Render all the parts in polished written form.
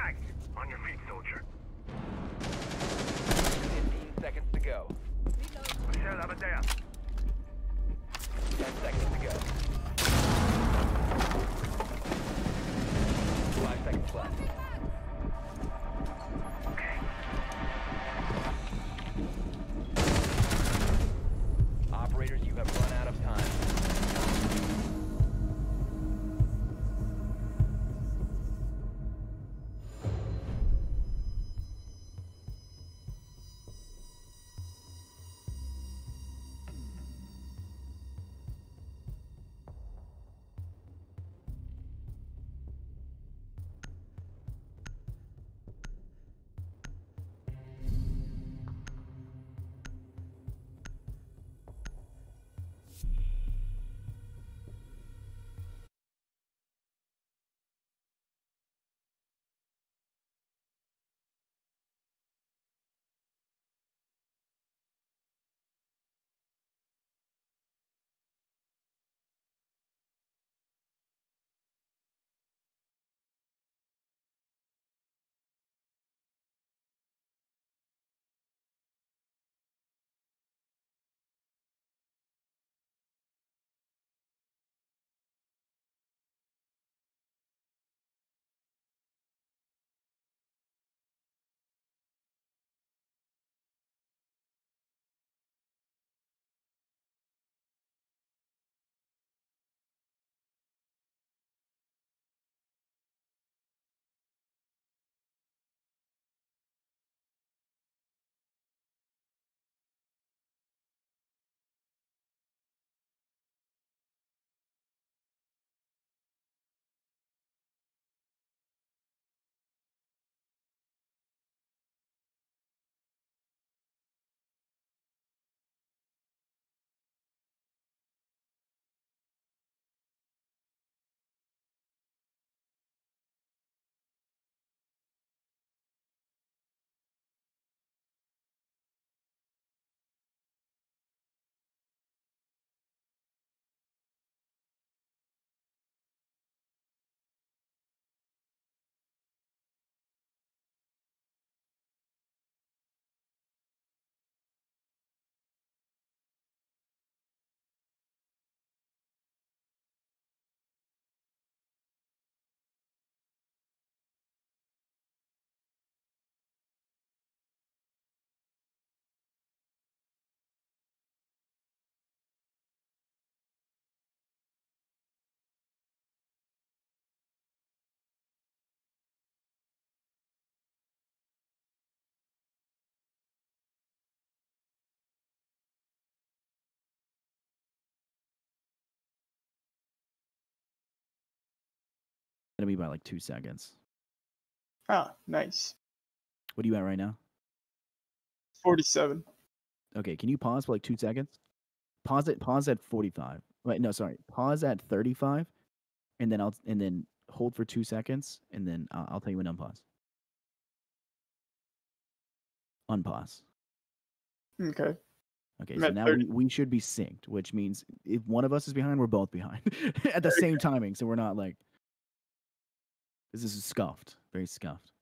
impact. On your feet, soldier. 15 seconds to go. Michelle, over there. 10 seconds to go. 5 seconds left. Operators, you have run out of time. Gonna be by like 2 seconds. Ah, nice. What are you at right now? 47. Okay, can you pause for like 2 seconds? Pause it. Pause at 45. Wait, no, sorry. Pause at 35, and then hold for 2 seconds, and then I'll tell you when to unpause. Unpause. Okay. Okay, I'm so at now 30. we should be synced, which means if one of us is behind, we're both behind at the same timing. So we're not like this is scuffed, very scuffed.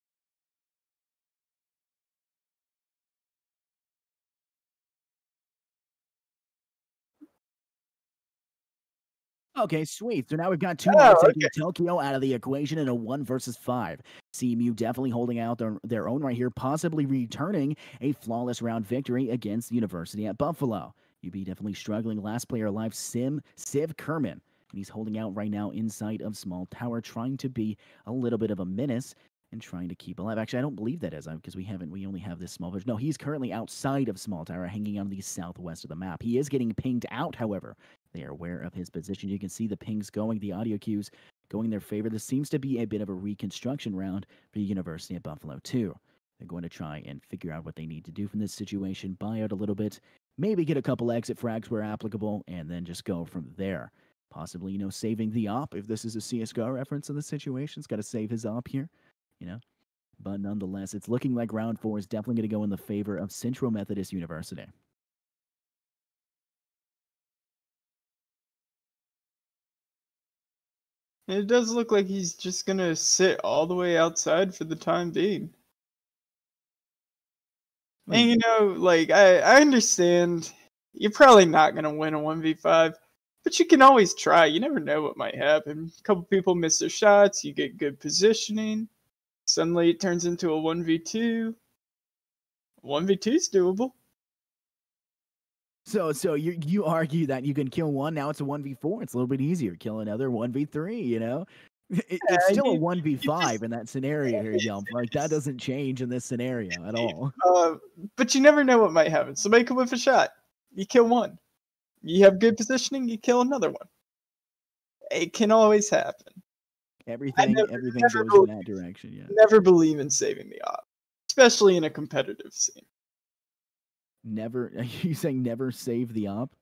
Okay, sweet. So now we've got two more taking Tokyo out of the equation in a 1 versus 5. CMU definitely holding out their own right here, possibly returning a flawless round victory against the University at Buffalo. UB definitely struggling. Last player alive, Civ Kerman. And he's holding out right now inside of Small Tower, trying to be a little bit of a menace and trying to keep alive. Actually, I don't believe that is because we only have this small version. No, he's currently outside of Small Tower, hanging on the southwest of the map. He is getting pinged out, however. They are aware of his position. You can see the pings going, the audio cues going in their favor. This seems to be a bit of a reconstruction round for the University of Buffalo, too. They're going to try and figure out what they need to do from this situation, buy out a little bit, maybe get a couple exit frags where applicable, and then just go from there. Possibly, saving the op, if this is a CSGO reference in the situation. It's got to save his op here, But nonetheless, it's looking like round 4 is definitely going to go in the favor of Central Methodist University. And it does look like he's just gonna sit all the way outside for the time being. And you know, like I understand you're probably not gonna win a 1v5, but you can always try. You never know what might happen. A couple people miss their shots, you get good positioning. Suddenly it turns into a 1v2. 1v2 is doable. So you argue that you can kill one, now it's a 1v4. It's a little bit easier. Kill another 1v3, you know? It's still a 1v5 in that scenario here, Yelp. Like, that doesn't change in this scenario at all. But you never know what might happen. Somebody could whiff a shot. You kill one. You have good positioning, you kill another one. It can always happen. Everything goes in that direction, yeah. Never believe in saving the op, especially in a competitive scene. Never, are you saying never save the op?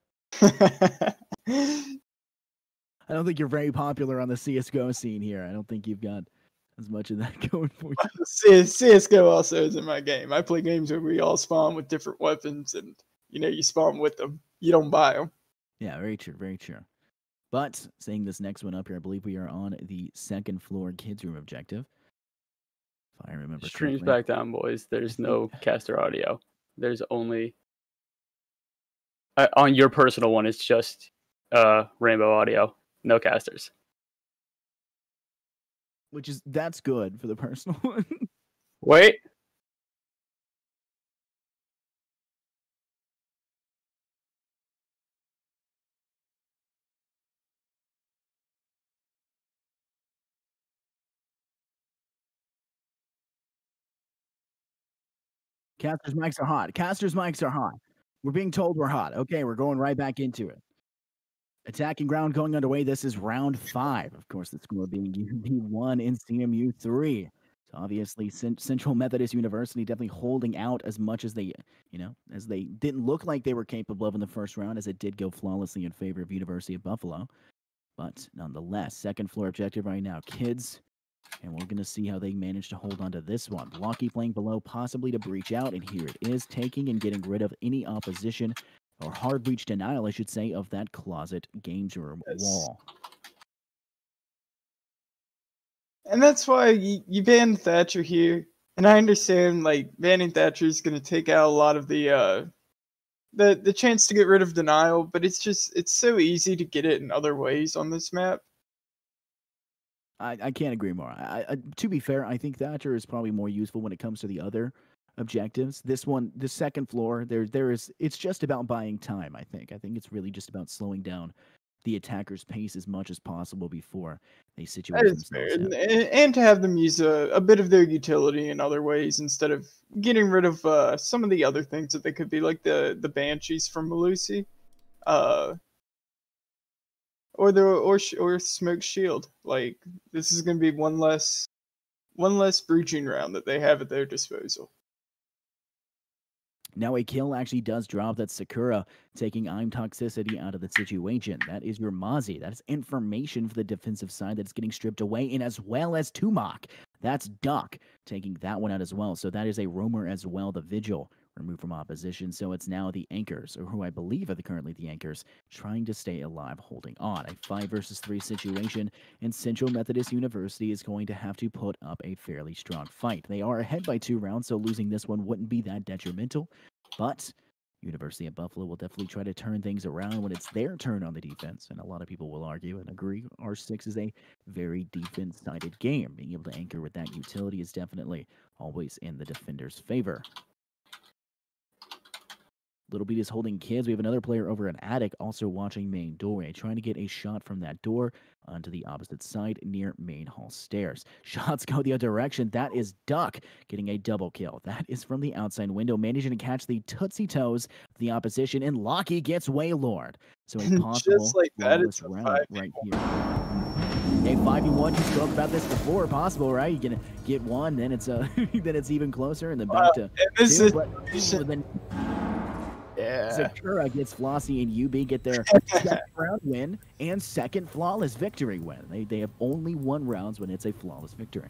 I don't think you're very popular on the CSGO scene here. I don't think you've got as much of that going for you. CSGO also isn't my game. I play games where we all spawn with different weapons and, you know, you spawn with them. You don't buy them. Yeah, very true, very true. But saying this next one up here, I believe we are on the second floor kids room objective. If I remember Streams correctly. back down, boys. There's no caster audio. There's only on your personal one. It's just Rainbow audio, no casters. That's good for the personal one. Wait. Casters' mics are hot. Casters' mics are hot. We're being told we're hot. Okay, we're going right back into it. Attacking ground going underway. This is round 5. Of course, the score being UB1 and CMU 3. So obviously, Central Methodist University definitely holding out as much as they, as they didn't look like they were capable of in the first round, as it did go flawlessly in favor of University of Buffalo. But nonetheless, second floor objective right now, kids. And we're going to see how they manage to hold on to this one. Blocky playing below, possibly to breach out. And here it is, taking and getting rid of any opposition, or hard breach denial, I should say, of that closet games room wall. And that's why you ban Thatcher here. And I understand, like, banning Thatcher is going to take out a lot of the chance to get rid of denial, but it's so easy to get it in other ways on this map. I can't agree more. To be fair, I think Thatcher is probably more useful when it comes to the other objectives. This one, the second floor, it's just about buying time, I think. I think it's really just about slowing down the attacker's pace as much as possible before they situate themselves. And to have them use a bit of their utility in other ways instead of getting rid of some of the other things that they could be, like the Banshees from Malusi. Or Smoke Shield. Like, this is going to be one less breaching round that they have at their disposal. Now a kill actually does drop. That's Sakura taking I'm Toxicity out of the situation. That is your Mozzie. That is information for the defensive side that's getting stripped away, and as well as Tumak. That's Duck taking that one out as well. So that is a roamer as well, the Vigil. Removed from opposition, so it's now the Anchors, or who I believe are currently the Anchors, trying to stay alive, holding on. A 5 versus 3 situation, and Central Methodist University is going to have to put up a fairly strong fight. They are ahead by 2 rounds, so losing this one wouldn't be that detrimental, but University of Buffalo will definitely try to turn things around when it's their turn on the defense, and a lot of people will argue and agree R6 is a very defense-sided game. Being able to anchor with that utility is definitely always in the defender's favor. Little Beat is holding kids. We have another player over an attic also watching main doorway, trying to get a shot from that door onto the opposite side near main hall stairs. Shots go the other direction. That is Duck getting a double kill. That is from the outside window, managing to catch the Tootsie Toes of the opposition, and Lockie gets Waylord. So a possible just like that, it's round right here. A 5v1, you spoke about this before, possible, right? You're gonna get one, then it's then it's even closer, and then back to two. Yeah. Sakura gets Flossie and UB get their second round win and second flawless victory win. They have only won rounds when it's a flawless victory.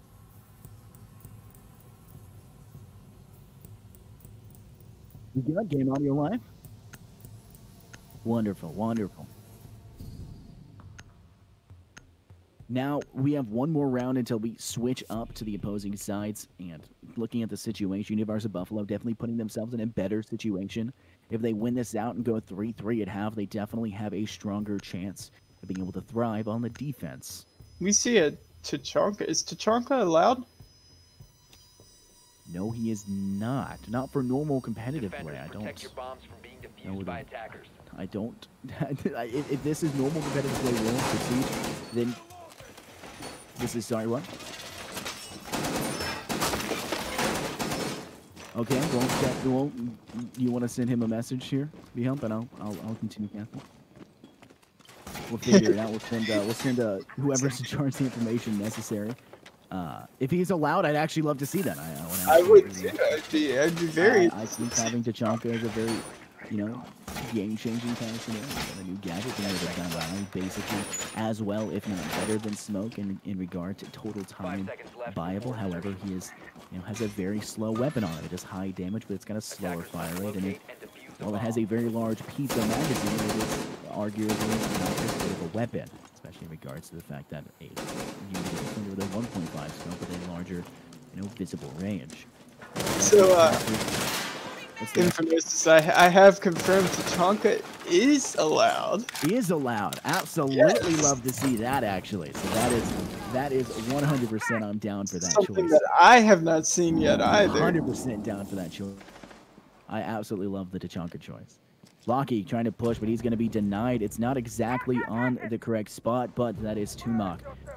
You got game audio live? Wonderful, wonderful. Now we have one more round until we switch up to the opposing sides. And looking at the situation, University of Buffalo definitely putting themselves in a better situation. If they win this out and go 3-3 at half, they definitely have a stronger chance of being able to thrive on the defense. We see a Tachanka. Is Tachanka allowed? No, he is not. Not for normal competitive play. I don't. Protect your bombs from being defused by attackers. I don't. If this is normal competitive play, will proceed, then this is sorry. What? Okay, well, you want to send him a message here, Behump, and I'll continue, Captain. We'll figure it out. We'll send whoever's in charge the information necessary. If he's allowed, I'd actually love to see that. I would too. I'd be very. I think having Tachanka is a very, game-changing kind of scenario. A new gadget being able to done well, basically as well, if not better than Smoke in regard to total time viable. However, he is, has a very slow weapon on it. It is high damage, but it's got a slower fire rate, and while it has a very large pizza magazine, it is arguably not as good of a weapon, especially in regards to the fact that a unit is with a 1.5 scope with a larger, visible range. So, Infamous, I have confirmed Tachanka is allowed. He is allowed. Absolutely love to see that, actually. So that is 100% I'm down for that Something choice. that I have not seen yet either. 100% down for that choice. I absolutely love the Tachanka choice. Locky trying to push, but he's going to be denied. It's not exactly on the correct spot, but that is Tumak.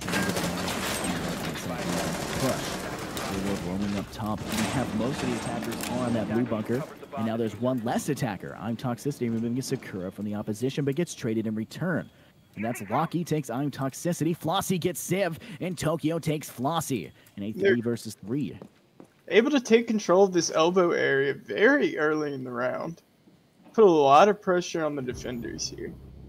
Push. We're roaming up top. We have most of the attackers on that blue bunker, and now there's one less attacker. I'm Toxicity removing a Sakura from the opposition, but gets traded in return. And that's Locky takes I'm Toxicity. Flossie gets Civ, and Tokyo takes Flossie in a 3 versus 3. Able to take control of this elbow area very early in the round. Put a lot of pressure on the defenders here.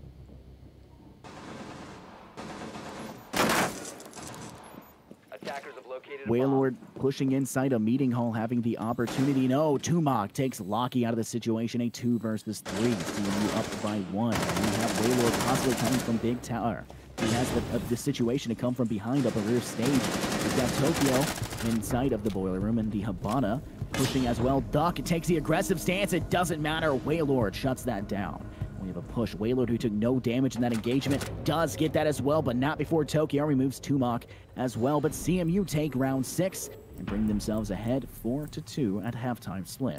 Waylord pushing inside a meeting hall, having the opportunity. No, Tumak takes Locky out of the situation. A 2 versus 3. CMU up by 1. And we have Waylord possibly coming from Big Tower. He has the situation to come from behind up a rear stage. We've got Tokyo inside of the boiler room, and the Habana pushing as well. Duck takes the aggressive stance. It doesn't matter. Waylord shuts that down. We have a push. Waylord, who took no damage in that engagement, does get that as well, but not before Tokyo removes Tumak as well. But CMU take round 6 and bring themselves ahead 4-2 at halftime split.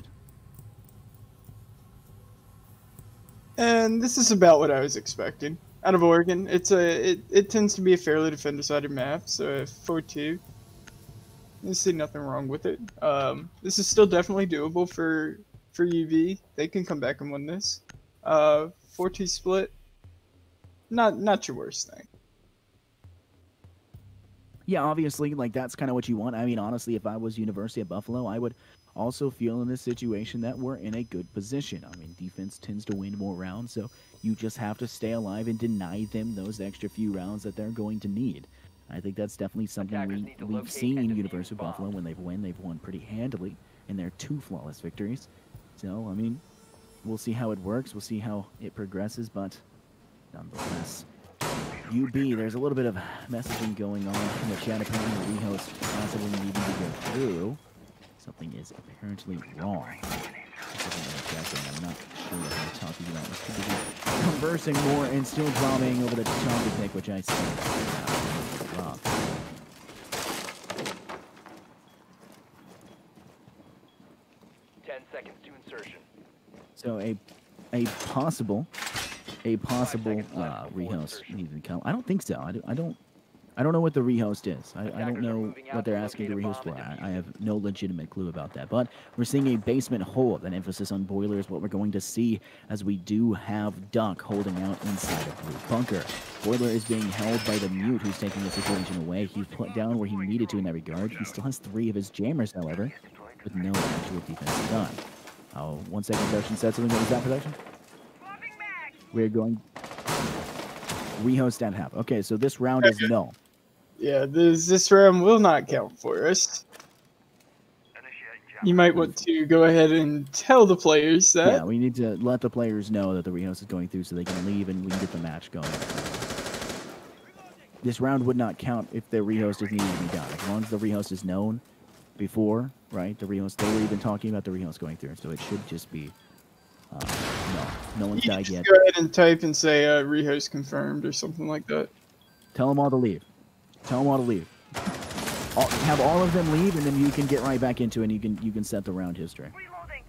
And this is about what I was expecting out of Oregon. It tends to be a fairly defender-sided map, so 4-2. I see nothing wrong with it. This is still definitely doable for UV. They can come back and win this. 4-2 split, not your worst thing. Yeah, obviously, that's kind of what you want. I mean, honestly, if I was University of Buffalo, I would also feel in this situation that we're in a good position. I mean, defense tends to win more rounds, so you just have to stay alive and deny them those extra few rounds that they're going to need. I think that's definitely something we've seen in University of Buffalo when they've won pretty handily in their 2 flawless victories. So, I mean, we'll see how it works. We'll see how it progresses, but nonetheless, UB, there's a little bit of messaging going on in the chat. Apparently, the rehost possibly needing to go through. Something is apparently wrong. I'm not sure what they're talking about. This could be conversing more and still dropping over the chocolate pick, which I see. Rough. 10 seconds to insertion. So a possible rehost needs to come. I don't think so. I don't know what the rehost is. I don't know what they're asking the rehost for. I have no legitimate clue about that. But we're seeing a basement hold. An emphasis on boiler is what we're going to see, as we do have Duck holding out inside of the bunker. Boiler is being held by the mute, who's taking the situation away. He's put down where he needed to in that regard. He still has 3 of his jammers, however, with no actual defense done. 1 second production set. Something that was that production? We're going rehost at half. Okay, so this round is no. Yeah, this round will not count for us. You might want to go ahead and tell the players that. Yeah, we need to let the players know that the rehost is going through so they can leave and we can get the match going. this round would not count if the rehost is needed to be done. As long as the rehost is known before, right? The rehost, they were even talking about the rehost going through, so it should just be, no one's You died just yet. go ahead and type and say rehost confirmed or something like that. Tell them all to leave. Tell them all to leave. Have all of them leave, and then you can get right back into it, and you can set the round history. Reloading.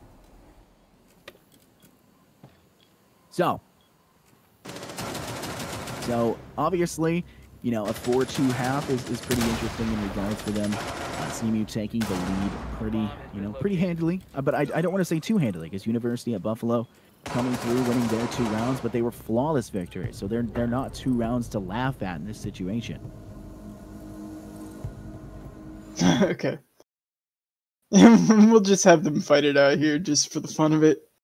So obviously, a 4-2 half is pretty interesting in regards for them. CMU taking the lead pretty handily. But I don't want to say too handily, because University at Buffalo coming through, winning their 2 rounds, but they were flawless victories. So they're not 2 rounds to laugh at in this situation. Okay. We'll just have them fight it out here just for the fun of it.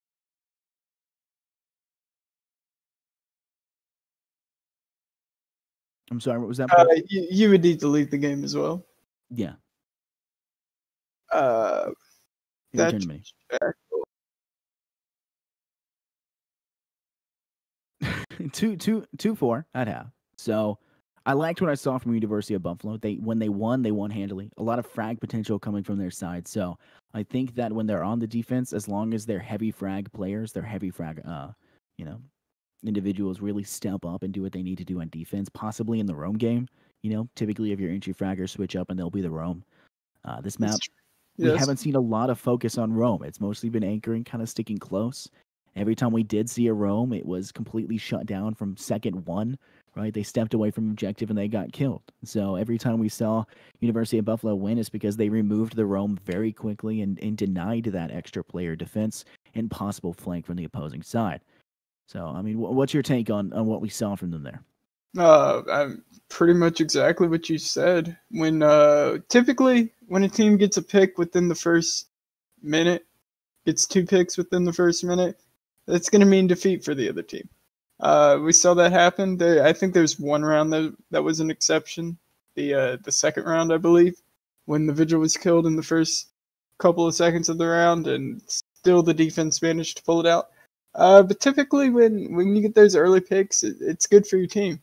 I'm sorry, what was that? You would need to leave the game as well. Yeah. That Return to me. 2-4 at half. So I liked what I saw from University of Buffalo. When they won handily. A lot of frag potential coming from their side. So I think that when they're on the defense, as long as they're heavy frag players, they're heavy frag, individuals really step up and do what they need to do on defense, possibly in the roam game. Typically if your entry fraggers switch up and they'll be the roam. This map, we haven't seen a lot of focus on roam. It's mostly been anchoring, kind of sticking close. Every time we did see a roam, it was completely shut down from second 1, right? They stepped away from objective and they got killed. So every time we saw University of Buffalo win, it's because they removed the roam very quickly and denied that extra player defense and possible flank from the opposing side. So, I mean, what's your take on what we saw from them there? I'm pretty much exactly what you said. When typically when a team gets a pick within the first minute, gets 2 picks within the first minute, that's going to mean defeat for the other team. We saw that happen. I think there's one round that was an exception. The second round, I believe, when the Vigil was killed in the first couple of seconds of the round, and still the defense managed to pull it out. But typically, when you get those early picks, it's good for your team.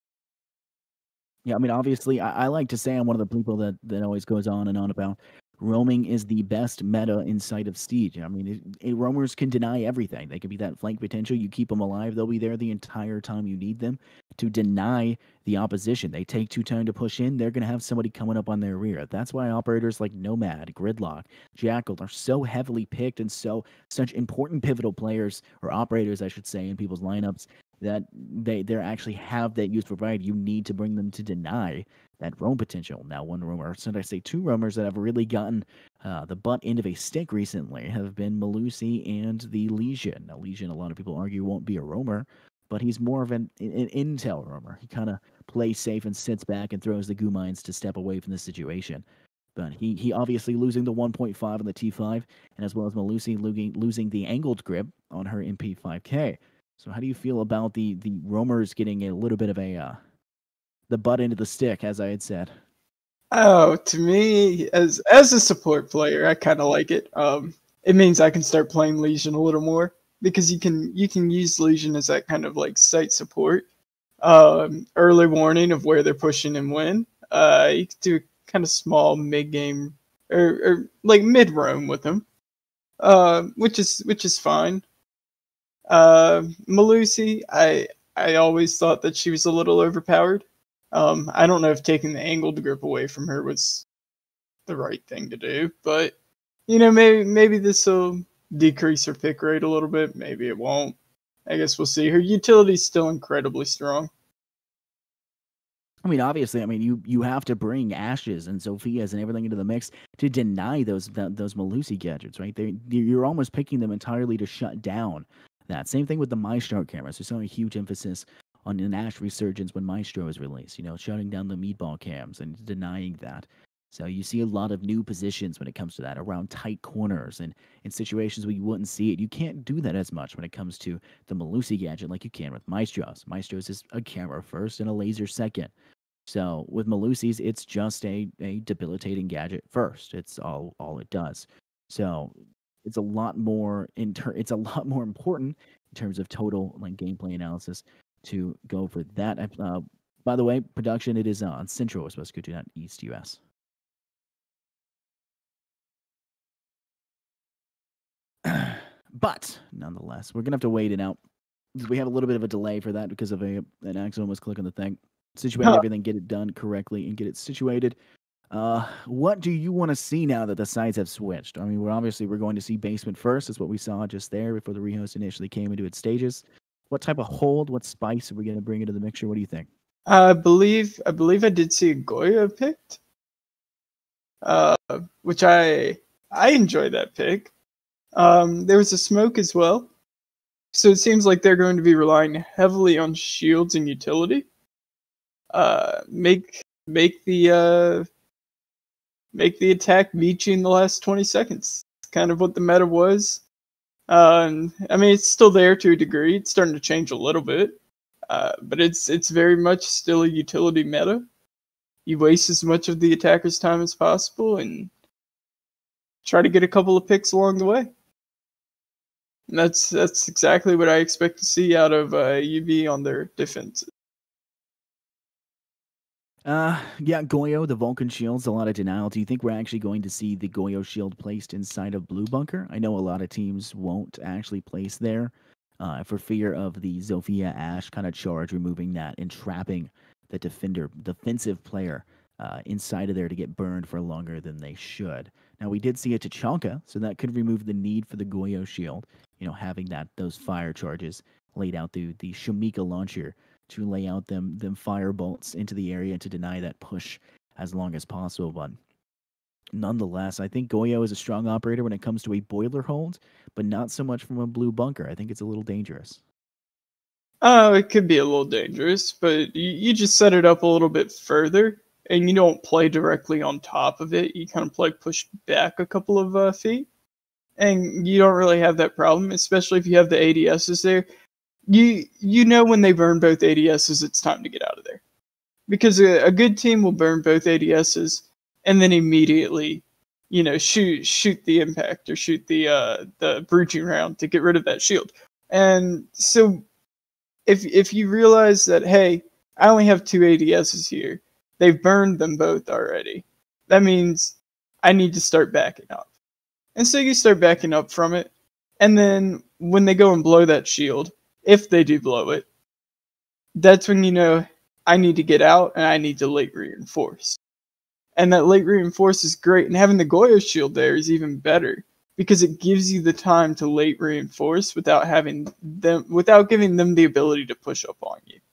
Yeah, I mean, obviously, I like to say I'm one of the people that always goes on and on about roaming is the best meta inside of Siege. I mean, roamers can deny everything. They can be that flank potential. You keep them alive, they'll be there the entire time you need them to deny the opposition. They take too time to push in, they're going to have somebody coming up on their rear. That's why operators like Nomad, Gridlock, Jackal are so heavily picked and such important pivotal players, or operators, I should say, in people's lineups, that they actually have that use provided. You need to bring them to deny that roam potential. Now, one roamer, or should I say 2 roamers that have really gotten the butt end of a stick recently have been Malusi and the Legion. Now, Legion, a lot of people argue, won't be a roamer, but he's more of an intel roamer. He kind of plays safe and sits back and throws the goo mines to step away from the situation. But he obviously losing the 1.5 on the T5, and as well as Malusi losing the angled grip on her MP5K. So how do you feel about the roamers getting a little bit of the butt end of the stick, as I had said? Oh, to me, as a support player, I kind of like it. It means I can start playing Legion a little more, because you can use Legion as that kind of like site support, early warning of where they're pushing and when. You can do a kind of small mid game or like mid roam with them, which is fine. Malusi, I always thought that she was a little overpowered. I don't know if taking the angled grip away from her was the right thing to do, but maybe this will decrease her pick rate a little bit. Maybe it won't. I guess we'll see. Her utility's still incredibly strong. I mean, obviously, you have to bring Ashes and Sophia's and everything into the mix to deny those Malusi gadgets, right? You're almost picking them entirely to shut down that. Same thing with the Maestro cameras. There's a huge emphasis on an Ash resurgence when Maestro is released, shutting down the meatball cams and denying that. So you see a lot of new positions when it comes to that, around tight corners and in situations where you wouldn't see it. You can't do that as much when it comes to the Malusi gadget like you can with Maestros. Maestros is a camera first and a laser second. So with Malusi's, it's just a debilitating gadget first. It's all it does. So it's a lot more it's a lot more important in terms of total like gameplay analysis to go for that By the way, production, it is on Central US West Coast, not East US. But nonetheless, we're gonna have to wait it out. We have a little bit of a delay for that because of an accident was clicking the thing. Situate everything, get it done correctly, and get it situated. What do you want to see now that the sides have switched? I mean, we're going to see basement first. That's what we saw just there before the rehost initially came into its stages. What type of hold, what spice are we going to bring into the mixture? What do you think? I believe I did see a Goya picked, which I enjoy that pick. There was a smoke as well, so it seems like they're going to be relying heavily on shields and utility. Make the attack beat you in the last 20 seconds. It's kind of what the meta was. I mean, it's still there to a degree. It's starting to change a little bit, but it's very much still a utility meta. You waste as much of the attacker's time as possible and try to get a couple of picks along the way. And that's exactly what I expect to see out of UB on their defense. Yeah, Goyo, the Vulcan shields, a lot of denial. Do you think we're actually going to see the Goyo shield placed inside of Blue Bunker? I know a lot of teams won't actually place there for fear of the Zofia Ash kind of charge, removing that and trapping the defensive player inside of there to get burned for longer than they should. Now, we did see a Tachanka, so that could remove the need for the Goyo shield, having those fire charges laid out through the Shamika launcher to lay out them fire bolts into the area to deny that push as long as possible. But nonetheless, I think Goyo is a strong operator when it comes to a boiler hold, but not so much from a Blue Bunker. I think it's a little dangerous. Oh, it could be a little dangerous, but you just set it up a little bit further, and you don't play directly on top of it. You kind of play pushed back a couple of feet, and you don't really have that problem, especially if you have the ADSs there. You know when they burn both ADSs, it's time to get out of there. Because a good team will burn both ADSs and then immediately, shoot the impact or shoot the breaching round to get rid of that shield. And so if you realize that, hey, I only have 2 ADSs here, they've burned them both already, that means I need to start backing up. And so you start backing up from it, and then when they go and blow that shield, if they do blow it, that's when I need to get out and I need to late reinforce. And that late reinforce is great, and having the Goyo shield there is even better because it gives you the time to late reinforce without giving them the ability to push up on you.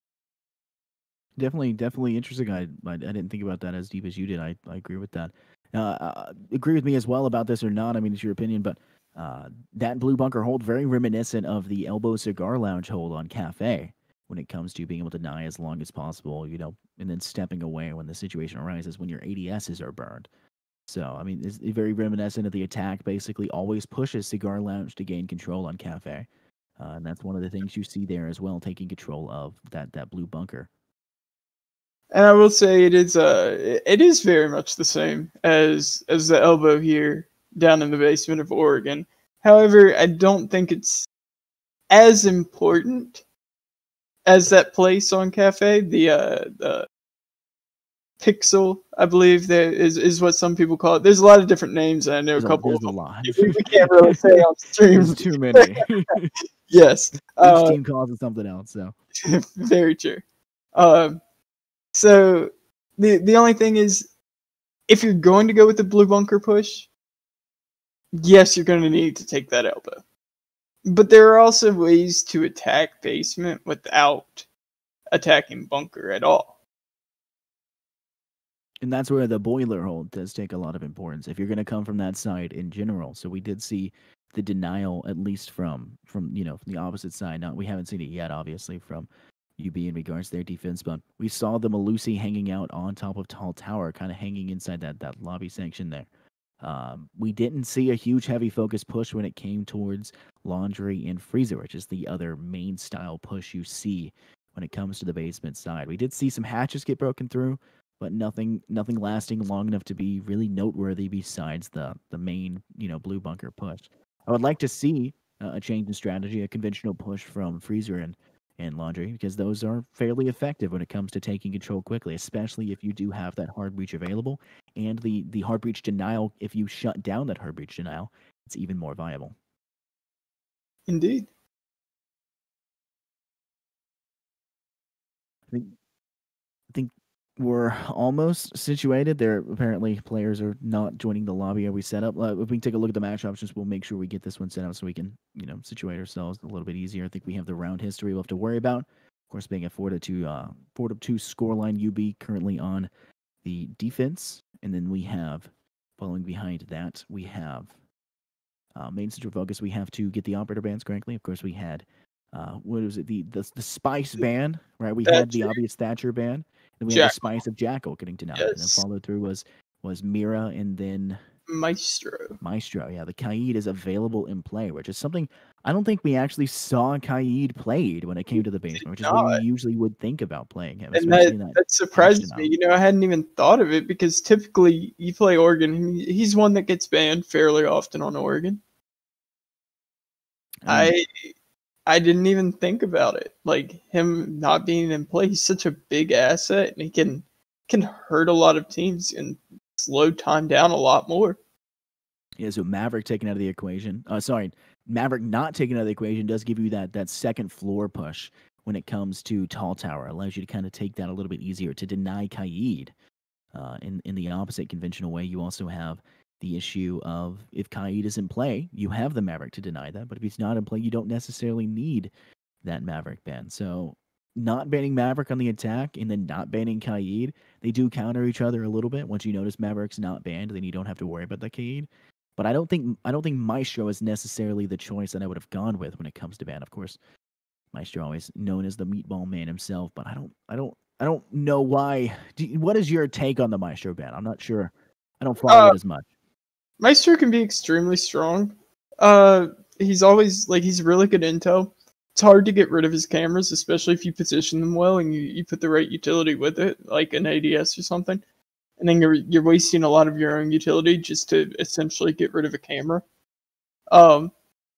Definitely interesting. I didn't think about that as deep as you did. I agree with that. Agree with me as well about this or not. I mean, it's your opinion, but that Blue Bunker hold very reminiscent of the Elbow Cigar Lounge hold on Cafe when it comes to being able to deny as long as possible, and then stepping away when the situation arises when your ADSs are burned. So, I mean, it's very reminiscent of the attack. Basically, always pushes Cigar Lounge to gain control on Cafe, and that's one of the things you see there as well, taking control of that Blue Bunker. And I will say it is very much the same as the Elbow here down in the basement of Oregon. However, I don't think it's as important as that place on Cafe. The Pixel, I believe, that is what some people call it. There's a lot of different names, and I know a couple of them. A lot. We can't really say on stream. There's too many. Yes. Each team calls it something else. So very true. So the only thing is, if you're going to go with the Blue Bunker push, yes, you're going to need to take that Elbow. But there are also ways to attack basement without attacking bunker at all. And that's where the boiler hold does take a lot of importance if you're going to come from that side in general. So we did see the denial, at least from the opposite side. Now, we haven't seen it yet, obviously, from UB in regards to their defense, but we saw the Malusi hanging out on top of Tall Tower, kind of hanging inside that lobby section there. We didn't see a huge heavy focus push when it came towards Laundry and Freezer, which is the other main style push you see when it comes to the basement side. We did see some hatches get broken through, but nothing lasting long enough to be really noteworthy besides the main Blue Bunker push. I would like to see a change in strategy, a conventional push from Freezer and and laundry, because those are fairly effective when it comes to taking control quickly, especially if you do have that hard breach available. And the hard breach denial, if you shut down that hard breach denial, it's even more viable. Indeed. I think we're almost situated. There apparently players are not joining the lobby. Are we set up? If we can take a look at the match options, we'll make sure we get this one set up so we can, situate ourselves a little bit easier. I think we have the round history we'll have to worry about. Of course, being a 4-2 scoreline, UB currently on the defense, and then we have following behind that we have main central focus. We have to get the operator bans correctly. Of course, we had what was it? The Spice ban, right? We had the obvious Thatcher ban, and we had the Spice of Jackal getting denied. Yes. And then followed through was Mira, and then Maestro. Yeah, the Kaid is available in play, which is something I don't think we actually saw Kaid played when it came to the basement, which is what we usually would think about playing him. And that surprises me. I hadn't even thought of it, because typically you play Oregon. He's one that gets banned fairly often on Oregon. I didn't even think about it. Like, him not being in play, he's such a big asset, and he can hurt a lot of teams and slow time down a lot more. Yeah, so Maverick taken out of the equation. Maverick not taken out of the equation does give you that second floor push when it comes to Tall Tower. It allows you to kind of take that a little bit easier to deny Kaid. In the opposite conventional way, you also have the issue of if Kaid is in play, you have the Maverick to deny that. But if he's not in play, you don't necessarily need that Maverick ban. So not banning Maverick on the attack and then not banning Kaid, they do counter each other a little bit. Once you notice Maverick's not banned, then you don't have to worry about the Kaid. But I don't think Maestro is necessarily the choice that I would have gone with when it comes to ban. Of course, Maestro always known as the meatball man himself, but I don't know why. What is your take on the Maestro ban? I'm not sure. I don't follow it as much. Maestro can be extremely strong. He's always he's really good intel. It's hard to get rid of his cameras, especially if you position them well and you put the right utility with it, like an ADS or something. And then you're wasting a lot of your own utility just to essentially get rid of a camera. But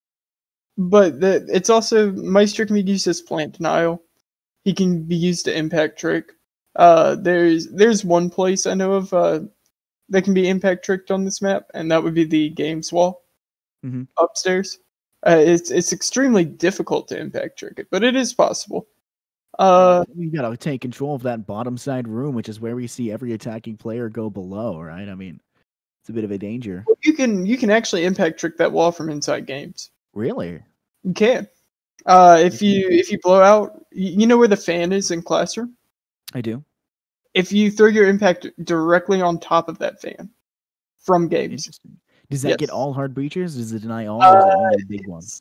it's also, Maestro can be used as plant denial. He can be used to impact trick. There's one place I know of that can be impact tricked on this map, and that would be the games wall upstairs. It's extremely difficult to impact trick it, but it is possible. You gotta take control of that bottom side room, which is where we see every attacking player go below, right? I mean, it's a bit of a danger. Well, you can actually impact trick that wall from inside games. Really? You can. If you blow out, you know where the fan is in Classroom? I do. If you throw your impact directly on top of that fan from games. Interesting. Does that get all hard breachers? Does it deny all, or is it only the big ones?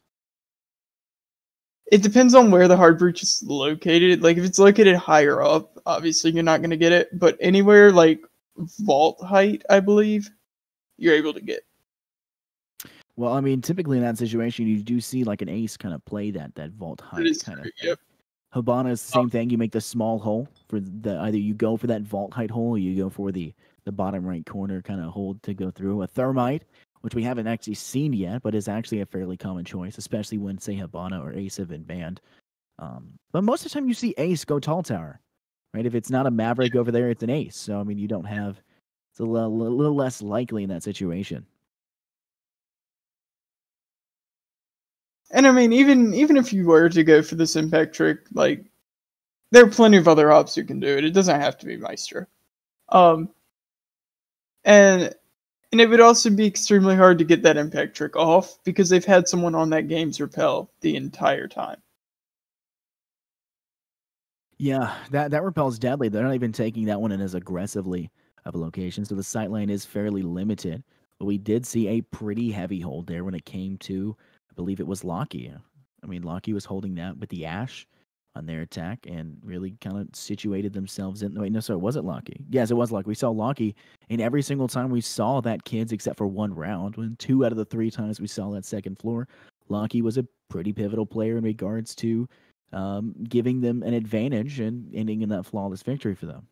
It depends on where the hard breach is located. Like, if it's located higher up, obviously you're not going to get it. But anywhere like vault height, I believe, you're able to get. Well, I mean, typically in that situation, you do see like an ace kind of play that vault height kind of. Yep. Habana is the same thing. You make the small hole for either you go for that vault height hole, or you go for the bottom right corner kind of hole to go through. A thermite, which we haven't actually seen yet, but is actually a fairly common choice, especially when, say, Habana or Ace have been banned. But most of the time you see Ace go tall tower, right? If it's not a Maverick over there, it's an Ace. So, I mean, you don't have, it's a little less likely in that situation. And I mean, even if you were to go for this impact trick, like, there are plenty of other ops who can do it. It doesn't have to be Maestro. And it would also be extremely hard to get that impact trick off because they've had someone on that game's repel the entire time. Yeah, that repel's deadly. They're not even taking that one in as aggressively of a location, so the sightline is fairly limited. But we did see a pretty heavy hold there when it came to, I believe it was Locky. I mean, Locky was holding that with the Ash on their attack and really kind of situated themselves in. Wait, no, sorry, was it Locky? Yes, it was Locky. We saw Locky, and every single time we saw that kids, except for one round, when 2 out of the 3 times we saw that second floor, Locky was a pretty pivotal player in regards to giving them an advantage and ending in that flawless victory for them.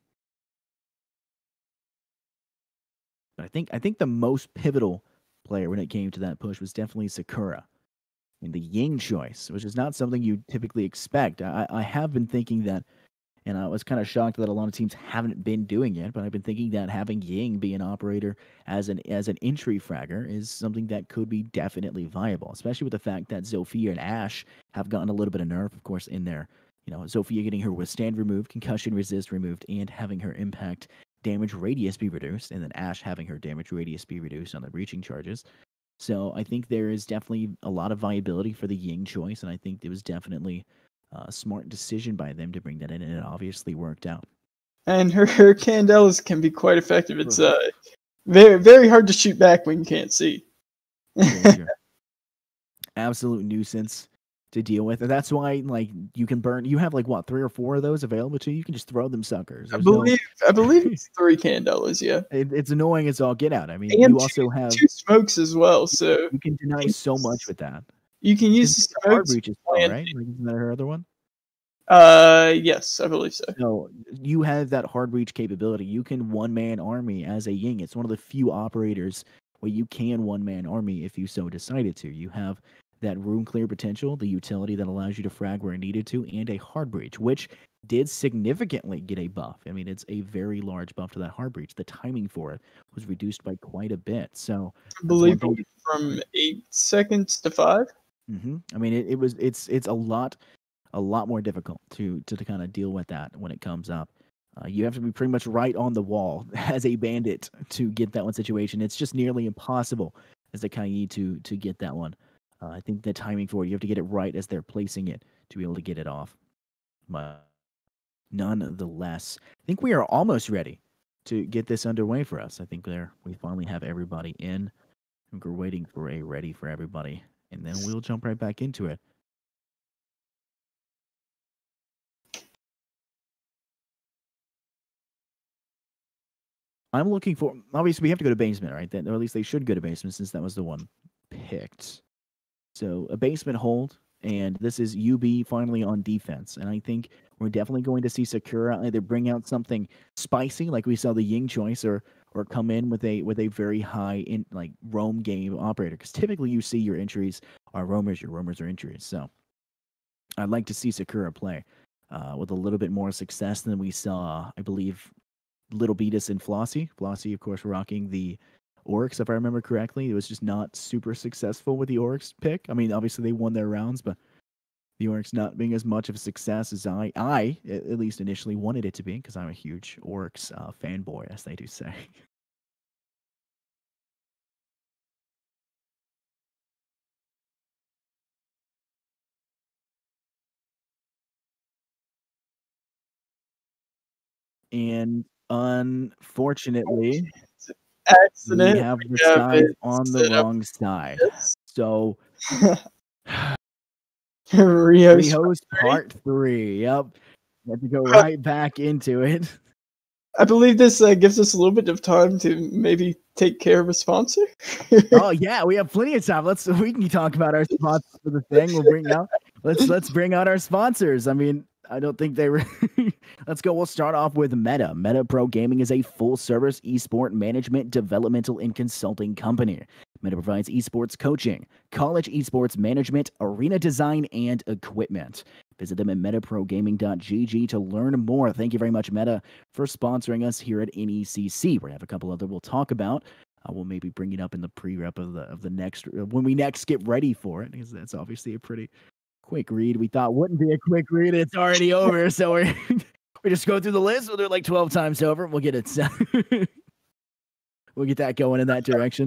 But I think the most pivotal player when it came to that push was definitely Sakura, in the Ying choice, which is not something you typically expect. I have been thinking that, and I was kind of shocked that a lot of teams haven't been doing it, but I've been thinking that having Ying be an operator as an entry fragger is something that could be definitely viable, especially with the fact that Zofia and Ash have gotten a little bit of nerf, of course, in there. Zofia getting her withstand removed, concussion resist removed, and having her impact damage radius be reduced, and then Ash having her damage radius be reduced on the breaching charges. So I think there is definitely a lot of viability for the Ying choice, and I think it was definitely a smart decision by them to bring that in, and it obviously worked out. And her Candelas can be quite effective. It's very, very hard to shoot back when you can't see. Absolute nuisance to deal with. And that's why, like, you can burn. You have like what, 3 or 4 of those available to you. You can just throw them suckers. I believe it's 3 Candelas. Yeah, it's annoying as all get out. I mean, and you also have 2 smokes as well. So you can deny so much with that. You can use the hard breach as well, right? Like, isn't that her other one? Yes, I believe so. So you have that hard breach capability. You can one-man army as a Ying. It's one of the few operators where you can one-man army if you so decided to. You have that room clear potential, the utility that allows you to frag where needed to, and a hard breach, which did significantly get a buff. I mean, it's a very large buff to that hard breach. The timing for it was reduced by quite a bit. So I believe from 8 seconds to 5. I mean, it's a lot more difficult to kind of deal with that when it comes up. You have to be pretty much right on the wall as a bandit to get that one situation. It's just nearly impossible as a Kai to get that one. I think the timing for it, you have to get it right as they're placing it to be able to get it off. But nonetheless, I think we are almost ready to get this underway for us. I think we finally have everybody in. I think we're waiting for a ready for everybody, and then we'll jump right back into it. I'm looking for, obviously we have to go to basement, right? Or at least they should go to basement since that was the one picked. So a basement hold, and this is UB finally on defense. And I think we're definitely going to see Sakura either bring out something spicy like we saw the Ying choice, or come in with a very high roam game operator. Because typically you see your entries are roamers, your roamers are entries. So I'd like to see Sakura play with a little bit more success than we saw, I believe, Little Beatus and Flossie. Flossie, of course, rocking the Oryx, if I remember correctly. It was just not super successful with the Oryx pick. I mean, obviously they won their rounds, but the Oryx not being as much of a success as I at least initially wanted it to be, because I'm a huge Oryx fanboy, as they do say. And unfortunately, accident. We have the side on the wrong side. So Rio's part 3. Yep. We have to go right back into it. I believe this gives us a little bit of time to maybe take care of a sponsor. Oh yeah, we have plenty of time. We can talk about our sponsors for the thing. We'll bring out. Let's bring out our sponsors. I mean, I don't think they were. Let's go. We'll start off with Meta. Meta Pro Gaming is a full-service esport management, developmental, and consulting company. Meta provides esports coaching, college esports management, arena design, and equipment. Visit them at metaprogaming.gg to learn more. Thank you very much, Meta, for sponsoring us here at NECC. We have a couple other we'll talk about. We'll maybe bring it up in the pre-rep of the next when we next get ready for it, because that's obviously a pretty quick read. We thought wouldn't be a quick read. It's already over, so we just go through the list. We'll do it like 12 times over. We'll get it. We'll get that going in that direction.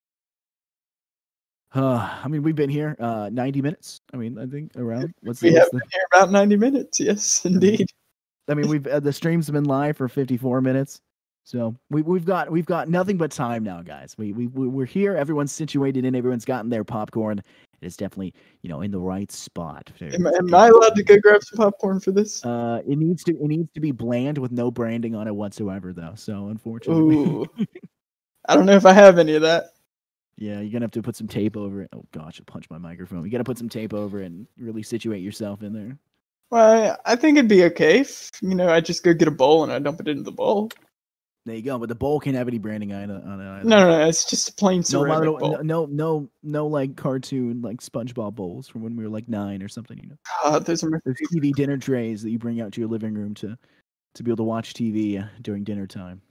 I mean, we've been here 90 minutes. I mean, I think around. We have been here about 90 minutes. Yes, indeed. I mean, we've the streams have been live for 54 minutes, so we've got nothing but time now, guys. We're here. Everyone's situated in. Everyone's gotten their popcorn. It's definitely, in the right spot. Am I allowed to go grab some popcorn for this? It needs to be bland with no branding on it whatsoever, though. So unfortunately, ooh. I don't know if I have any of that. Yeah, you're gonna have to put some tape over it. Oh gosh, I punched my microphone. You gotta put some tape over it and really situate yourself in there. Well, I think it'd be okay if, I just go get a bowl and I dump it into the bowl. There you go. But the bowl can't have any branding on it either. No, it's just a plain No, ceramic bowl. no, like cartoon like SpongeBob bowls from when we were like 9 or something. You know, Those are my those TV dinner trays that you bring out to your living room to be able to watch TV during dinner time.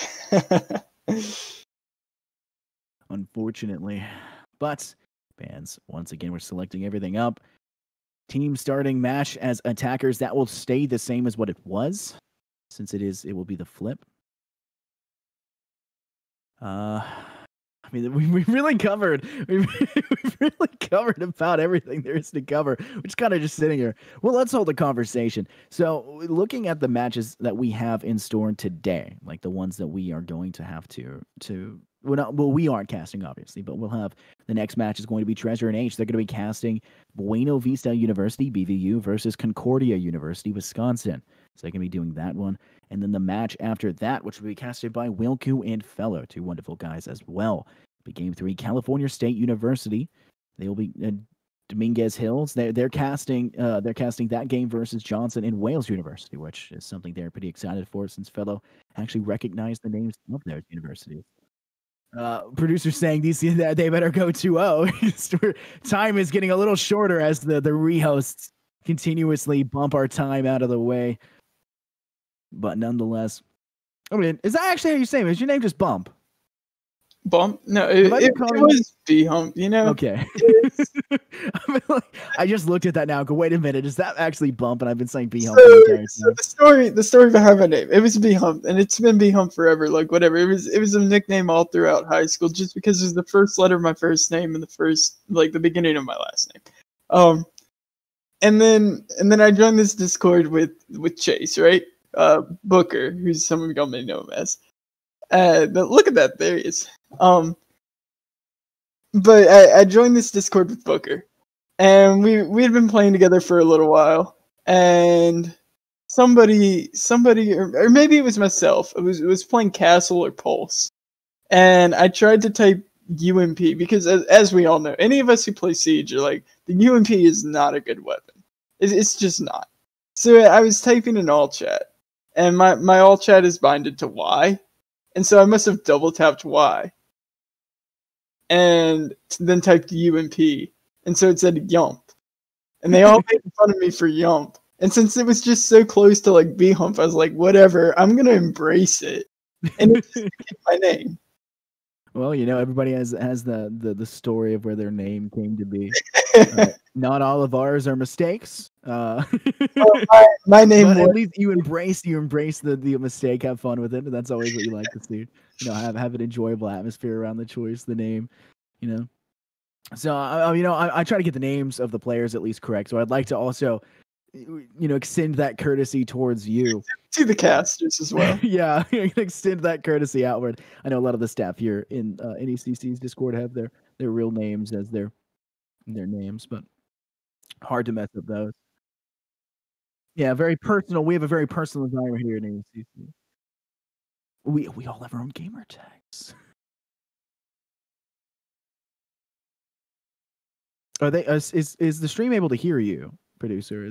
Unfortunately, but fans, once again, we're selecting everything up. Team starting match as attackers. That will stay the same as what it was, since it will be the flip. I mean, we really covered. We've really covered about everything there is to cover. We're just kind of just sitting here. Well, let's hold the conversation. So, looking at the matches that we have in store today, like the ones that we are going to have to we aren't casting obviously, but we'll have the next match is going to be Treasure and H. They're going to be casting Buena Vista University (BVU) versus Concordia University, Wisconsin. So they're going to be doing that one. And then the match after that, which will be casted by Wilku and Fellow, two wonderful guys as well. Be Game 3, California State University. They will be Dominguez Hills. They're casting that game versus Johnson and Wales University, which is something they're pretty excited for since Fellow actually recognized the names of those universities. Producer saying they better go 2-0. Time is getting a little shorter as the rehosts continuously bump our time out of the way. But nonetheless, I mean, is that actually how you say it? Is your name just Bump? Bump? No, it was B-Hump, you know? Okay. I mean, like, I just looked at that now and go, wait a minute, is that actually Bump? And I've been saying B-Hump. So the story behind my name, it was B-Hump, and it's been B-Hump forever, like whatever. It was a nickname all throughout high school just because it was the first letter of my first name and the beginning of my last name. And then I joined this Discord with Chase, right? Booker, who's some of y'all may know him as. But look at that, there he is. But I joined this Discord with Booker, and we had been playing together for a little while, and somebody, or maybe it was myself. It was playing Castle or Pulse, and I tried to type UMP because, as we all know, any of us who play Siege are like, the UMP is not a good weapon. It's just not. So I was typing in all chat, and my all chat is binded to Y, and so I must have double tapped Y, and then typed UMP, and so it said Yump, and they all made fun of me for Yump. And since it was just so close to like B-Hump, I was like, whatever, I'm gonna embrace it, and it just became my name. Well, you know, everybody has the story of where their name came to be. Not all of ours are mistakes. My name. But at least you embrace the mistake. Have fun with it. And that's always what you like to see. You know, have an enjoyable atmosphere around the choice, the name. You know. So I try to get the names of the players at least correct. So I'd like to also, extend that courtesy towards you. To the casters as well. Yeah, extend that courtesy outward. I know a lot of the staff here in NECC's Discord have their real names as their names, but hard to mess up those. Yeah, very personal. We have a very personal environment here in NECC. We all have our own gamer tags. Are they? Is the stream able to hear you, producer?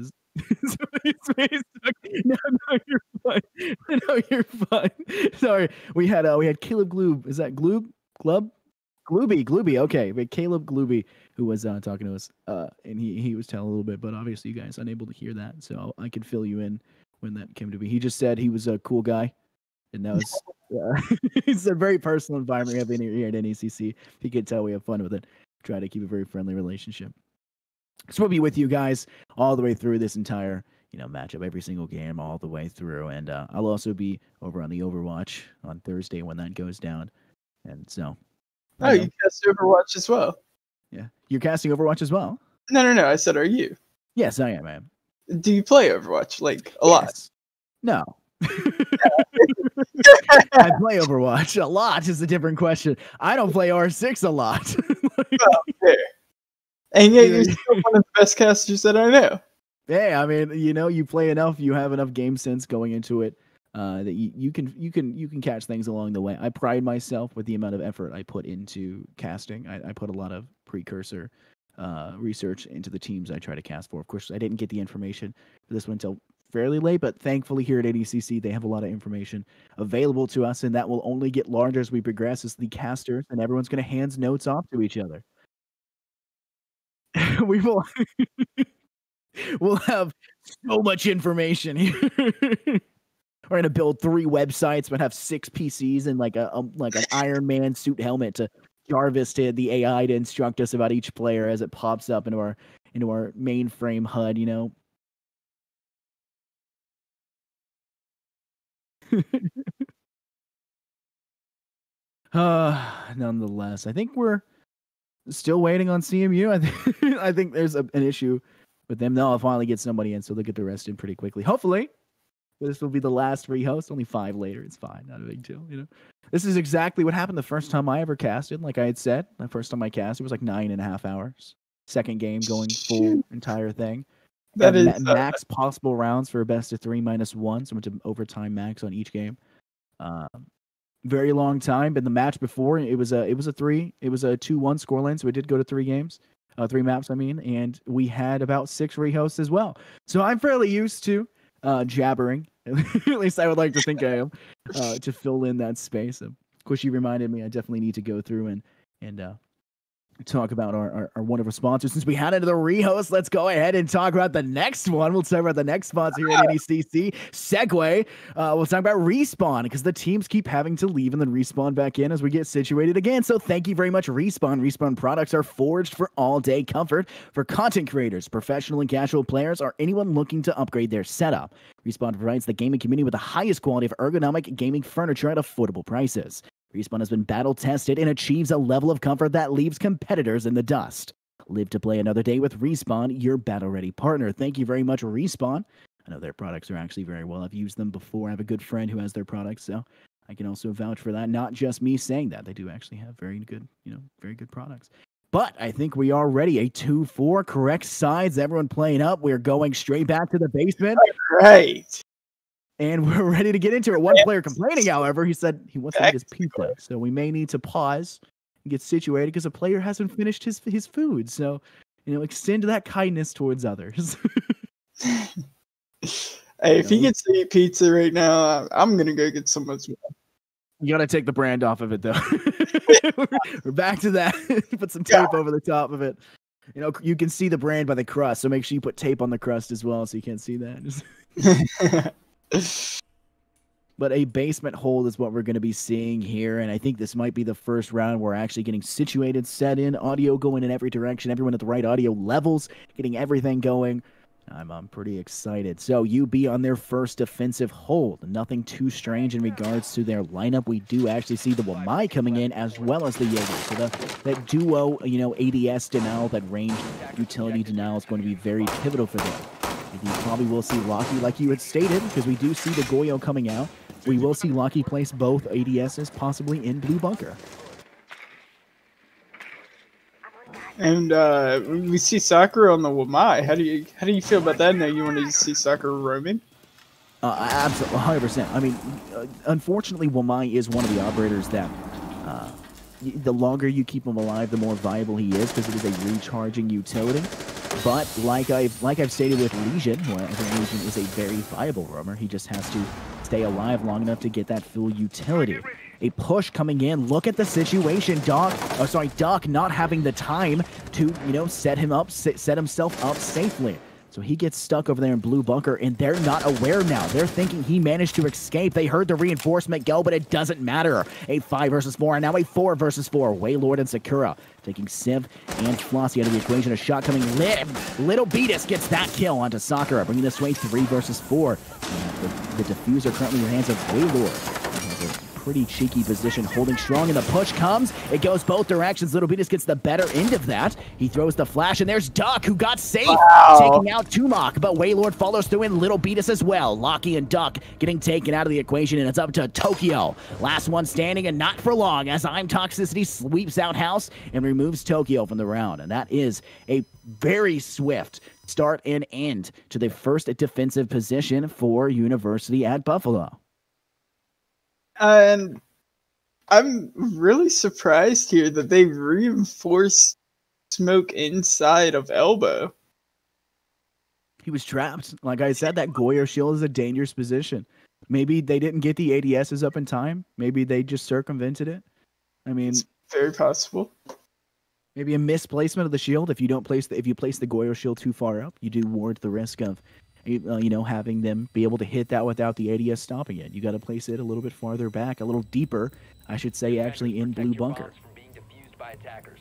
No, you're fine. No, you're fine. Sorry, we had Caleb Gloob. Is that Gloob? Glooby. Okay, but Caleb Glooby, who was talking to us, and he was telling a little bit, but obviously you guys unable to hear that, so I could fill you in when that came to be. He just said he was a cool guy, and that was it's a very personal environment we have in here at NECC. He could tell we have fun with it. Try to keep a very friendly relationship. So we'll be with you guys all the way through this entire, matchup, every single game all the way through. And I'll also be over on the Overwatch on Thursday when that goes down. And so. Oh, you cast Overwatch as well? Yeah. You're casting Overwatch as well? No. I said, are you? Yes, I am. Do you play Overwatch, a lot? No. I play Overwatch a lot is a different question. I don't play R6 a lot. Fair. And yet you're still one of the best casters that I know. Yeah, I mean, you play enough, you have enough game sense going into it that you can catch things along the way. I pride myself with the amount of effort I put into casting. I put a lot of precursor research into the teams I try to cast for. Of course, I didn't get the information for this one until fairly late, but thankfully here at NECC, they have a lot of information available to us, and that will only get larger as we progress as the casters, and everyone's going to hands notes off to each other. we will we'll have so much information here. We're gonna build 3 websites, but have 6 PCs and like an Iron Man suit helmet to Jarvis to the AI to instruct us about each player as it pops up into our mainframe HUD, you know. Nonetheless, I think we're still waiting on CMU. I think there's an issue with them. They'll finally get somebody in, so they'll get the rest in pretty quickly. Hopefully, this will be the last rehost. Only 5 later. It's fine. Not a big deal. You know, this is exactly what happened the first time I ever casted. Like I had said, the first time I casted was like 9.5 hours. Second game going full entire thing. That is max possible rounds for a best of 3 -1. So went to overtime max on each game. Very long time. But the match before it was a 2-1 scoreline, so it did go to 3 games, 3 maps. I mean, and we had about 6 rehosts as well. So I'm fairly used to jabbering. At least I would like to think I am to fill in that space. Of course, you reminded me I definitely need to go through and talk about our wonderful sponsors. Since we had it to the rehost, let's go ahead and talk about the next one. We'll talk about the next sponsor here at NECC. Segue. We'll talk about Respawn, because the teams keep having to leave and then respawn back in as we get situated again. So thank you very much, Respawn. Respawn products are forged for all-day comfort for content creators, professional and casual players, or anyone looking to upgrade their setup. Respawn provides the gaming community with the highest quality of ergonomic gaming furniture at affordable prices. Respawn has been battle-tested and achieves a level of comfort that leaves competitors in the dust. Live to play another day with Respawn, your battle-ready partner. Thank you very much, Respawn. I know their products are actually very well. I've used them before. I have a good friend who has their products, so I can also vouch for that. Not just me saying that. They do actually have very good products. But I think we are ready. A 2-4, correct sides. Everyone playing up. We're going straight back to the basement. Right. And we're ready to get into it. One player complaining, however, he said he wants to eat his pizza. So we may need to pause and get situated because a player hasn't finished his food. So, extend that kindness towards others. Hey, if he gets to eat pizza right now, I'm going to go get some as well. You got to take the brand off of it, though. We're back to that. Put some tape over the top of it. You can see the brand by the crust, so make sure you put tape on the crust as well so you can't see that. But a basement hold is what we're going to be seeing here, and I think this might be the first round we're actually getting situated, set in, audio going in every direction, everyone at the right audio levels, getting everything going. I'm pretty excited. So UB on their first defensive hold. Nothing too strange in regards to their lineup. We do actually see the Wamai coming in as well as the Yogi. So that duo, ADS denial, that range utility denial is going to be very pivotal for them. You probably will see Locky, like you had stated, because we do see the Goyo coming out. We will see Locky place both ADSs possibly in Blue Bunker. And we see Sakura on the Wamai. How do you feel about that? Now you want to see Sakura roaming? Absolutely, 100%. I mean, unfortunately, Wamai is one of the operators that the longer you keep him alive, the more viable he is, because it is a recharging utility. But like I've stated with Legion, where I think Legion is a very viable roamer, he just has to stay alive long enough to get that full utility. A push coming in. Look at the situation. Doc not having the time to, set himself up safely. So he gets stuck over there in Blue Bunker, and they're not aware now. They're thinking he managed to escape. They heard the reinforcement go, but it doesn't matter. A 5 versus 4, and now a 4 versus 4. Waylord and Sakura taking Civ and Flossie out of the equation. A shot coming. Little Beatus gets that kill onto Sakura, bringing this way 3 versus 4. The diffuser currently in the hands of Waylord. Pretty cheeky position, holding strong, and the push comes. It goes both directions. Little Beatus gets the better end of that. He throws the flash, and there's Duck, who got safe, taking out Tumok, but Waylord follows through in Little Beatus as well. Locky and Duck getting taken out of the equation, and it's up to Tokyo. Last one standing, and not for long, as I'm Toxicity sweeps out House and removes Tokyo from the round. And that is a very swift start and end to the first defensive position for University at Buffalo. And I'm really surprised here that they reinforced smoke inside of Elbow. He was trapped. Like I said, that Goyer shield is a dangerous position. Maybe they didn't get the ADSs up in time. Maybe they just circumvented it. I mean, It's very possible. maybe a misplacement of the shield. If you don't place if you place the Goyer shield too far up, you do ward the risk of, having them be able to hit that without the ADS stopping it. You got to place it a little bit farther back, a little deeper, I should say, actually in blue bunker. From being defused by attackers.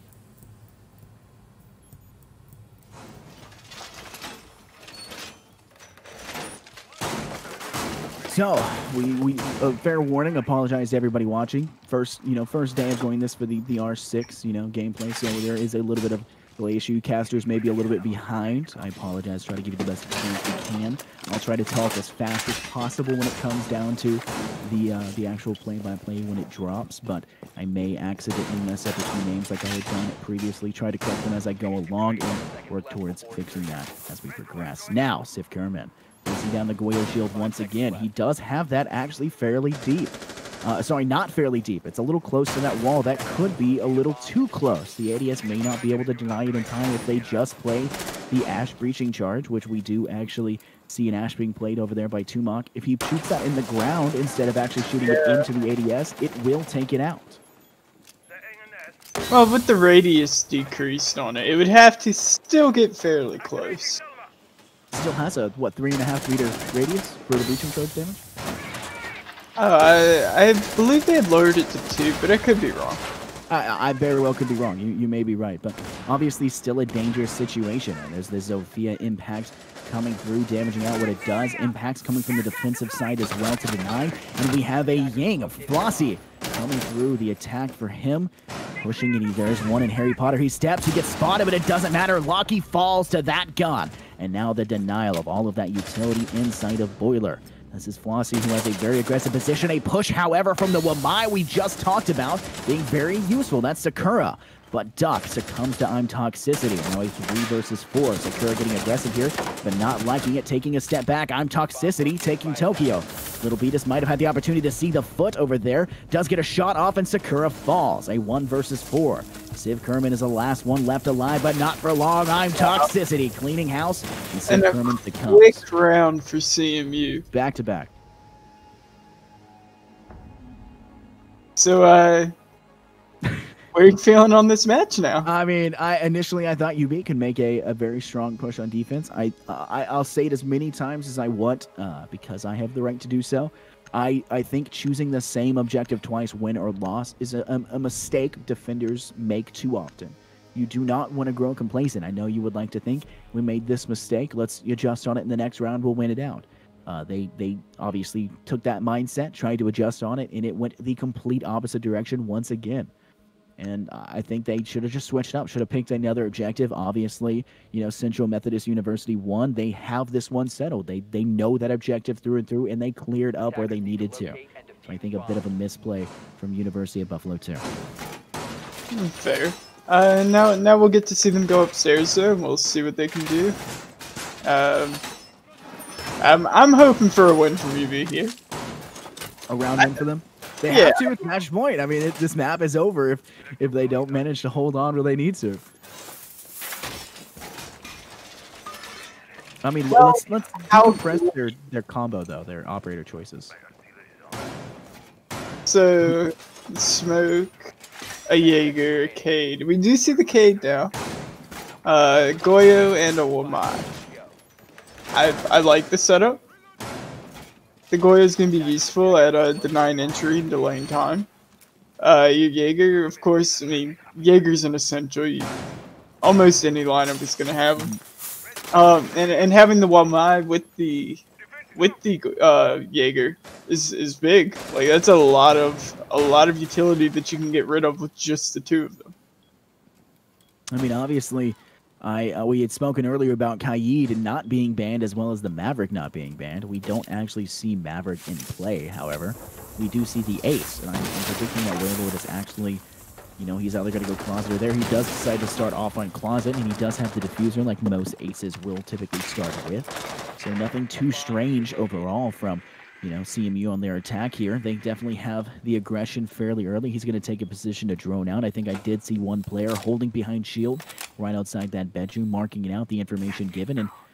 So we fair warning. Apologize to everybody watching. First day of going this for the R6 gameplay. So there is a little bit of delay issue. Casters may be a little bit behind. I apologize. Try to give you the best experience we can. I'll try to talk as fast as possible when it comes down to the actual play-by-play when it drops. But I may accidentally mess up a few names like I had done previously. Try to correct them as I go along and work towards fixing that as we progress. Now, Sif Kerman. Placing down the Goyer shield once again. He does have that actually fairly deep. Sorry, not fairly deep. It's a little close to that wall. That could be a little too close. The ADS may not be able to deny it in time if they just play the Ash breaching charge, which we do actually see an Ash being played over there by Tumok. If he shoots that in the ground instead of actually shooting it into the ADS, it will take it out. Well, with the radius decreased on it, it would have to still get fairly close. Still has a, 3.5 meter radius for the breaching charge damage? I believe they had lowered it to 2, but I could be wrong. I very well could be wrong. You may be right, but obviously still a dangerous situation. And there's the Zofia impact coming through, damaging out what it does. Impacts coming from the defensive side as well to deny. And we have a Yang of Flossie coming through the attack for him. Pushing and there's one in Harry Potter. He steps, he gets spotted, but it doesn't matter. Lucky falls to that gun. And now the denial of all of that utility inside of Boiler. This is Flossie, who has a very aggressive position. A push, however, from the Wamai we just talked about being very useful. That's Sakura. But Duck succumbs to I'm Toxicity. Now a 3 versus 4. Sakura getting aggressive here, but not liking it. Taking a step back. I'm Toxicity taking Tokyo. Little Beatus might have had the opportunity to see the foot over there. Does get a shot off, and Sakura falls. A 1 versus 4. Civ Kerman is the last one left alive, but not for long. I'm Toxicity cleaning house. And Civ Kerman succumbs. Quick round for CMU. Back to back. So, where are you feeling on this match now? I mean, initially I thought UB could make a very strong push on defense. I'll say it as many times as I want because I have the right to do so. I think choosing the same objective twice, win or loss, is a mistake defenders make too often. You do not want to grow complacent. I know you would like to think, we made this mistake, let's adjust on it in the next round, we'll win it out. They obviously took that mindset, tried to adjust on it, and it went the complete opposite direction once again. And I think they should have just switched up, should have picked another objective. Obviously, Central Methodist University won. They have this one settled. They know that objective through and through, and they cleared up where they needed to. So I think a bit of a misplay from University of Buffalo, too. Fair. Now we'll get to see them go upstairs, though, and we'll see what they can do. I'm hoping for a win from UV here. A round win for them? They have to at match point. I mean, this map is over if they don't manage to hold on where they need to. I mean, let's compress their combo though, their operator choices. So, Smoke, a Jaeger, a Cade. We do see the Cade now. Goyo and a Wamai. I like the setup. The Goyo is going to be useful at denying entry and delaying time. Your Jaeger, of course, I mean, Jaeger's an essential. Almost any lineup is going to have him. And having the Wamai with the Jaeger is big. Like, that's a lot of utility that you can get rid of with just the 2 of them. I mean, obviously, we had spoken earlier about Kaid not being banned as well as the Maverick not being banned. We don't actually see Maverick in play, however. We do see the Ace, and I'm predicting that Waylord is actually, he's either going to go Closet or there. He does decide to start off on Closet, and he does have the Diffuser like most Aces will typically start with. So nothing too strange overall from, CMU on their attack here. They definitely have the aggression fairly early. He's going to take a position to drone out. I think I did see one player holding behind shield right outside that bedroom, marking it out, the information given, and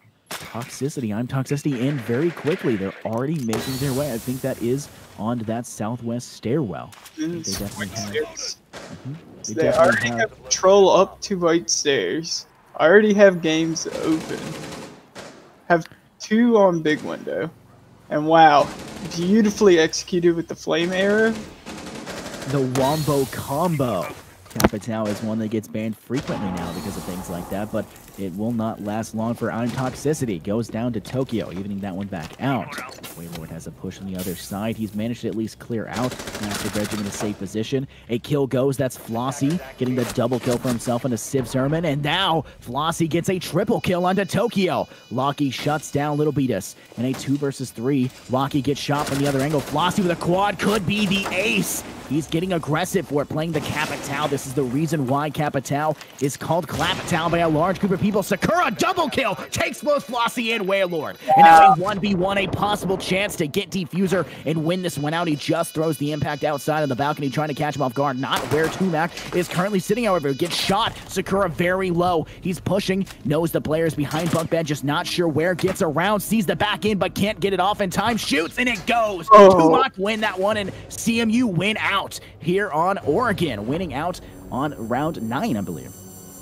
Toxicity. I'm Toxicity in very quickly. They're already making their way. I think that is on that southwest stairwell. They definitely have. They already have control up to white stairs. Already have games open. Have 2 on big window. And wow, beautifully executed with the flame arrow. The Wombo combo. Capitao is one that gets banned frequently now because of things like that, but it will not last long for I'm Toxicity. Goes down to Tokyo, evening that one back out. Waylord has a push on the other side. He's managed to at least clear out. Master Bedroom in a safe position. A kill goes. That's Flossie getting the double kill for himself into Civ Sermon. And now Flossie gets a triple kill onto Tokyo. Locky shuts down Little Beatus. In a 2 versus 3, Locky gets shot from the other angle. Flossie with a quad could be the ace. He's getting aggressive for it, playing the Capitao. This is the reason why Capitao is called Clapitao by a large group of people. Sakura double kill takes both Flossie and Wailord. And now a 1v1, a possible chance to get Diffuser and win this one out. He just throws the impact outside on the balcony, trying to catch him off guard. Not where Tumac is currently sitting, however. Gets shot. Sakura very low. He's pushing, knows the players behind bunk bed, just not sure where. Gets around, sees the back end, but can't get it off in time. Shoots, and it goes. Tumac win that one, and CMU win out here on Oregon, winning out on round 9, I believe.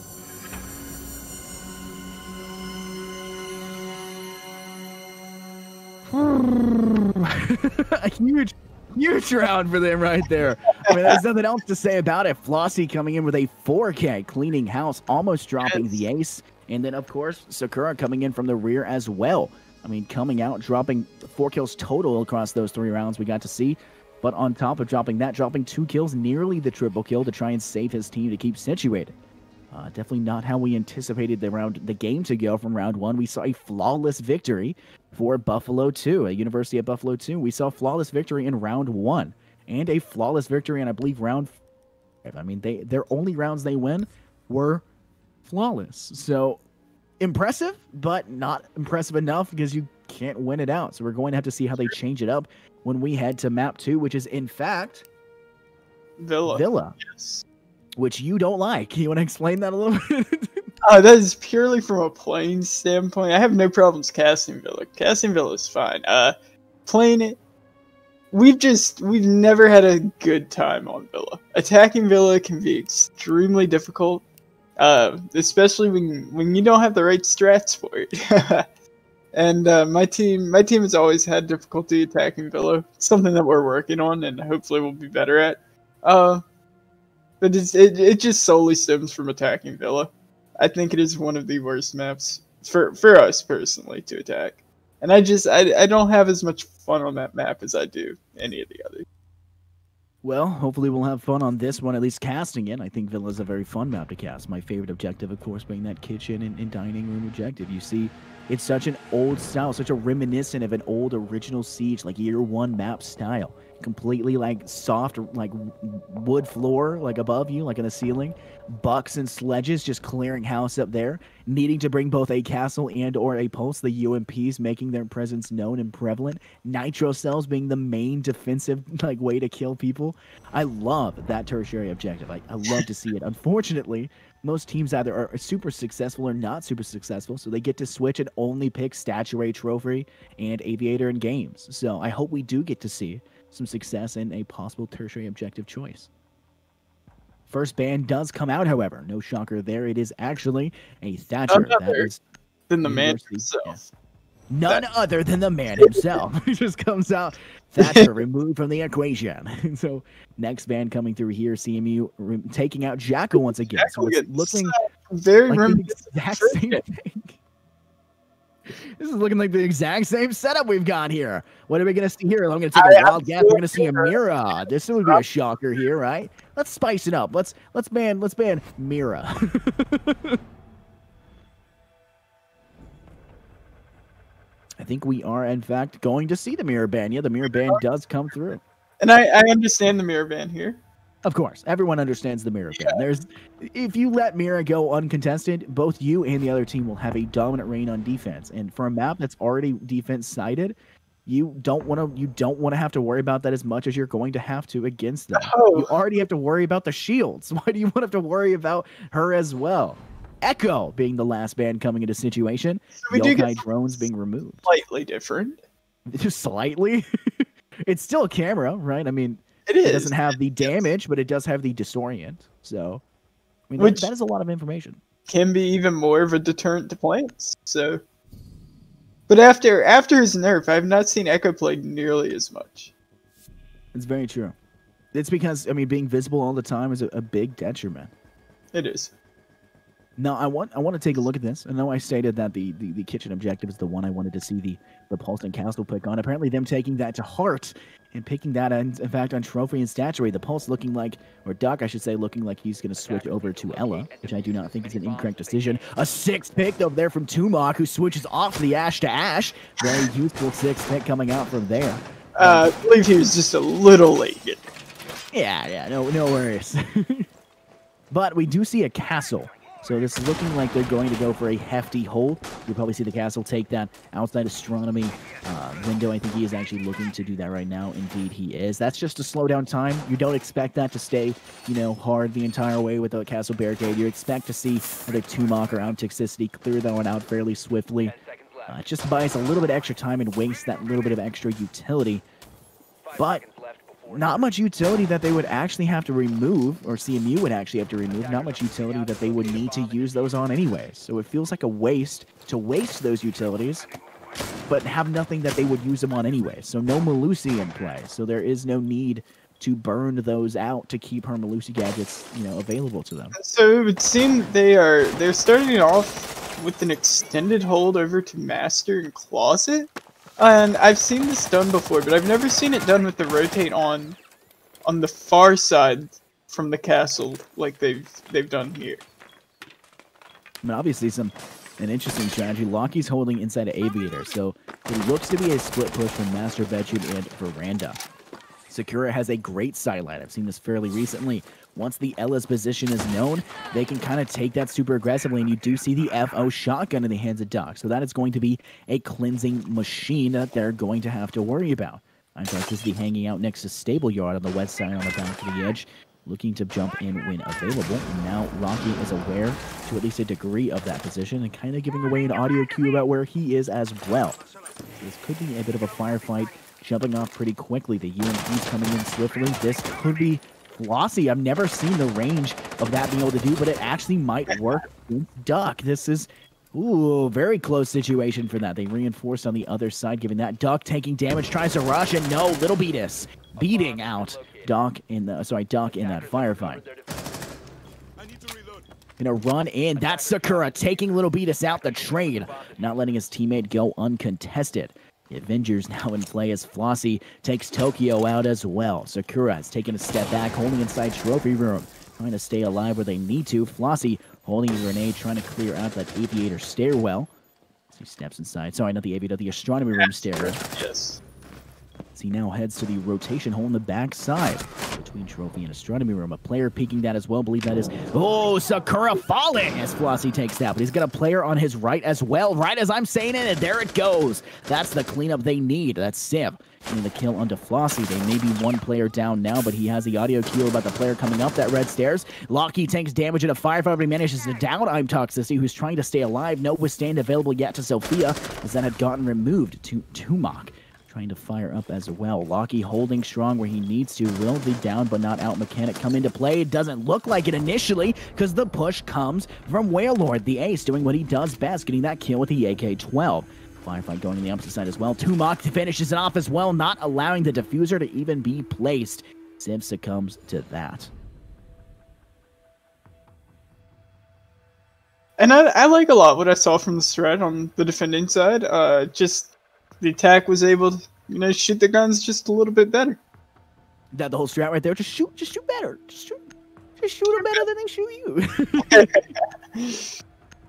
A huge round for them right there. I mean, there's nothing else to say about it. Flossie coming in with a 4K, cleaning house, almost dropping the ace. And then, of course, Sakura coming in from the rear as well. I mean, coming out, dropping 4 kills total across those 3 rounds we got to see. But on top of dropping that, dropping 2 kills, nearly the triple kill to try and save his team to keep situated. Definitely not how we anticipated the game to go from round 1. We saw a flawless victory for Buffalo 2, a University at Buffalo 2. We saw flawless victory in round 1 and a flawless victory in, I believe, round 5. I mean, their only rounds they win were flawless. So impressive, but not impressive enough because you can't win it out. So we're going to have to see how they change it up when we head to map 2, which is in fact Villa. Yes. Which you don't like. You want to explain that a little bit? That is purely from a playing standpoint. I have no problems casting Villa. Casting Villa is fine. Playing it, we've never had a good time on Villa. Attacking Villa can be extremely difficult, especially when you don't have the right strats for it. And my team has always had difficulty attacking Villa. It's something that we're working on, and hopefully we'll be better at. But it just solely stems from attacking Villa. I think it is one of the worst maps for us personally to attack. And I don't have as much fun on that map as I do any of the others. Well, hopefully we'll have fun on this one, at least casting it. I think Villa's a very fun map to cast. My favorite objective, of course, being that kitchen and dining room objective. You see, it's such an old style, such a reminiscent of an old original Siege, like year 1 map style. Completely like soft, like wood floor, like above you, like in the ceiling. Bucks and sledges just clearing house up there. Needing to bring both a castle and or a pulse. The UMPs making their presence known and prevalent. Nitro cells being the main defensive like way to kill people. I love that tertiary objective. I love to see it. Unfortunately, most teams either are super successful or not super successful, so they get to switch and only pick Statuary Trophy and Aviator in games. So I hope we do get to see some success in a possible tertiary objective choice. First ban does come out, however. No shocker there. It is actually a Thatcher. That is than the man himself. Yes. None other than the man himself. He just comes out. Thatcher removed from the equation. So next ban coming through here, CMU taking out Jacko once again. So it's looking very like the exact same thing. This is looking like the exact same setup we've got here. What are we going to see here? I'm going to take a wild guess. We're going to see a Mira. This would be a shocker here, right? Let's spice it up. Let's ban Mira. I think we are, in fact, going to see the Mirror ban. Yeah, the Mirror ban does come through. And I understand the Mirror ban here. Of course, everyone understands the Mirror ban. If you let Mira go uncontested, both you and the other team will have a dominant reign on defense. And for a map that's already defense sided, you don't want to have to worry about that as much as you're going to have to against them. You already have to worry about the shields. Why do you want to have to worry about her as well? Echo being the last band coming into situation. So we do Yokai get drones being removed. slightly different. Just slightly. It's still a camera, right? I mean, It it is. doesn't have the damage, but it does have the disorient. So, I mean, Which- that is a lot of information. Can be even more of a deterrent to plants. So, but after his nerf, I have not seen Echo played nearly as much. It's very true. It's because, I mean, being visible all the time is a big detriment. It is. Now, I want to take a look at this. I know I stated that the kitchen objective is the one I wanted to see the Pulse and Castle pick on. Apparently, them taking that to heart and picking that, in fact, on Trophy and Statuary. The Pulse looking like, or Duck, I should say, looking like he's going to switch over to Ella, which I do not think is an incorrect decision. A 6th pick over there from Tumok, who switches off the Ash to Ash. Very useful 6th pick coming out from there. I believe he was just a little late. Yeah, no worries. But we do see a castle. So this is looking like they're going to go for a hefty hold. You'll probably see the castle take that outside astronomy window. I think he is actually looking to do that right now. Indeed, he is. That's just to slow down time. You don't expect that to stay, hard the entire way with the castle barricade. You expect to see either Tumok or Toxicity clear that one out fairly swiftly. It just buys a little bit extra time and wastes that little bit of extra utility. But not much utility that they would actually have to remove, or CMU would actually have to remove. Not much utility that they would need to use those on anyway. So it feels like a waste to waste those utilities, but have nothing that they would use them on anyway. So no Melusi in play. So there is no need to burn those out to keep her Melusi gadgets, available to them. So it would seem they're starting off with an extended hold over to Master and Closet. And I've seen this done before, but I've never seen it done with the rotate on the far side from the castle like they've done here. I mean, obviously an interesting strategy. Lockie's holding inside of Aviator, so it looks to be a split push from Master Bedroom and Veranda. Sakura has a great sideline. I've seen this fairly recently. Once the Ella's position is known, they can kind of take that super aggressively, and you do see the FO shotgun in the hands of Doc. So that is going to be a cleansing machine that they're going to have to worry about. Toxicity hanging out next to Stable Yard on the west side on the back of the edge, looking to jump in when available. And now Rocky is aware to at least a degree of that position and kind of giving away an audio cue about where he is as well. This could be a bit of a firefight, jumping off pretty quickly. The UMP's coming in swiftly. This could be Flossy. I've never seen the range of that being able to do, but it actually might work with Duck. This is, very close situation for that. They reinforced on the other side, giving that Duck taking damage, tries to rush, and no, Little Beatus beating out Duck in that firefight. Gonna run in. That's Sakura taking Little Beatus out the trade, not letting his teammate go uncontested. The Avengers now in play as Flossie takes Tokyo out as well. Sakura has taken a step back, holding inside Trophy Room, trying to stay alive where they need to. Flossie holding a grenade, trying to clear out that Aviator stairwell. As he steps inside. Sorry, not the Aviator, the Astronomy Room stairwell. Yes. As he now heads to the rotation hole in the backside between Trophy and Astronomy Room. A player peeking that as well. Believe that is... Sakura falling as Flossie takes that. But he's got a player on his right as well. Right as I'm saying it, and there it goes. That's the cleanup they need. That's Civ getting the kill onto Flossie. They may be one player down now, but he has the audio cue about the player coming up that red stairs. Lockie takes damage in a firefight, but he manages to down Toxicity, who's trying to stay alive. No withstand available yet to Sophia, as that had gotten removed to Tumok. Trying to fire up as well. Lockie holding strong where he needs to. Will the down but not out mechanic come into play? It doesn't look like it initially, because the push comes from Whalelord. The ace doing what he does best, getting that kill with the AK-12. Firefight going on the opposite side as well. Tumok finishes it off as well, not allowing the diffuser to even be placed. Civ succumbs to that. And I like a lot what I saw from the strat on the defending side. Just the attack was able to, shoot the guns just a little bit better. That the whole strat right there. Just shoot better. Just shoot them better than they shoot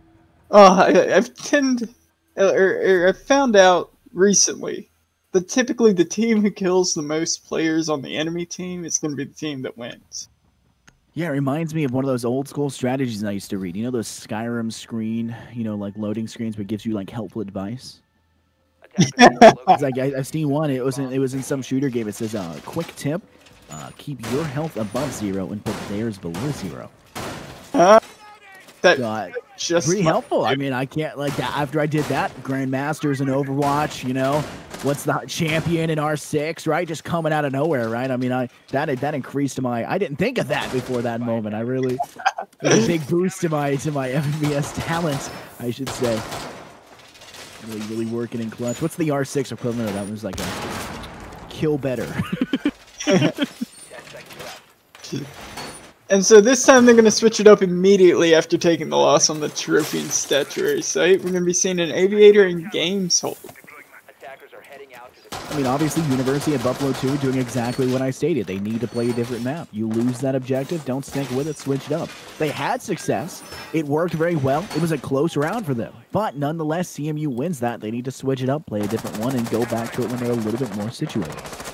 you. I've found out recently that typically the team who kills the most players on the enemy team is going to be the team that wins. Yeah, it reminds me of one of those old school strategies I used to read. You know those Skyrim screen, like loading screens where it gives you like helpful advice? It's like I've seen one. It was in some shooter game. It says, quick tip, keep your health above 0 and put theirs below 0. just Pretty helpful. I mean, I can't, like, after I did that, Grandmasters and Overwatch, you know, what's the champion in R6, right? Just coming out of nowhere, right? I mean, that increased my, I didn't think of that before that moment. I really, it was a big boost to my FBS talent, I should say. Really working in clutch. What's the R6 equivalent of that? It was like a kill better. 10 seconds left. And so this time they're going to switch it up immediately after taking the loss on the trophy and statuary site. We're going to be seeing an aviator and games hold. Attackers are heading out to the I mean, obviously, University of Buffalo 2 doing exactly what I stated. They need to play a different map. You lose that objective, don't stick with it, switch it up. They had success. It worked very well. It was a close round for them. But nonetheless, CMU wins that. They need to switch it up, play a different one, and go back to it when they're a little bit more situated.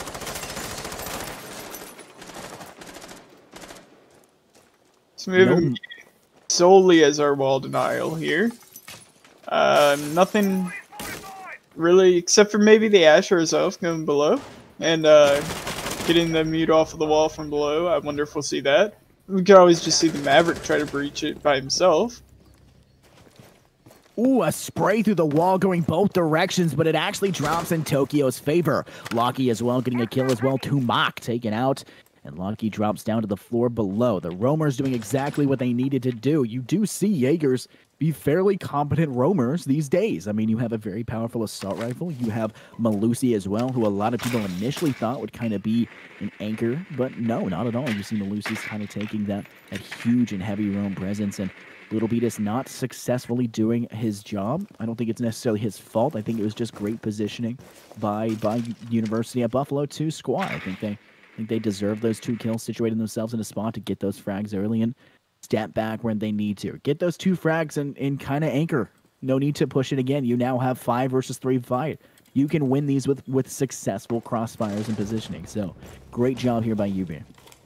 So we have solely as our wall denial here. Nothing really, except for maybe the Asher herself going below and getting the mute off of the wall from below. I wonder if we'll see that. We could always just see the Maverick try to breach it by himself. Ooh, a spray through the wall going both directions, but it actually drops in Tokyo's favor. Locky as well getting a kill as well. Tumak taken out. And Locky drops down to the floor below. The roamers doing exactly what they needed to do. You do see Jaegers be fairly competent roamers these days. I mean, you have a very powerful assault rifle. You have Malusi as well, who a lot of people initially thought would kind of be an anchor. But no, not at all. You see Malusi's kind of taking that huge and heavy roam presence. And Little Beat is not successfully doing his job. I don't think it's necessarily his fault. I think it was just great positioning by University of Buffalo 2 squad. I think they deserve those 2 kills, situating themselves in a spot to get those frags early and step back when they need to. Get those 2 frags and kind of anchor. No need to push it again. You now have 5 versus 3 fight. You can win these with successful crossfires and positioning. So, great job here by UB.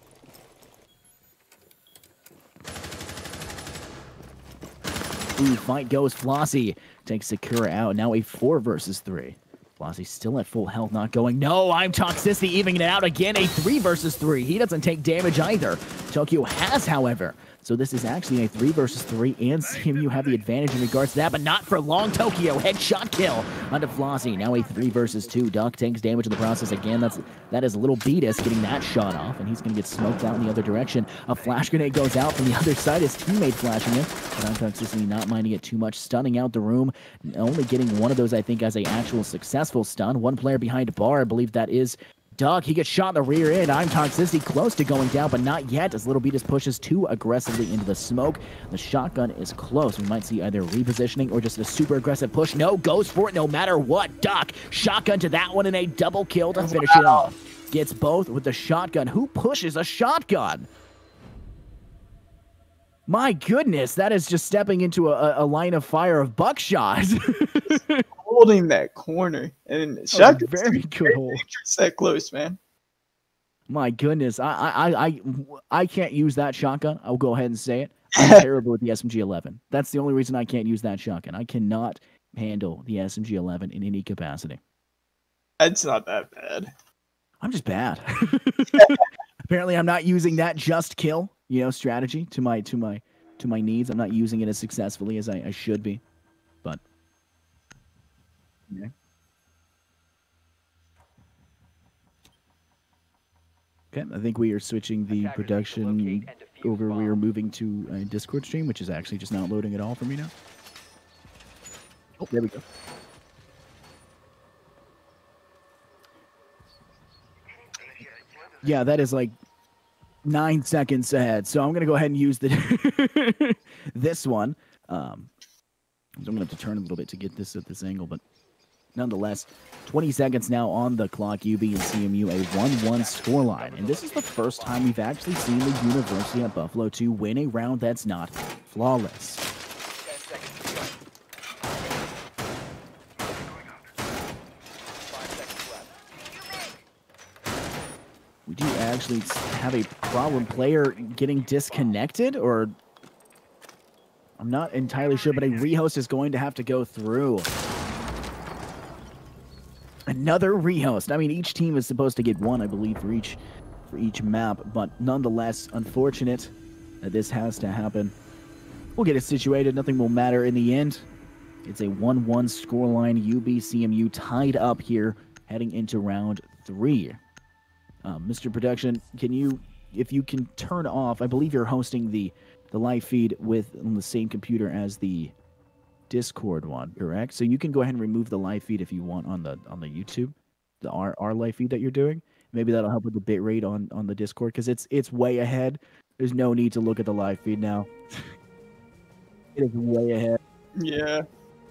Ooh, fight goes. Flossie takes Sakura out. Now a 4 versus 3. Flossie still at full health, not going. No, I'm Toxicity evening it out again. A 3 versus 3. He doesn't take damage either. Tokyo has, however. So this is actually a 3 versus 3, and CMU have the advantage in regards to that, but not for long. Tokyo headshot kill onto Flossie. Now a 3 versus 2. Duck takes damage in the process again. That is Little Beatus getting that shot off, and he's going to get smoked out in the other direction. A flash grenade goes out from the other side. His teammate flashing it, but Toxicity not minding it too much, stunning out the room. Only getting one of those, I think, as a actual successful stun. One player behind bar, I believe that is Doug. He gets shot in the rear end. I'm Toxicity close to going down, but not yet as Little Beatus pushes too aggressively into the smoke. The shotgun is close. We might see either repositioning or just a super aggressive push. No, goes for it no matter what. Duck, shotgun to that one and a double kill to finish it off. Gets both with the shotgun. Who pushes a shotgun? My goodness, that is just stepping into a line of fire of buckshot. Holding that corner, and shotgun very good hold. That close, man. My goodness, I can't use that shotgun. I'll go ahead and say it. I'm terrible with the SMG-11. That's the only reason I can't use that shotgun. I cannot handle the SMG-11 in any capacity. It's not that bad. I'm just bad. Apparently, I'm not using that just kill, strategy to my needs. I'm not using it as successfully as I should be. But yeah. Okay, I think we are switching the production over. We are moving to a Discord stream, which is actually just not loading at all for me now. Oh, there we go. Yeah, that is like 9 seconds ahead. So I'm going to go ahead and use the this one. So I'm going to have to turn a little bit to get this at this angle, but nonetheless, 20 seconds now on the clock. UB and CMU a 1-1 scoreline. And this is the first time we've actually seen the University of Buffalo 2 win a round that's not flawless. 10 seconds to go. 5 seconds left. We do actually have a problem player getting disconnected, or I'm not entirely sure, but a rehost is going to have to go through. Another rehost. I mean, each team is supposed to get one, I believe, for each map, but nonetheless, unfortunate that this has to happen. We'll get it situated. Nothing will matter in the end. It's a 1-1 scoreline. UBCMU tied up here, heading into round 3. Mr. Production, if you can turn off, I believe you're hosting the live feed on the same computer as the Discord one, correct? So you can go ahead and remove the live feed if you want on the YouTube, our live feed that you're doing. Maybe that'll help with the bit rate on the Discord, because it's way ahead. There's no need to look at the live feed now. It is way ahead. Yeah.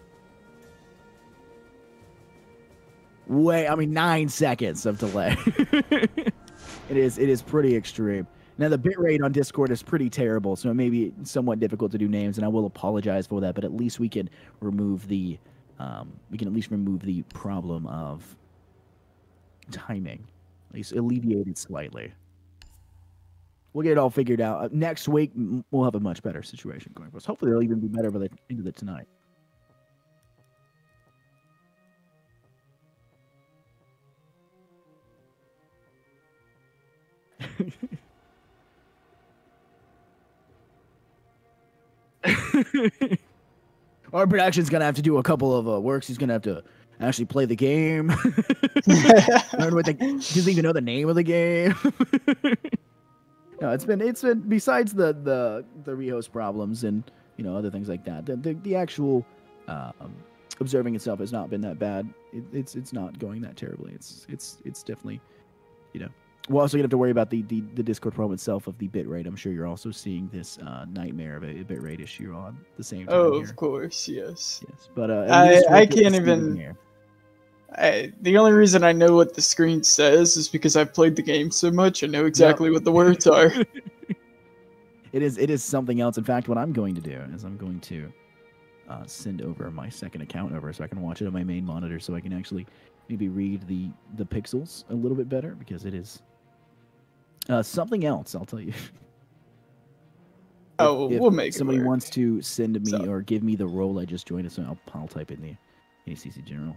9 seconds of delay. It is pretty extreme. Now the bit rate on Discord is pretty terrible, so it may be somewhat difficult to do names, and I will apologize for that. But at least we can remove the problem of timing, at least alleviate it slightly. We'll get it all figured out. Next week we'll have a much better situation going for us. Hopefully it'll even be better by the end of the tonight. Our production's gonna have to do a couple of works. He's gonna have to actually play the game. Learn what doesn't even know the name of the game. No, it's been besides the rehost problems and other things like that. The actual observing itself has not been that bad. It's not going that terribly. It's definitely We're also gonna have to worry about the Discord problem itself of the bitrate. I'm sure you're also seeing this nightmare of a bitrate issue on the same time. Oh, here. of course, yes. Yes, but I can't even. The only reason I know what the screen says is because I've played the game so much. I know exactly what the words are. It is something else. In fact, what I'm going to do is I'm going to send over my second account over so I can watch it on my main monitor, so I can actually maybe read the pixels a little bit better, because it is something else. I'll tell you. If we'll make somebody it work. wants to send me or give me the role I just joined, so I'll type in the NECC general.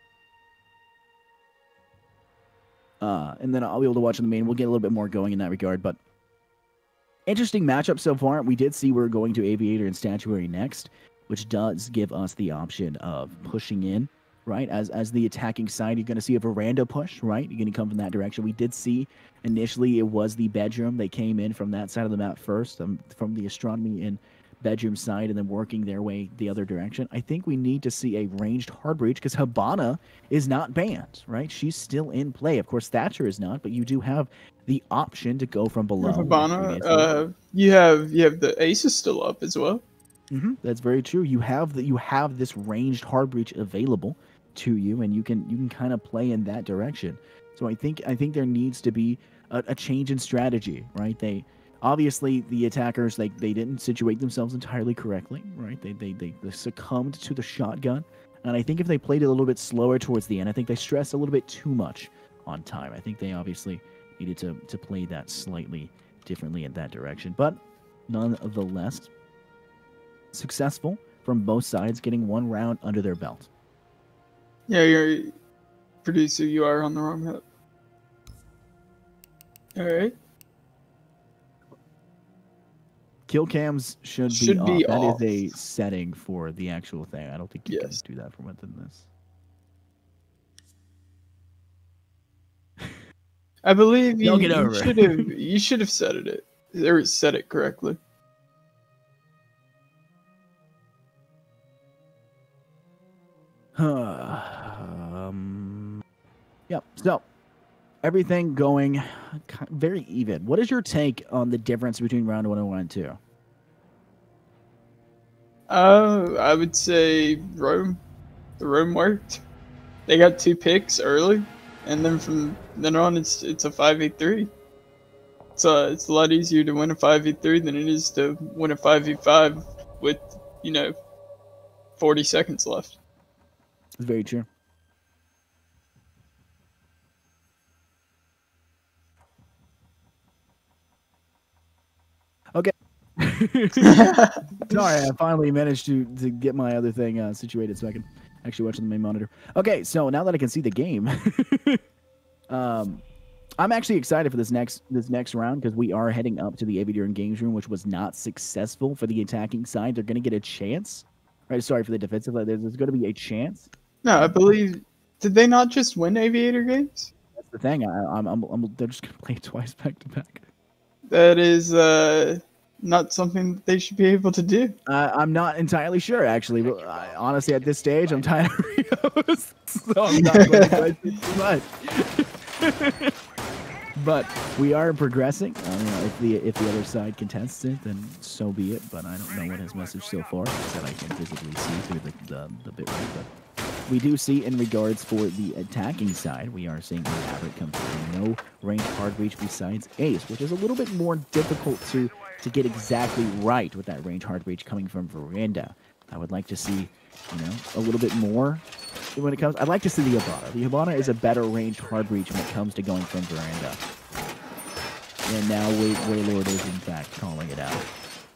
And then I'll be able to watch on the main. We'll get a little bit more going in that regard. But interesting matchup so far. We did see we're going to Aviator and Statuary next, which does give us the option of pushing in, right? As the attacking side, you're going to see a veranda push, right? You're going to come from that direction. We did see initially it was the bedroom. They came in from that side of the map first, from the astronomy and bedroom side, and then working their way the other direction. I think we need to see a ranged hard breach, because Habana is not banned, right? She's still in play. Of course, Thatcher is not, but you do have the option to go from below. Habana, you have the aces still up as well. That's very true. You have this ranged hard breach available to you, and you can kind of play in that direction. So I think there needs to be a change in strategy, right? Obviously, the attackers, they didn't situate themselves entirely correctly, right? They succumbed to the shotgun. And I think if they played it a little bit slower towards the end, I think they stressed a little bit too much on time. I think they obviously needed to play that slightly differently in that direction. But nonetheless, successful from both sides, getting one round under their belt. Yeah, your producer, you are on the wrong map. All right. Kill cams should be off. That is a setting for the actual thing. I don't think you can do that from within this. I believe you should have set it or set it correctly. Yep. So everything going very even. What is your take on the difference between round 1 and round 2? I would say Rome. The Rome worked. They got 2 picks early, and then from then on, it's a 5v3. It's a lot easier to win a 5v3 than it is to win a 5v5 with 40 seconds left. It's very true. Okay. Sorry, I finally managed to get my other thing situated so I can actually watch on the main monitor. Okay, so now that I can see the game, I'm actually excited for this next round because we are heading up to the Aviator Games Room, which was not successful for the attacking side. They're going to get a chance. Right, sorry for the defensive. There's going to be a chance. No, I believe. Did they not just win Aviator games? That's the thing. They're just going to play it twice back to back. That is not something that they should be able to do. I'm not entirely sure, actually. But honestly, at this stage, I'm tired of Rios, so I'm not going to question too much. But we are progressing. If the other side contests it, then so be it. But I don't know what his message so far is that I can visibly see through the bitrate. But we do see in regards for the attacking side, we are seeing Abbott come through. No range hard reach besides Ace, which is a little bit more difficult to get exactly right with that range hard reach coming from Veranda. I would like to see, a little bit more when it comes. I'd like to see the Hibana. The Hibana is a better range hard reach when it comes to going from Veranda. And now Waylord is in fact calling it out.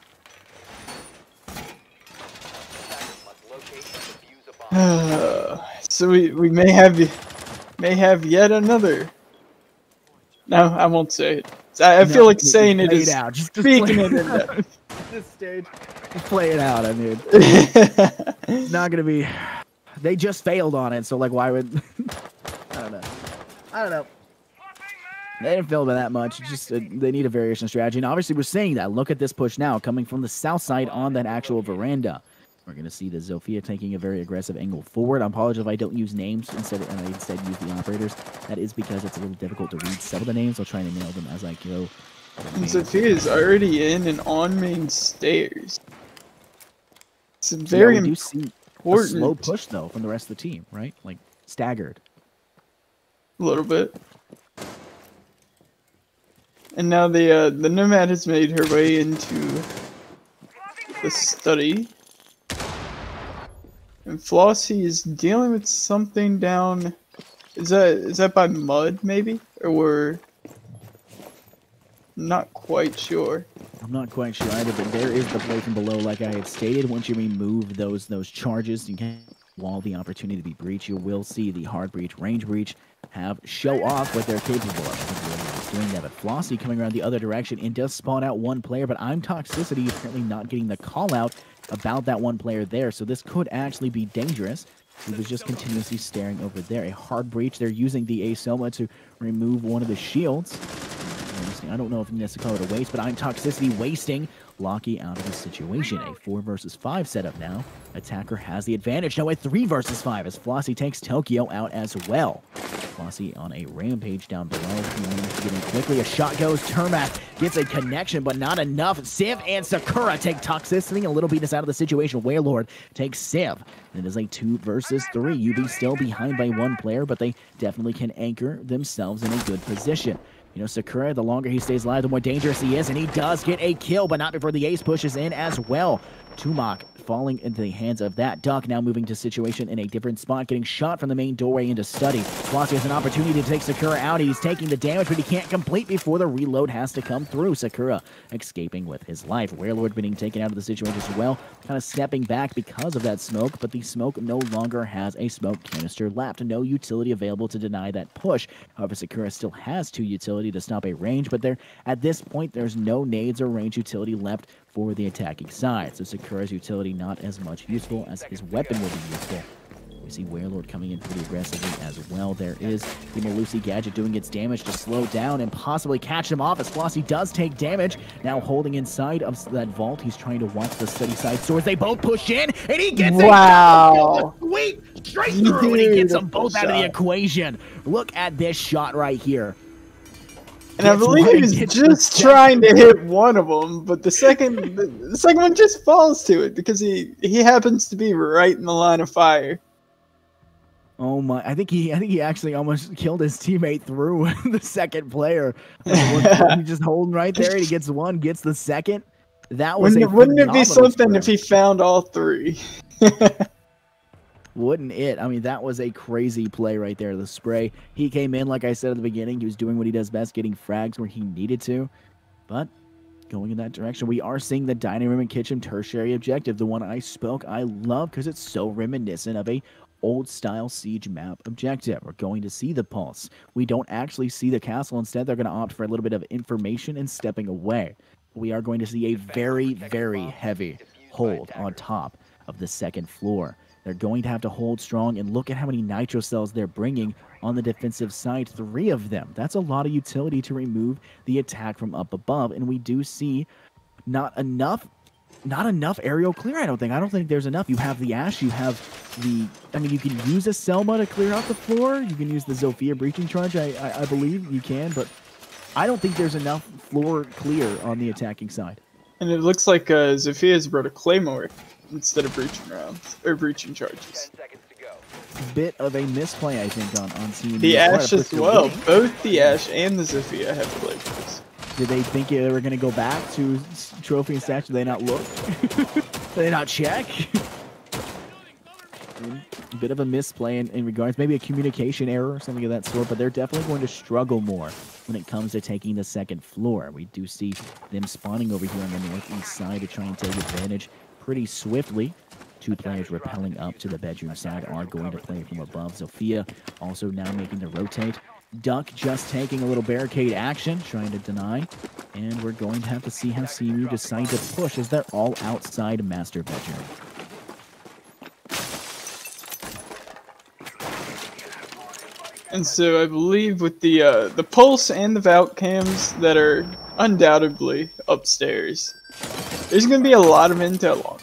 So we may have yet another. No, I won't say it. I feel like saying it is speaking it in at this stage. Just play it out. I mean, it's not gonna be. They just failed on it, so like, why would? I don't know. They didn't fail by that much. Just they need a variation strategy, and obviously we're seeing that. Look at this push now, coming from the south side on that actual Veranda. We're gonna see the Zofia taking a very aggressive angle forward. I apologize if I don't use names instead use the operators. That is because it's a little difficult to read some of the names. I'll try to nail them as I go. Zofia is already in and on main stairs. It's very we do see a slow push though from the rest of the team, right? Like staggered. A little bit. And now the Nomad has made her way into the study. And Flossie is dealing with something down. Is that by mud maybe? Or we're not quite sure. I'm not quite sure either, but there is the play from below, like I had stated. Once you remove those charges, you can wall the opportunity to be breached. You will see the hard breach, range breach show off what they're capable of. Doing that, but Flossie coming around the other direction and does spawn out one player, but I'm Toxicity apparently not getting the call out about that one player there, so this could actually be dangerous. He was just continuously staring over there. A hard breach. They're using the Asoma to remove one of the shields. I don't know if you necessarily call it a waste, but I'm Toxicity wasting Locky out of the situation. A 4 versus 5 setup now. Attacker has the advantage. Now a 3 versus 5 as Flossie takes Tokyo out as well. Flossie on a rampage down below. He managed to get in quickly. A shot goes. Termath gets a connection, but not enough. Civ and Sakura take Toxicity. A little beat us out of the situation. Waylord takes Civ. And it is a 2 versus 3. UB still behind by one player, but they definitely can anchor themselves in a good position. Sakura, the longer he stays alive, the more dangerous he is, and he does get a kill, but not before the ace pushes in as well. Tumak falling into the hands of that Duck, now moving to situation in a different spot, getting shot from the main doorway into study. Flossie has an opportunity to take Sakura out. He's taking the damage, but he can't complete before the reload has to come through. Sakura escaping with his life. Warlord being taken out of the situation as well, kind of stepping back because of that smoke, but the smoke no longer has a smoke canister left. No utility available to deny that push. However, Sakura still has 2 utility to stop a range, but at this point, there's no nades or range utility left for the attacking side. So Sakura's utility not as much useful as his weapon will be useful. We see Warlord coming in pretty aggressively as well. There is the Malusi gadget doing its damage to slow down and possibly catch him off as Flossie does take damage. Now holding inside of that vault. He's trying to watch the study side swords. They both push in and he gets a sweep straight through and he gets them both out of the equation. Look at this shot right here. And I believe he was just trying to hit one of them, but the second one just falls to it because he happens to be right in the line of fire. Oh my! I think he actually almost killed his teammate through the second player. He's just holding right there, and he gets one, gets the second. That was wouldn't it be something if he found all 3? Wouldn't it? I mean, that was a crazy play right there. The spray. He came in, like I said at the beginning, he was doing what he does best, getting frags where he needed to. But going in that direction, we are seeing the dining room and kitchen tertiary objective, the one I love because it's so reminiscent of a old-style siege map objective. We're going to see the pulse. We don't actually see the castle. Instead, they're going to opt for a little bit of information and stepping away. We are going to see a very, very heavy hold on top of the second floor. They're going to have to hold strong, and look at how many nitro cells they're bringing on the defensive side. 3 of them. That's a lot of utility to remove the attack from up above, and we do see not enough aerial clear, I don't think there's enough. You have the Ash, you have the... I mean, you can use a Selma to clear out the floor. You can use the Zofia breaching charge, I believe you can, but I don't think there's enough floor clear on the attacking side. And it looks like Zofia's brought a Claymore instead of breaching rounds, or breaching charges. 10 seconds to go. Bit of a misplay, I think, on Team. The Ash as well. Both the Ash and the Zofia have Claymores. Did they think they were going to go back to trophy and stats? Did they not look? Did they not check? A bit of a misplay in regards, maybe a communication error or something of that sort, but they're definitely going to struggle more when it comes to taking the second floor. We do see them spawning over here on the northeast side to try and take advantage pretty swiftly. 2 players rappelling up to the bedroom side are going to play from above. Zofia also now making the rotate. Duck just taking a little barricade action, trying to deny. And we're going to have to see how CMU decide to push as they're all outside master bedroom. And so I believe with the pulse and the Valk cams that are undoubtedly upstairs, there's going to be a lot of intel on.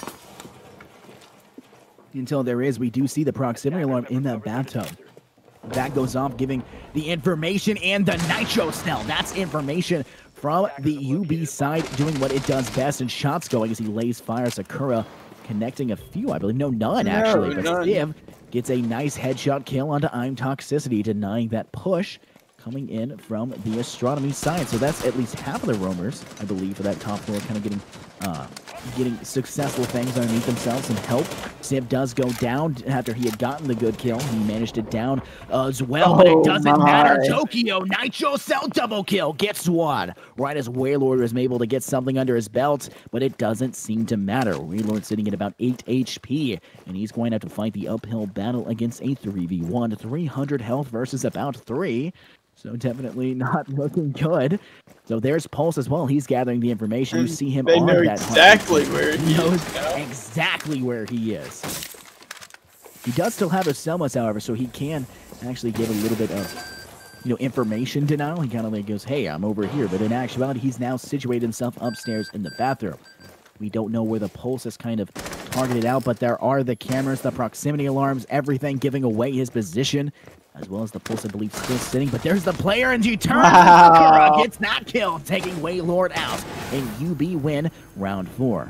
Until there is, we do see the proximity alarm in that bathtub. That goes off, giving the information and the nitro cell. That's information from the UB side doing what it does best, and shots going as he lays fire. Sakura connecting a few, I believe. No, none actually. But Civ gets a nice headshot kill onto I'm Toxicity, denying that push coming in from the astronomy side. So that's at least half of the roamers, I believe, for that top floor, kind of getting successful things underneath themselves and help. Civ does go down after he had gotten the good kill. He managed to down as well, but it doesn't matter. Tokyo Nitro Cell double kill gets one. Right as Waylord was able to get something under his belt, but it doesn't seem to matter. Waylord sitting at about 8 HP, and he's going to have to fight the uphill battle against a 3v1. 300 health versus about 3. So definitely not looking good. So there's Pulse as well. He's gathering the information. You see him on that. Exactly where he knows exactly where he is. He does still have his Selmas, however, so he can actually give a little bit of, information denial. He kind of like goes, "Hey, I'm over here," but in actuality, he's now situated himself upstairs in the bathroom. We don't know where the Pulse is kind of targeted out, but there are the cameras, the proximity alarms, everything giving away his position, as well as the Pulse, I believe, still sitting. But there's the player, and he turns. Sakura gets that kill, taking Waylord out. And UB win round 4.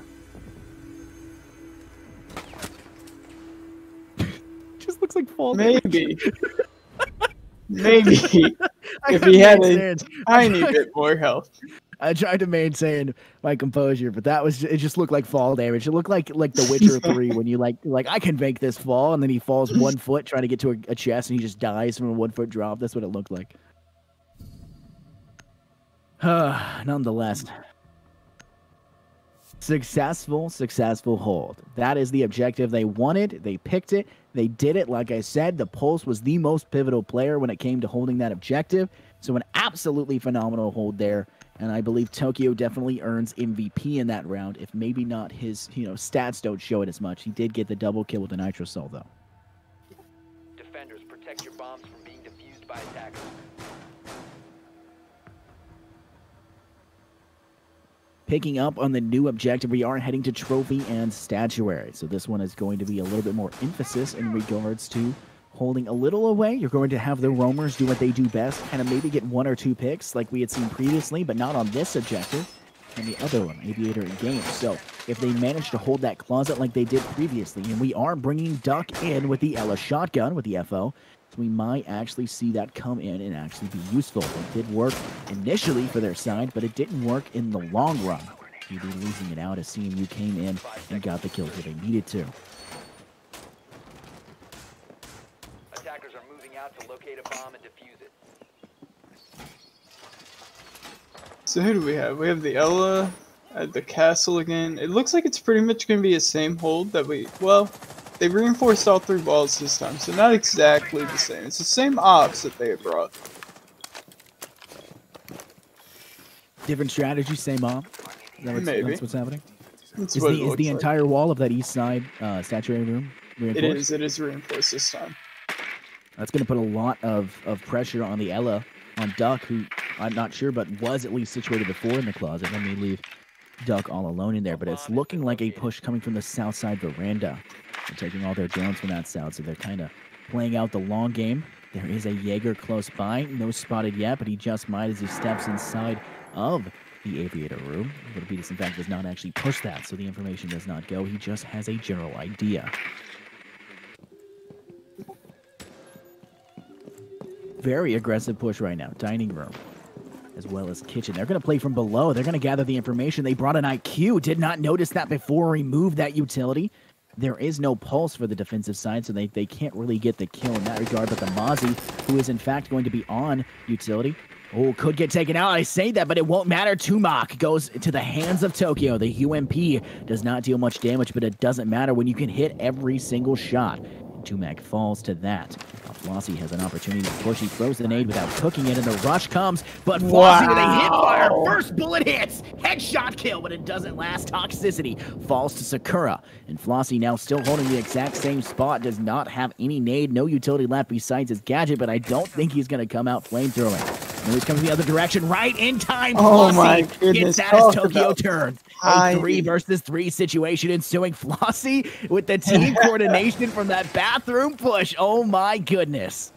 Just looks like fall damage. Maybe if he had a tiny bit more health. I tried to maintain my composure, but it just looked like fall damage. It looked like The Witcher 3 when you like I can make this fall, and then he falls 1 foot trying to get to a chest, and he just dies from a 1 foot drop. That's what it looked like. Nonetheless, successful hold. That is the objective they wanted. They picked it. They did it. Like I said, the Pulse was the most pivotal player when it came to holding that objective. So an absolutely phenomenal hold there. And I believe Tokyo definitely earns MVP in that round, if maybe not his, stats don't show it as much. He did get the double kill with the Nitro Cell, though. Defenders, protect your bombs from being defused by attackers. Picking up on the new objective, we are heading to Trophy and Statuary. So this one is going to be a little bit more emphasis in regards to holding a little away. You're going to have the roamers do what they do best, kind of maybe get 1 or 2 picks like we had seen previously, but not on this objective and the other one, Aviator and Game. So if they manage to hold that closet like they did previously, and we are bringing Duck in with the Ella shotgun with the FO, so we might actually see that come in and actually be useful. It did work initially for their side, but it didn't work in the long run. You'd be losing it out as CMU came in and got the kills where they needed to. Attackers are moving out to locate a bomb and defuse it. So who do we have? We have the Ella at the castle again. It looks like it's pretty much going to be the same hold that they reinforced all 3 walls this time, so not exactly the same. It's the same ops that they had brought. Different strategy, same op. Maybe. That's what's happening. That's Is what it the looks like. entire wall of that east side saturated room reinforced? It is reinforced this time. That's going to put a lot of pressure on the Ella, on Duck, who I'm not sure, but was at least situated before in the closet. Let me leave Duck all alone in there, but it's looking like a push coming from the south side veranda. They're taking all their drones from that south, so they're kind of playing out the long game. There is a Jaeger close by, no spotted yet, but he just might as he steps inside of the aviator room. Methodist, in fact, does not actually push that, so the information does not go. He just has a general idea. Very aggressive push right now. Dining room, as well as kitchen. They're going to play from below. They're going to gather the information. They brought an IQ. Did not notice that before. Removed that utility. There is no pulse for the defensive side, so they can't really get the kill in that regard. But the Mozzie, who is in fact going to be on utility, could get taken out. I say that, but it won't matter. Tumak goes to the hands of Tokyo. The UMP does not deal much damage, but it doesn't matter when you can hit every single shot. Tumak falls to that. Flossie has an opportunity to push. He throws the nade without cooking it, and the rush comes. But Flossie with a hit fire. First bullet hits. Headshot kill, but it doesn't last. Toxicity falls to Sakura. And Flossie now still holding the exact same spot. Does not have any nade. No utility left besides his gadget, but I don't think he's going to come out flamethrowing. And he's coming the other direction right in time. Oh Flossie my goodness. gets that as Tokyo turns. A 3 versus 3 situation ensuing. Flossie with the team coordination from that bathroom push. Oh my goodness.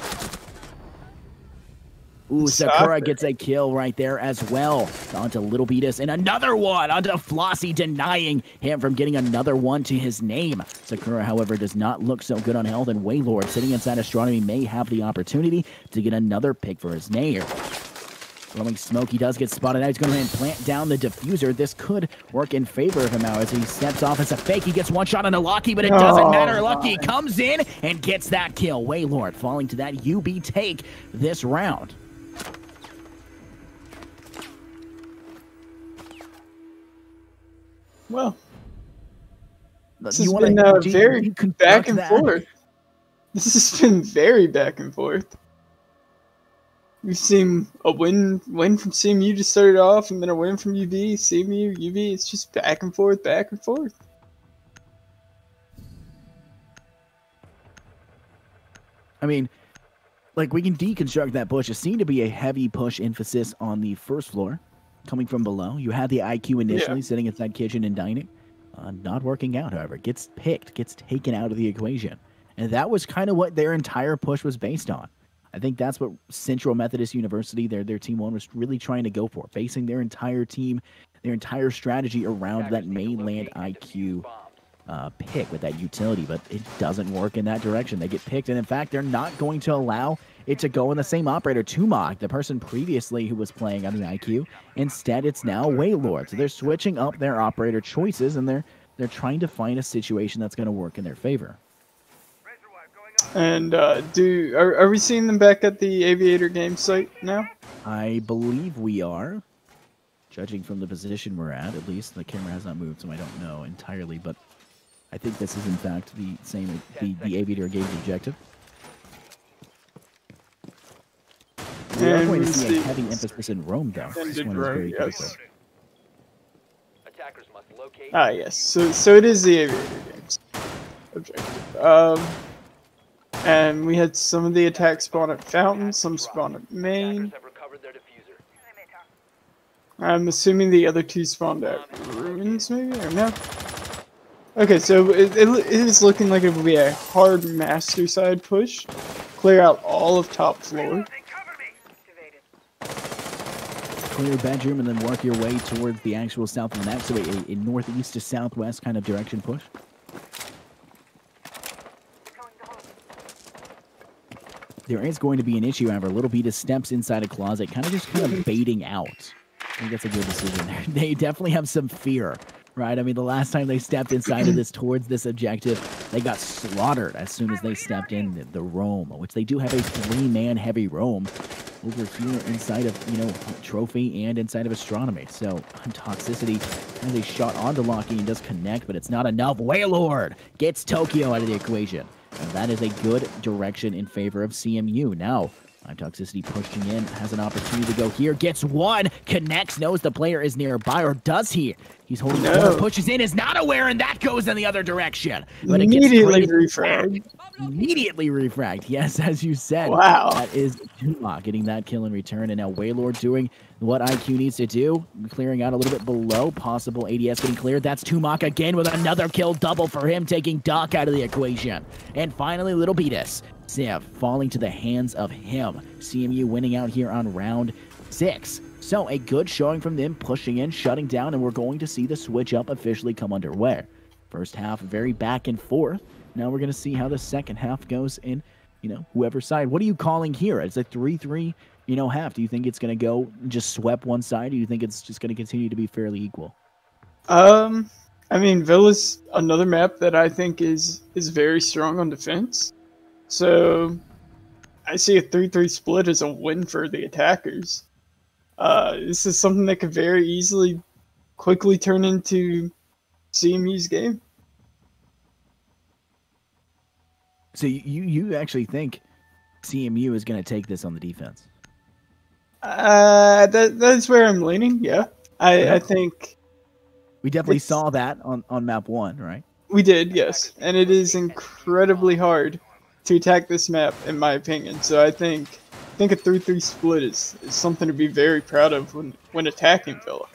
Ooh, Sakura gets a kill right there as well. Onto Little Beatus, and another one onto Flossie, denying him from getting another one to his name. Sakura, however, does not look so good on health, and Waylord, sitting inside Astronomy, may have the opportunity to get another pick for his name. Throwing smoke, he does get spotted out. He's going to plant down the diffuser. This could work in favor of him now as he steps off as a fake. He gets one shot on a Lucky, but it doesn't matter. Lucky comes in and gets that kill. Waylord falling to that UB take this round. Well, this has been very back and forth. This has been very back and forth. We've seen a win from CMU to start it off, and then a win from UV, CMU, UV. It's just back and forth, back and forth. I mean, like, we can deconstruct that push. It seemed to be a heavy push emphasis on the first floor, coming from below. You had the IQ initially sitting inside kitchen and dining. Not working out, however. Gets picked, gets taken out of the equation. And that was kind of what their entire push was based on. I think that's what Central Methodist University, their Team 1, was really trying to go for. Basing their entire team, their entire strategy around that mainland IQ pick with that utility. But it doesn't work in that direction. They get picked, and in fact, they're not going to allow it to go in the same operator, Tumok, the person previously who was playing on the IQ. Instead, it's now Waylord. So they're switching up their operator choices, and they're trying to find a situation that's going to work in their favor. And are we seeing them back at the Aviator game site now? I believe we are. Judging from the position we're at least. The camera has not moved, so I don't know entirely, but I think this is in fact the same, the Aviator game's objective. We are going to see a heavy emphasis in Rome, though. This one is very critical. Yes. So it is the Aviator game's objective. And we had some of the attacks spawn at Fountain, some spawn at Main. I'm assuming the other 2 spawned at Ruins, maybe? Or no? Okay, so it is looking like it will be a hard master side push. Clear out all of top floor. Clear bedroom and then work your way towards the actual south of the next, so a northeast to southwest kind of direction push. There is going to be an issue, however. Little Beatus steps inside a closet, kind of baiting out. I think that's a good decision there. They definitely have some fear, right? I mean, the last time they stepped inside of this towards this objective, they got slaughtered as soon as they stepped in the Rome, which they do have a 3-man heavy Rome over here inside of, Trophy and inside of Astronomy. So, Toxicity Has a shot onto Locky and does connect, but it's not enough. Waylord gets Tokyo out of the equation. And that is a good direction in favor of CMU. Now, Toxicity pushing in, has an opportunity to go here, gets one, connects, knows the player is nearby, or does he? He's holding the pushes in, is not aware, and that goes in the other direction. But it gets immediately refragged. Immediately refragged, yes, as you said. Wow. That is Tuma getting that kill in return, and now Waylord doing what IQ needs to do, clearing out a little bit below, possible ADS getting cleared. That's Tumak again with another kill double for him, taking Doc out of the equation. And finally, Little Beatus. Civ falling to the hands of him. CMU winning out here on round 6. So a good showing from them, pushing in, shutting down, and we're going to see the switch up officially come underway. First half, very back and forth. Now we're going to see how the second half goes in, whoever's side. What are you calling here? It's a 3-3, half. Do you think it's going to go just swept one side, or do you think it's just going to continue to be fairly equal? I mean, Villa's another map that I think is very strong on defense. So I see a 3-3 split as a win for the attackers. This is something that could very easily, quickly turn into CMU's game. So you actually think CMU is going to take this on the defense? That's where I'm leaning, yeah. I think... We definitely saw that on map 1, right? We did, yes. And it is incredibly hard to attack this map, in my opinion. So I think a 3-3 split is something to be very proud of when attacking Villa.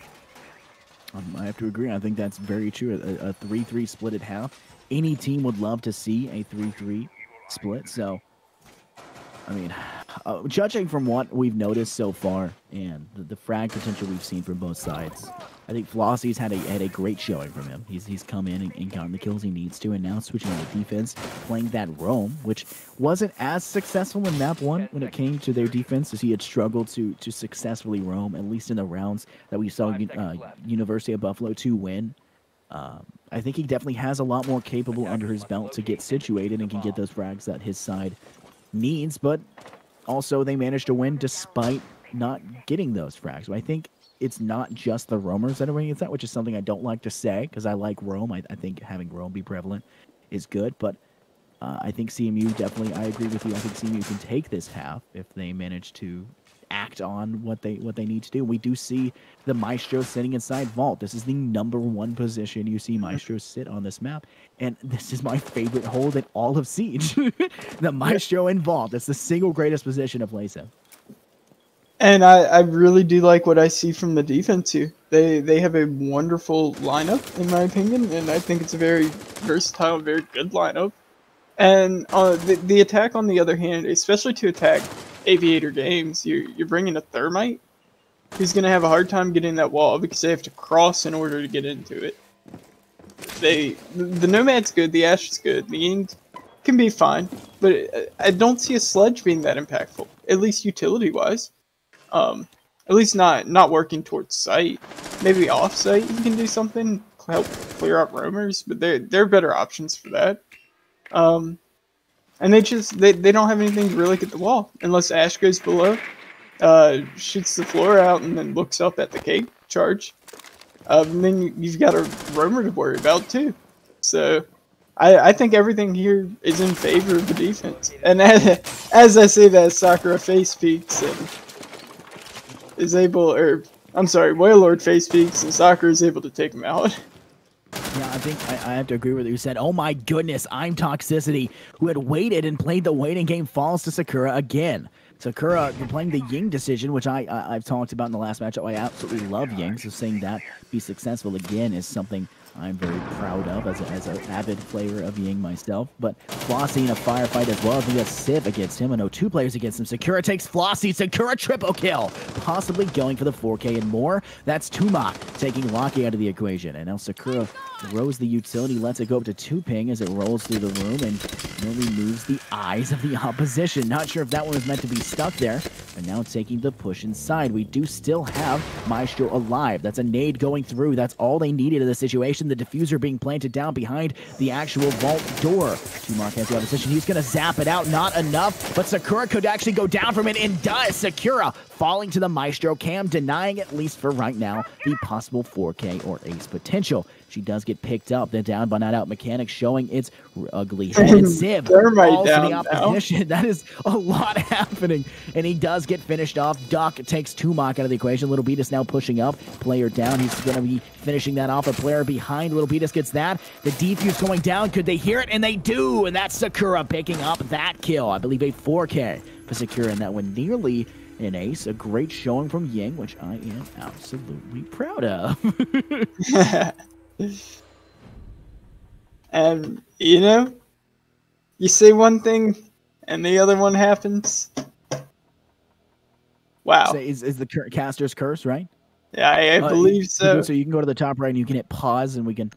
I have to agree. I think that's very true. A 3-3 split at half. Any team would love to see a 3-3 split. So, I mean, judging from what we've noticed so far and the frag potential we've seen from both sides, I think Flossie's had a great showing from him. He's come in and gotten the kills he needs to, and now switching on the defense, playing that roam, which wasn't as successful in map 1 when it came to their defense, as he had struggled to successfully roam, at least in the rounds that we saw University of Buffalo 2 win. I think he definitely has a lot more capable under his belt to get situated and can get those frags that his side needs, but also they managed to win despite not getting those frags. So I think it's not just the roamers that are winning that, which is something I don't like to say because I like roam. I think having roam be prevalent is good, but I think CMU definitely, I agree with you. I think CMU can take this half if they manage to act on what they need to do. We do see the Maestro sitting inside Vault. This is the #1 position you see Maestro sit on this map, and this is my favorite hold in all of Siege. The Maestro in Vault. That's the single greatest position to place him. And I really do like what I see from the defense here. They have a wonderful lineup, in my opinion, and I think it's a very versatile, very good lineup. And the attack, on the other hand, especially to attack Aviator games, you're bringing a Thermite who's going to have a hard time getting that wall because they have to cross in order to get into it. The Nomad's good, the Ash is good, the Ying can be fine, but I don't see a Sledge being that impactful, at least utility-wise. At least not working towards site. Maybe off-site you can do something, help clear out roamers, but there are better options for that. And they don't have anything to really get the wall unless Ash goes below, shoots the floor out, and then looks up at the cake charge. And then you've got a roamer to worry about too. So I think everything here is in favor of the defense. And as I say that, Sakura face peeks and is able, or I'm sorry, Waylord face peeks and Sakura is able to take him out. Yeah, I think I have to agree with you. You said, oh my goodness, I'm Toxicity, who had waited and played the waiting game, falls to Sakura again. Sakura playing the Ying decision, which I've talked about in the last match. I absolutely love Ying, so saying that be successful again is something I'm very proud of as an avid player of Ying myself. But Flossie in a firefight as well. We got Civ against him. I know 2 players against him. Sakura takes Flossie. Sakura triple kill. Possibly going for the 4K and more. That's Tuma taking Locky out of the equation. And now Sakura throws the utility, lets it go up to 2 ping as it rolls through the room and nearly moves the eyes of the opposition. Not sure if that one was meant to be stuck there. And now taking the push inside. We do still have Maestro alive. That's a nade going through. That's all they needed in the situation. The diffuser being planted down behind the actual vault door. Tumok has the opposition. He's going to zap it out. Not enough, but Sakura could actually go down from it and does. Sakura falling to the Maestro cam, denying, at least for right now, the possible 4K or ace potential. She does get picked up. The down but not out mechanic showing its ugly head. And Ziv falls to the opposition. Now. That is a lot happening. And he does get finished off. Duck takes Tumok out of the equation. Little Beatus now pushing up. Player down. He's going to be finishing that off. A player behind. Little Beatus gets that. The defuse going down. Could they hear it? And they do. And that's Sakura picking up that kill. I believe a 4K for Sakura. And that one nearly an ace. A great showing from Ying, which I am absolutely proud of. And, you know, you say one thing and the other one happens. Wow. So is the caster's curse, right? Yeah, I believe so. So you can go to the top right and you can hit pause and we can...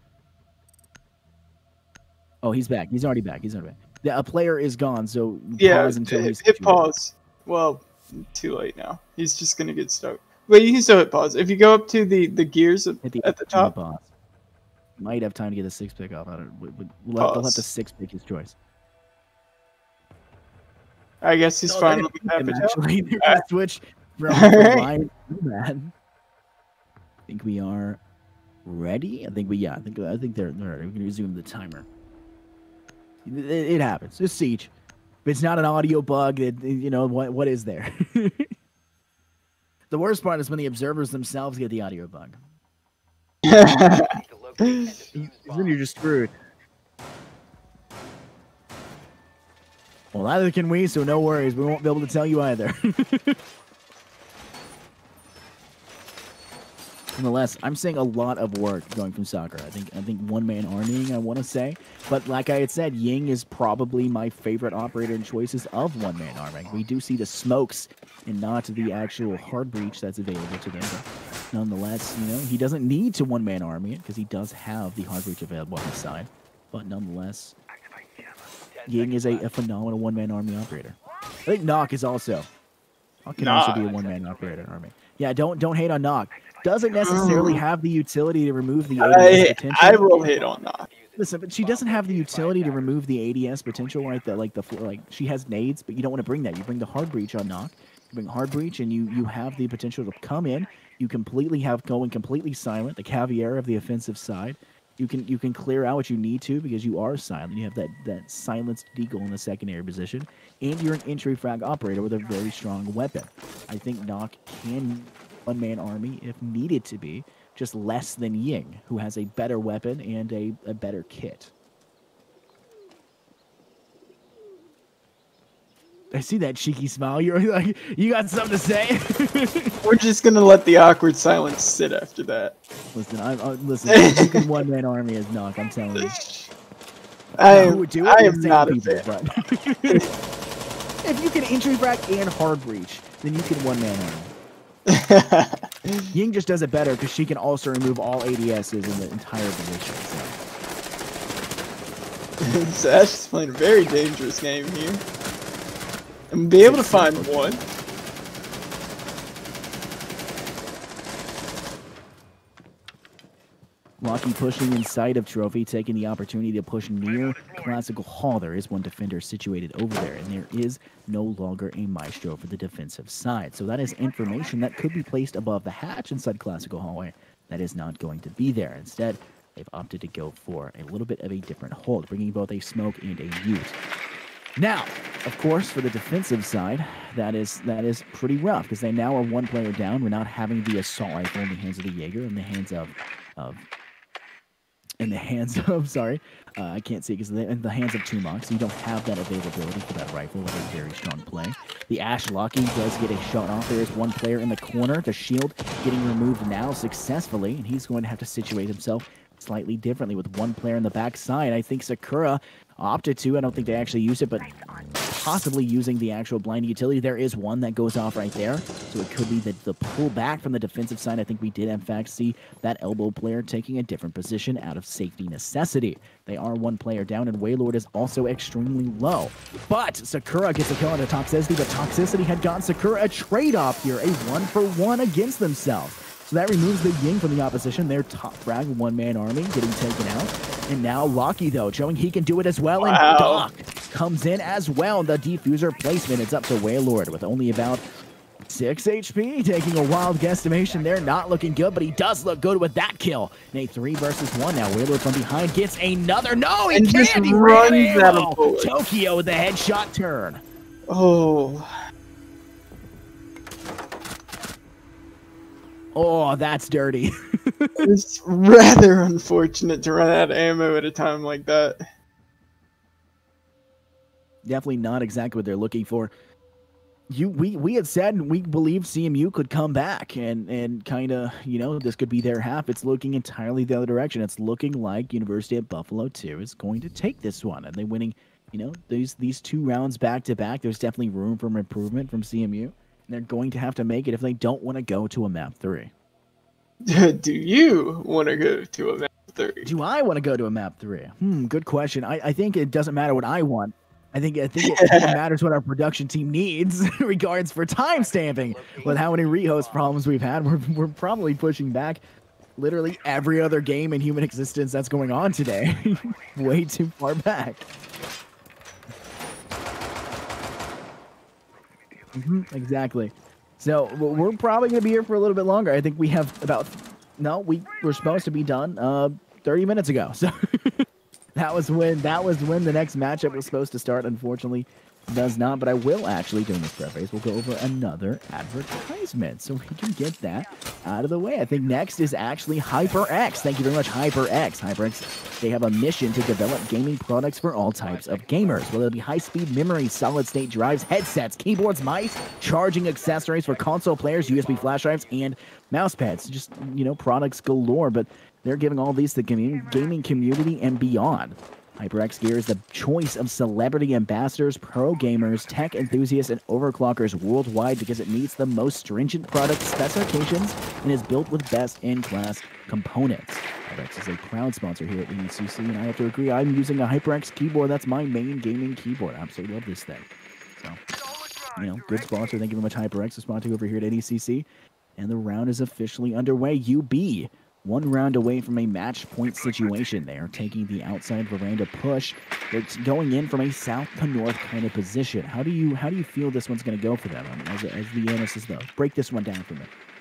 Oh, he's back. He's already back. Yeah, a player is gone, so pause until he's... Hit pause. Well, too late now. He's just going to get stuck. Wait, you can still hit pause. If you go up to the gears at the top... Pause. Might have time to get a 6-pick off. We'll have to 6-pick his choice. I guess he's fine. Actually, they're gonna switch from line to that. I think we are ready. I think they're ready. We can resume the timer. It happens. It's Siege. If it's not an audio bug, you know what is there? The worst part is when the observers themselves get the audio bug. Then you're just screwed. Well, neither can we, so no worries. We won't be able to tell you either. Nonetheless, I'm seeing a lot of work going from Sakura. I think one-man armying, I want to say. But like I had said, Ying is probably my favorite operator and choices of one-man arming. We do see the smokes and not the actual hard breach that's available to them. But nonetheless, you know, he doesn't need to one-man army it because he does have the hard breach available on his side. But nonetheless, Ying is a phenomenal one-man army operator. I think Nock is also. Nock can also be a one-man operator army. Yeah, don't hate on Nock. Doesn't necessarily have the utility to remove the ADS potential. I will hate on Nock. Listen, but she doesn't have the utility to remove the ADS potential, right? Like she has nades, but you don't want to bring that. You bring the hard breach on Nock. You bring hard breach, and you have the potential to come in. You completely have going completely silent. The caviar of the offensive side. You can clear out what you need to because you are silent. You have that silenced deagle in the secondary position, and you're an entry frag operator with a very strong weapon. I think Nock can one-man army if needed to be, just less than Ying, who has a better weapon and a better kit. I see that cheeky smile. You're like, you got something to say? We're just gonna let the awkward silence sit after that. Listen, listen. You can one-man army as Nock. I'm telling you. I am not a fan. But if you can entry frag and hard breach, then you can one-man army. Ying just does it better because she can also remove all ADSs in the entire position. So Ash is playing a very dangerous game here. And be able to find one. Locky pushing inside of Trophy, taking the opportunity to push near Classical Hall. There is one defender situated over there, and there is no longer a Maestro for the defensive side. So that is information that could be placed above the hatch inside Classical Hallway. That is not going to be there. Instead, they've opted to go for a little bit of a different hold, bringing both a smoke and a ute. Now, of course, for the defensive side, that is pretty rough because they now are one player down. We're not having the assault rifle in the hands of the Jaeger, in the hands of sorry, I can't see because in the hands of Tumok, so you don't have that availability for that rifle with a very strong play. The Ash Locky does get a shot off. There is one player in the corner. The shield getting removed now successfully, and he's going to have to situate himself slightly differently with one player in the backside. I think Sakura opted to. I don't think they actually used it, but possibly using the actual blind utility. There is one that goes off right there, so it could be the pull back from the defensive side. I think we did, in fact, see that elbow player taking a different position out of safety necessity. They are one player down, and Waylord is also extremely low. But Sakura gets a kill onto Toxicity, but Toxicity had gotten Sakura a trade-off here, a 1-for-1 against themselves. So that removes the Ying from the opposition. Their top frag, one-man army getting taken out. And now Rocky, though, showing he can do it as well. And Doc comes in as well. The diffuser placement is up to Waylord with only about 6 HP, taking a wild guesstimation there. Not looking good, but he does look good with that kill. In a 3 versus 1 now. Waylord from behind gets another. No, he can't. He runs out of bullets. Tokyo with the headshot turn. Oh. Oh, that's dirty. It's rather unfortunate to run out of ammo at a time like that. Definitely not exactly what they're looking for. We had said we believed CMU could come back and kind of, you know, this could be their half. It's looking entirely the other direction. It's looking like University of Buffalo 2 is going to take this one. And they winning, you know, these 2 rounds back to back. There's definitely room for improvement from CMU. They're going to have to make it if they don't want to go to a map 3. Do you want to go to a map 3? Do I want to go to a map 3? Good question. I think it doesn't matter what I want. I think it matters what our production team needs in regards for time stamping. With how many rehost problems we've had, we're probably pushing back literally every other game in human existence that's going on today. Way too far back. Exactly. So we're probably going to be here for a little bit longer. I think we have about... No, we were supposed to be done 30 minutes ago. So that was when the next matchup was supposed to start. Unfortunately, does not. But I will actually, during this preface, we'll go over another advertisement so we can get that out of the way. I think next is actually HyperX. Thank you very much, HyperX. HyperX, they have a mission to develop gaming products for all types of gamers, whether it be high-speed memory, solid-state drives, headsets, keyboards, mice, charging accessories for console players, USB flash drives, and mouse pads. Just, you know, products galore, but they're giving all these to the gaming community and beyond. HyperX gear is the choice of celebrity ambassadors, pro gamers, tech enthusiasts, and overclockers worldwide because it meets the most stringent product specifications and is built with best-in-class components. HyperX is a proud sponsor here at NECC, and I have to agree, I'm using a HyperX keyboard. That's my main gaming keyboard. I absolutely love this thing. So, you know, good sponsor. Thank you very much, HyperX, for sponsoring over here at NECC. And the round is officially underway. UB, 1 round away from a match point situation. They are taking the outside veranda push. They're going in from a south to north kind of position. How do you feel this one's going to go for them? I mean, as the analyst, though, break this one down for me.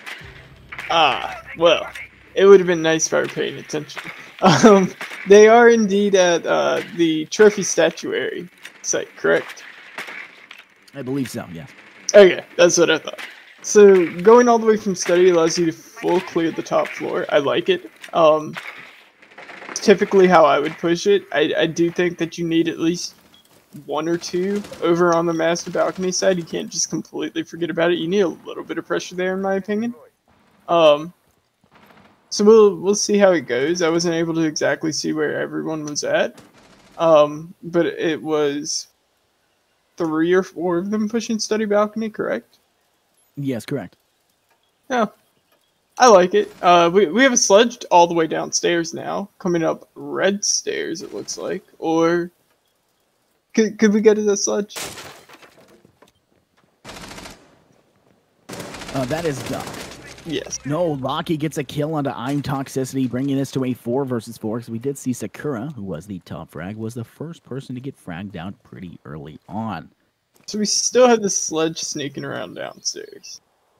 Well, it would have been nice if I were paying attention. They are indeed at the trophy statuary site, correct? I believe so, yeah. Okay, that's what I thought. So going all the way from study allows you to full clear the top floor. I like it. Typically how I would push it. I do think that you need at least 1 or 2 over on the master balcony side. You can't just completely forget about it. You need a little bit of pressure there, in my opinion. So we'll see how it goes. I wasn't able to exactly see where everyone was at, but it was 3 or 4 of them pushing study balcony, correct? Yes, correct. Yeah, I like it. We have a sledge all the way downstairs now, coming up red stairs, it looks like. Or could we get to the sledge? That is Duck. Yes. No, Locky gets a kill onto I'm Toxicity, bringing this to a 4 versus 4. Because we did see Sakura, who was the top frag, was the first person to get fragged out pretty early on. So we still have the sledge sneaking around downstairs.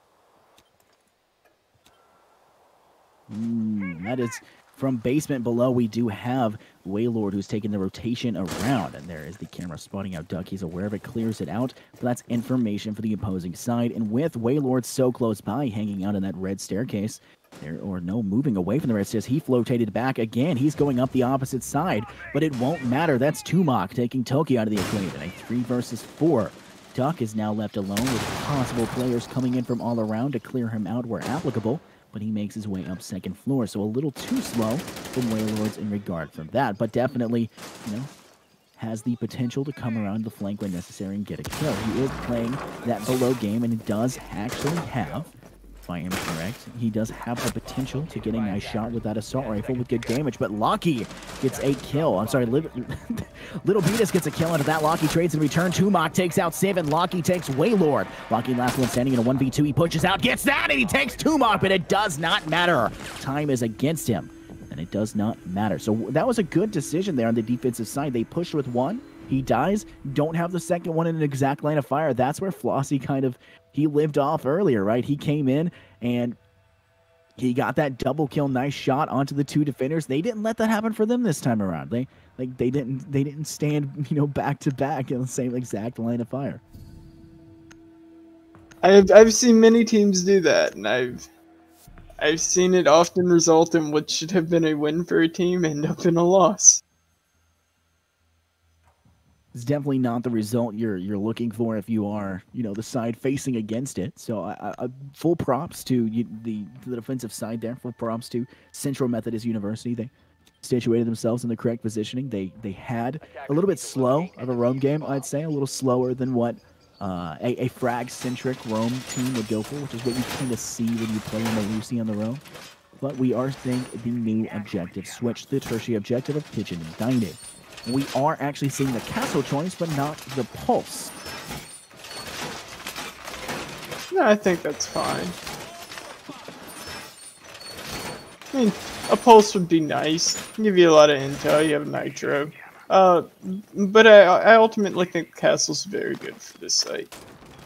That is from basement below. We do have Waylord, who's taking the rotation around, and there is the camera spotting out Duck. He's aware of it, clears it out, but that's information for the opposing side. And with Waylord so close by, hanging out in that red staircase, moving away from the red stairs, he flotated back again. He's going up the opposite side, but it won't matter. That's Tumok taking Toki out of the equation. A 3 versus 4. Duck is now left alone with possible players coming in from all around to clear him out where applicable, but he makes his way up second floor, so a little too slow from Waylords in regard from that, but definitely, has the potential to come around the flank when necessary and get a kill. He is playing that below game, and it does actually have, if I am correct, he does have the potential to get a nice shot with that assault rifle with good damage, but Locky gets a kill. I'm sorry, Little Beatus gets a kill into that. Locky trades in return. Tumok takes out Civ, and Locky takes Waylord. Locky last one standing in a 1v2. He pushes out, gets that, and he takes Tumok, but it does not matter. Time is against him, and it does not matter. So that was a good decision there on the defensive side. They pushed with one. He dies. Don't have the second one in an exact line of fire. That's where Flossie he lived off earlier, right? He came in and he got that double kill, nice shot onto the two defenders. They didn't let that happen for them this time around. They didn't stand, back to back in the same exact line of fire. I've seen many teams do that, and I've seen it often result in what should have been a win for a team end up in a loss. It's definitely not the result you're looking for if you are, the side facing against it. So full props to the defensive side there. Full props to Central Methodist University. They situated themselves in the correct positioning. They had a little bit slow of a roam game, I'd say, a little slower than what a frag-centric roam team would go for, which is what you tend to see when you play in the Lucy on the roam. But we are seeing the new objective switch, the tertiary objective of kitchen and dining. We are actually seeing the castle choice, but not the pulse. No, I think that's fine. I mean, a pulse would be nice. Give you a lot of intel. You have nitro. But I ultimately think castle's very good for this site.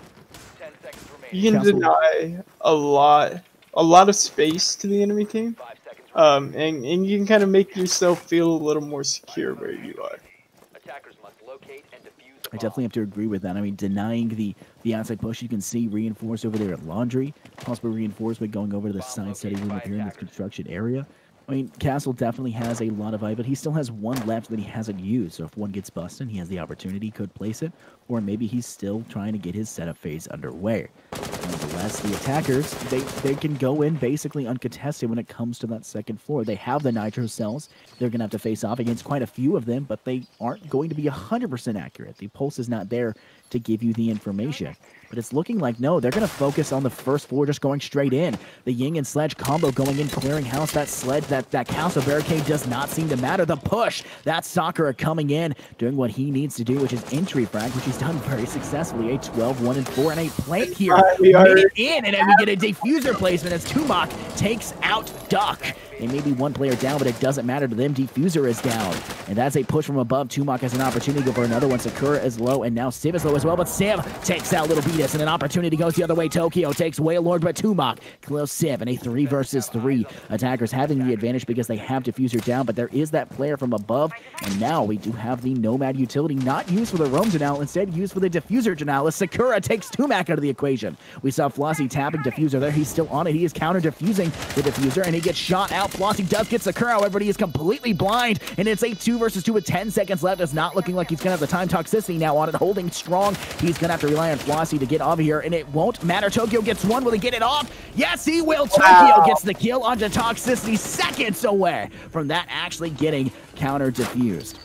10 seconds remaining. You can deny a lot of space to the enemy team. 5 seconds remaining. And you can kind of make yourself feel a little more secure where you are. Attackers must locate and defuse the I definitely have to agree with that. I mean, denying the outside push, you can see reinforced over there at Laundry, possible reinforcement going over to the side study room up here in this construction area. I mean, Castle definitely has a lot of eye, but he still has one left that he hasn't used. So if one gets busted, he has the opportunity, he could place it, or maybe he's still trying to get his setup phase underway. Nonetheless, the attackers, they can go in basically uncontested when it comes to that second floor. They have the nitro cells. They're going to have to face off against quite a few of them, but they aren't going to be 100% accurate. The pulse is not there to give you the information. But it's looking like, no, they're going to focus on the first floor, just going straight in. The Ying and Sledge combo going in, clearing house. That Sledge, that castle barricade does not seem to matter. The push, that Sakura coming in, doing what he needs to do, which is entry frag, which he's done very successfully. A 12, 1, and 4, and a plant here. Made it in, and then we get a diffuser placement as Tumok takes out Duck. They may be one player down, but it doesn't matter to them. Diffuser is down. And that's a push from above. Tumok has an opportunity to go for another one. Sakura is low, and now Civ is low as well. But Civ takes out Little Beatus, and an opportunity goes the other way. Tokyo takes Waylord, but Tumok kills Civ in a 3 versus 3. Attackers having the advantage because they have Diffuser down, but there is that player from above. And now we do have the Nomad utility not used for the roam denial, instead used for the Diffuser denial as Sakura takes Tumok out of the equation. We saw Flossie tapping Diffuser there. He's still on it. He is counter-diffusing the Diffuser, and he gets shot out. Flossie does get Sakura, however, he is completely blind, and it's a 2 versus 2 with 10 seconds left. It's not looking like he's going to have the time toxicity now on it, holding strong. He's going to have to rely on Flossie to get off of here, and it won't matter. Tokyo gets one. Will he get it off? Yes, he will. Tokyo gets the kill onto toxicity, seconds away from that actually getting counter-diffused.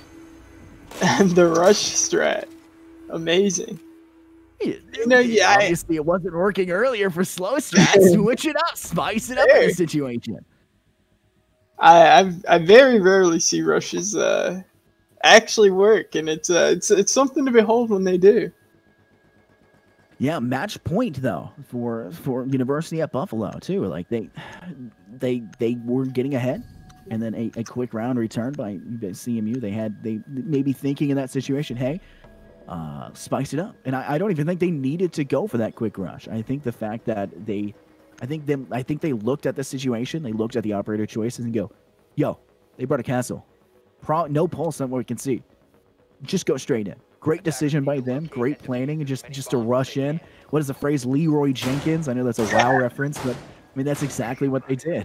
And the rush strat. Amazing. Obviously it wasn't working earlier for slow strats. Switch it up, spice it up in this situation. I very rarely see rushes actually work, and it's something to behold when they do. Yeah, match point though for University at Buffalo too. Like they were getting ahead, and then a quick round return by CMU. They may be thinking in that situation, hey, spice it up. And I don't even think they needed to go for that quick rush. I think the fact that I think they looked at the situation, they looked at the operator choices and go, yo, they brought a castle. No pulse on what we can see. Just go straight in. Great decision by them, great planning, and just to rush in. What is the phrase, Leroy Jenkins? I know that's a WoW reference, but I mean that's exactly what they did.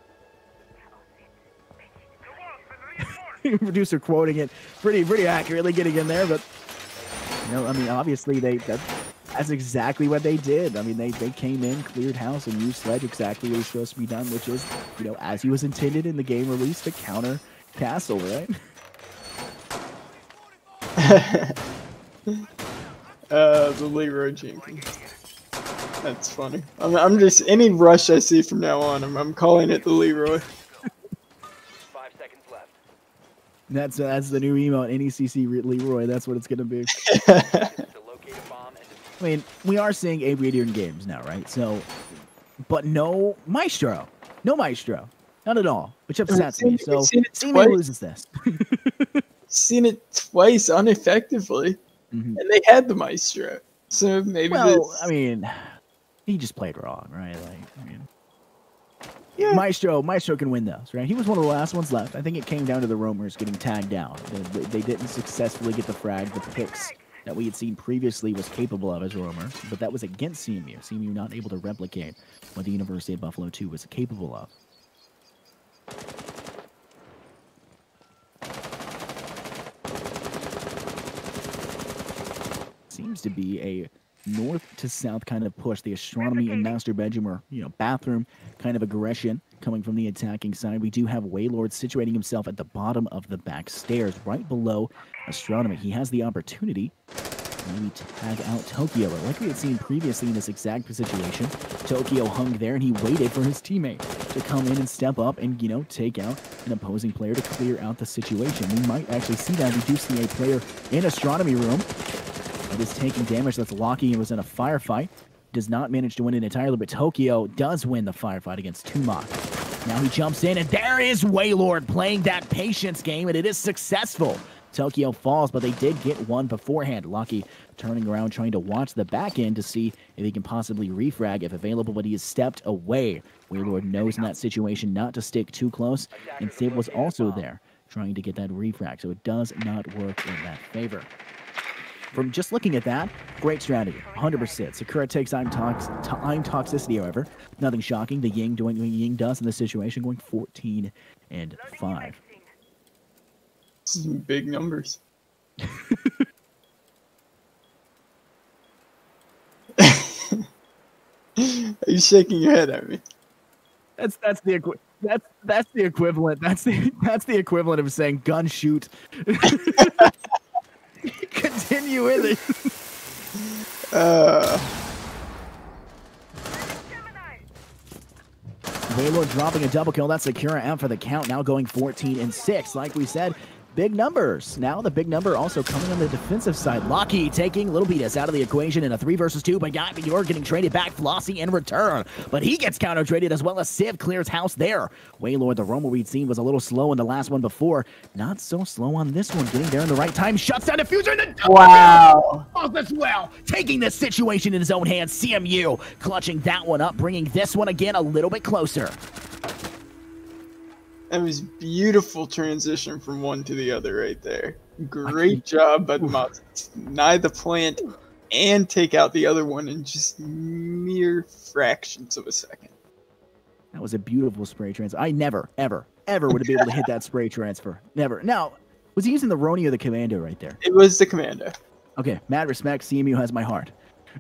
Producer quoting it pretty accurately, getting in there, but I mean obviously that's exactly what they did. I mean, they came in, cleared house, and used Sledge exactly what was supposed to be done, which is, as he was intended in the game release, to counter Castle, right? The Leroy Jenkins. That's funny. I'm just any rush I see from now on, I'm calling it the Leroy. 5 seconds left. That's the new emote, NECC Leroy. That's what it's gonna be. To locate a bomb and defuse. I mean, we are seeing Abe Radier in games now, right? So, but no Maestro, not at all, which upsets me. So, CMU loses this. Seen it twice ineffectively, and they had the Maestro. So maybe. Well, I mean, he just played wrong, right? Like, I mean, yeah. Maestro can win those, right? He was one of the last ones left. I think it came down to the roamers getting tagged down. They didn't successfully get the frag, the picks that we had seen previously was capable of as roamers, but that was against CMU. CMU not able to replicate what the University of Buffalo 2 was capable of. Seems to be a north to south kind of push. The astronomy and master bedroom or, bathroom kind of aggression coming from the attacking side. We do have Waylord situating himself at the bottom of the back stairs, right below astronomy. He has the opportunity to maybe tag out Tokyo. But like we had seen previously in this exact situation, Tokyo hung there and he waited for his teammate to come in and step up and, take out an opposing player to clear out the situation. We might actually see that. We do see a player in astronomy room that is taking damage. That's Locky and was in a firefight. Does not manage to win it entirely, but Tokyo does win the firefight against Tumak. Now he jumps in, and there is Waylord playing that patience game, and it is successful. Tokyo falls, but they did get one beforehand. Locky turning around, trying to watch the back end to see if he can possibly refrag if available, but he has stepped away. Waylord knows in that situation not to stick too close, and Sib was also there trying to get that refrag, so it does not work in that favor. From just looking at that, great strategy, 100%. Sakura takes time toxicity, however. Nothing shocking. The Ying doing what Ying does in this situation, going 14 and 5. Some big numbers. Are you shaking your head at me? That's the equivalent. That's the equivalent of saying gun shoot. Continue with it. Waylord dropping a double kill. That's Sakura out for the count. Now going 14 and 6. Like we said, big numbers. Now the big number also coming on the defensive side. Locky taking Little Beatus out of the equation in a 3 versus 2, but you're getting traded back. Flossie in return, but he gets counter traded as well as Civ clears house there. Waylord, the roamer we'd seen, was a little slow in the last one before. Not so slow on this one. Getting there in the right time. Shuts down Diffuser and the wow. Off as well. Taking this situation in his own hands. CMU clutching that one up, bringing this one again a little bit closer. That was beautiful transition from one to the other right there. Great job by the Mods. Deny the plant and take out the other one in just mere fractions of a second. That was a beautiful spray transfer. I never, ever would have been able to hit that spray transfer. Never. Now, was he using the Roni or the Commando right there? It was the Commando. Okay, mad respect. CMU has my heart.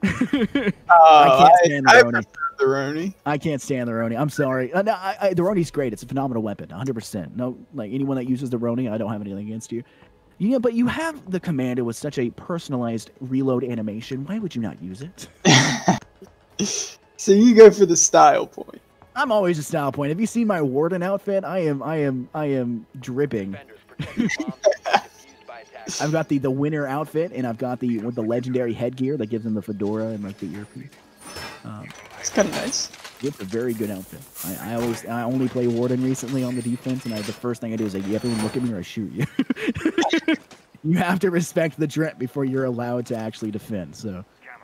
I prefer the Roni. I can't stand the Roni. I'm sorry. No, the Roni's great. It's a phenomenal weapon, 100%. No, like anyone that uses the Roni, I don't have anything against you. Yeah, but you have the Commando with such a personalized reload animation. Why would you not use it? So you go for the style point. I'm always a style point. Have you seen my Warden outfit? I am dripping. I've got the winter outfit, and I've got the legendary headgear that gives him the fedora and like the earpiece. It's kind of nice. It's a very good outfit. I only play Warden recently on the defense, and the first thing I do is you everyone look at me or I shoot you. You have to respect the drip before you're allowed to actually defend. So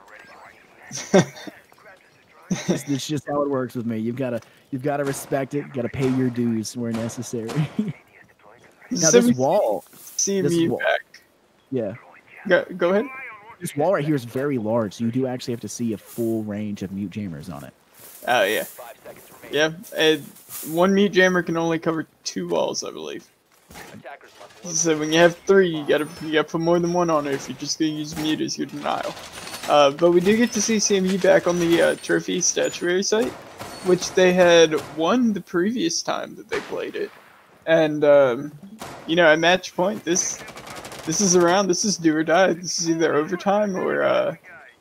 it's just how it works with me. You've got to respect it. Got to pay your dues where necessary. Now So this wall, back. yeah. Go ahead. This wall right here is very large, so you do actually have to see a full range of mute jammers on it. Oh yeah. Yeah. One mute jammer can only cover 2 walls, I believe. So when you have 3, you gotta put more than 1 on it if you're just gonna use mute as your denial. But we do get to see CMU back on the trophy statuary site, which they had won the previous time that they played it. And at match point, this This is around. This is do or die. This is either overtime or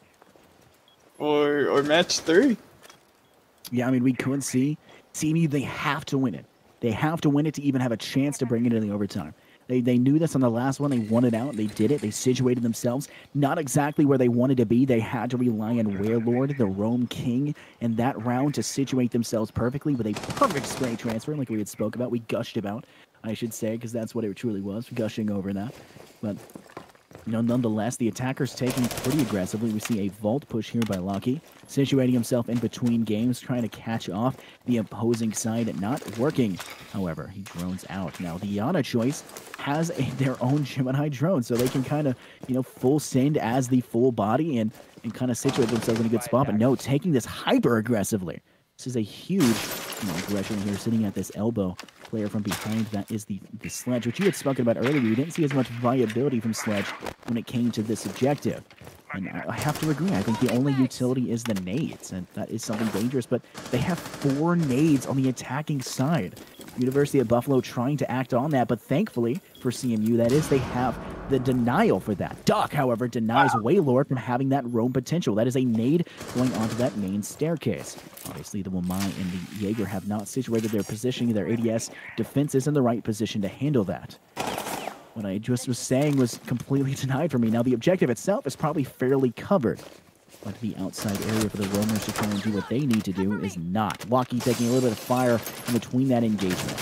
match 3. Yeah, I mean, we could see CMU, they have to win it. They have to win it to even have a chance to bring it into the overtime. They knew this on the last one. They won it out. They did it. They situated themselves. Not exactly where they wanted to be. They had to rely on Warlord, the Rome King, in that round to situate themselves perfectly with a perfect spray transfer, like we had spoke about. We gushed about, I should say, because that's what it truly was, gushing over that. But nonetheless, the attacker's taking pretty aggressively. We see a vault push here by Lucky, situating himself in between games, trying to catch off the opposing side. Not working, however. He drones out. Now, the Yana choice has their own Gemini drone, so they can kind of, full send as the full body and kind of situate themselves in a good spot. But no, taking this hyper aggressively. This is a huge aggression here, sitting at this elbow. Player from behind, that is the Sledge, which you had spoken about earlier. We didn't see as much viability from Sledge when it came to this objective. And I have to agree. I think the only utility is the nades, and that is something dangerous. But they have 4 nades on the attacking side. University of Buffalo trying to act on that, but thankfully for CMU, that is, they have the denial for that. Duck, however, denies Waylord from having that roam potential. That is a nade going onto that main staircase. Obviously, the Wamai and the Jaeger have not situated their positioning. Their ADS defense is in the right position to handle that. What I just was saying was completely denied for me. Now, the objective itself is probably fairly covered, but the outside area for the roamers to try and do what they need to do is not. Lucky taking a little bit of fire in between that engagement.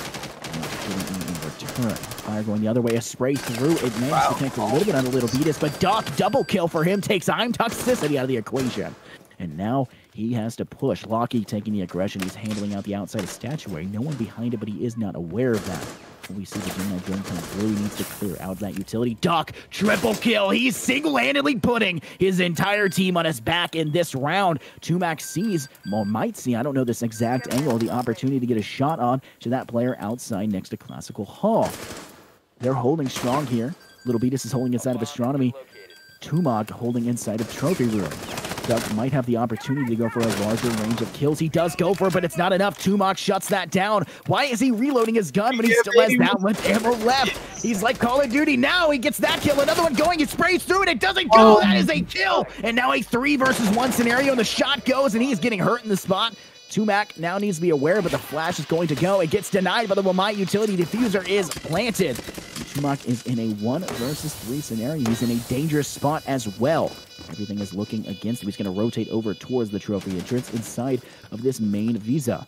In return, fire going the other way, a spray through. It managed to take a little bit on the Little Beatus, but Doc, double kill for him, takes I'm toxicity out of the equation. And now he has to push. Locky taking the aggression. He's handling out the outside of Statuary. No one behind it, but he is not aware of that. When we see the Gemini drone come through, he needs to clear out that utility. Doc, triple kill. He's single-handedly putting his entire team on his back in this round. Tumac sees, or might see, I don't know this exact angle, the opportunity to get a shot on to that player outside next to Classical Hall. They're holding strong here. Little Beatus is holding inside of Astronomy. Tumog holding inside of Trophy Room. Duck might have the opportunity to go for a larger range of kills. He does go for it, but it's not enough. Tumok shuts that down. Why is he reloading his gun when he still has that much ammo left? He's like Call of Duty. Now he gets that kill. Another one going. He sprays through it. It doesn't go. That is a kill. And now a 3 versus 1 scenario. And the shot goes, and he is getting hurt in the spot. Tumac now needs to be aware, but the flash is going to go. It gets denied by the Wamai utility. Diffuser is planted. Tumac is in a 1 versus 3 scenario. He's in a dangerous spot as well. Everything is looking against him. He's going to rotate over towards the trophy entrance inside of this main visa.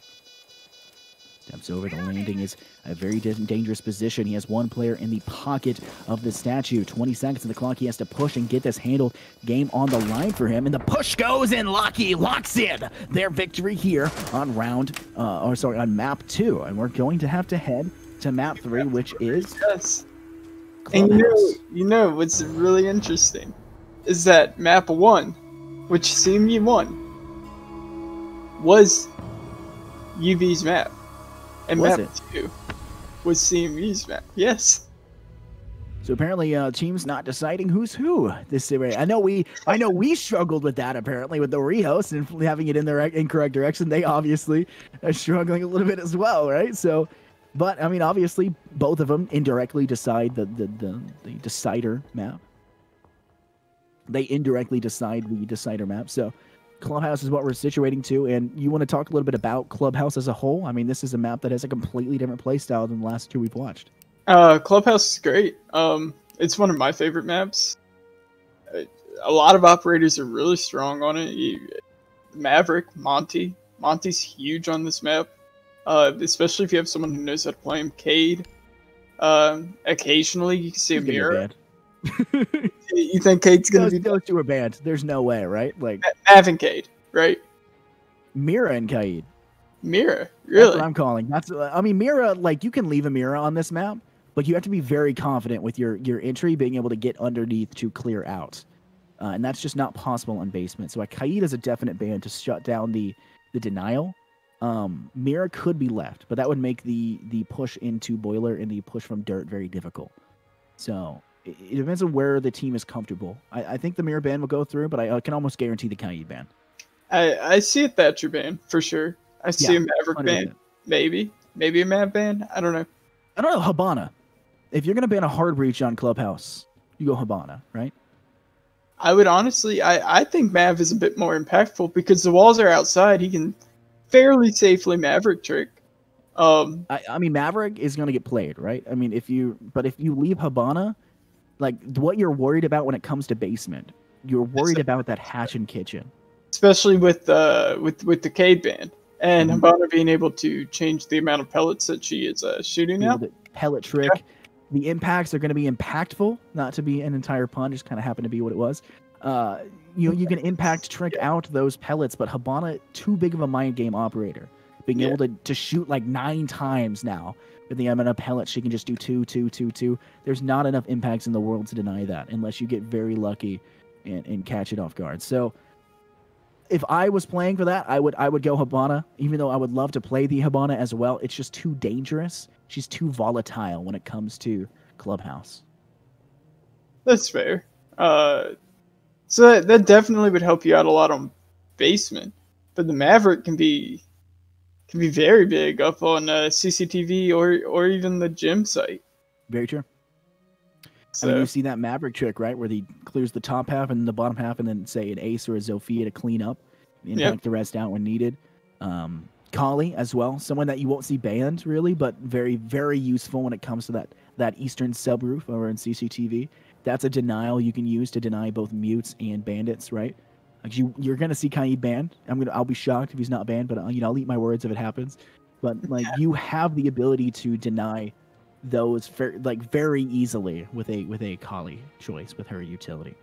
Steps over. The landing is a very dangerous position. He has 1 player in the pocket of the statue. 20 seconds on the clock. He has to push and get this handled. Game on the line for him. And the push goes, and Lucky locks in their victory here on on map 2. And we're going to have to head to map 3, which is Clubhouse. And what's really interesting is that map 1, which CMU won, was UV's map. And map 2 was CMU's map. Yes. So apparently, teams not deciding who's who this series. I know we struggled with that apparently with the rehost and having it in the incorrect direction. They obviously are struggling a little bit as well, right? So, but I mean, obviously, both of them indirectly decide the decider map. They indirectly decide the decider map. So Clubhouse is what we're situating to. And you want to talk a little bit about Clubhouse as a whole? I mean, this is a map that has a completely different play style than the last 2 we've watched. Clubhouse is great. It's one of my favorite maps. A lot of operators are really strong on it. Maverick, Monty's huge on this map. Especially if you have someone who knows how to play him. Cade. Occasionally you can see a mirror. You think Cade's gonna be those 2 are banned? There's no way, right? Like Mav and Cade, right? Mira and Cade. Mira, really? That's what I'm calling. I mean, Mira. Like you can leave a Mira on this map, but you have to be very confident with your entry, being able to get underneath to clear out, and that's just not possible on basement. So Kaid is a definite ban to shut down the denial. Mira could be left, but that would make the push into boiler and the push from dirt very difficult. So it depends on where the team is comfortable. I think the Mirror ban will go through, but I can almost guarantee the Kaid ban. I see a Thatcher ban for sure. I see a Maverick 100%. Ban, maybe a Mav ban. I don't know. Habana. If you're gonna ban a hard breach on Clubhouse, You go Hibana, right? I would honestly, I think Mav is a bit more impactful because the walls are outside. He can fairly safely Maverick trick. I mean, Maverick is going to get played, right? I mean, if you leave Hibana, like what you're worried about when it comes to basement, you're worried about that hatch and kitchen, especially with the Cade band and Hibana being able to change the amount of pellets that she is shooting now. The pellet trick. Yeah. The impacts are going to be impactful, not to be an entire pun, just kind of happened to be what it was. You can impact trick out those pellets, but Hibana, too big of a mind game operator. Being able to shoot like 9 times now with the amount of pellets, she can just do 2. There's not enough impacts in the world to deny that, unless you get very lucky and catch it off guard. So if I was playing for that, I would go Hibana, even though I would love to play the Hibana as well. It's just too dangerous. She's too volatile when it comes to Clubhouse. That's fair. So that definitely would help you out a lot on basement. But the Maverick can be very big up on CCTV or even the gym site. Very true. So, I mean, you see that Maverick trick, right, where he clears the top half and the bottom half, and then say an Ace or a Zofia to clean up, impact the rest out when needed. Kali as well, someone that you won't see banned really, but very, very useful when it comes to that eastern subroof over in CCTV. That's a denial you can use to deny both mutes and bandits, right? Like you're gonna see Kaid banned. I'll be shocked if he's not banned, but I'll eat my words if it happens. But like you have the ability to deny those very easily with a Kali choice with her utility.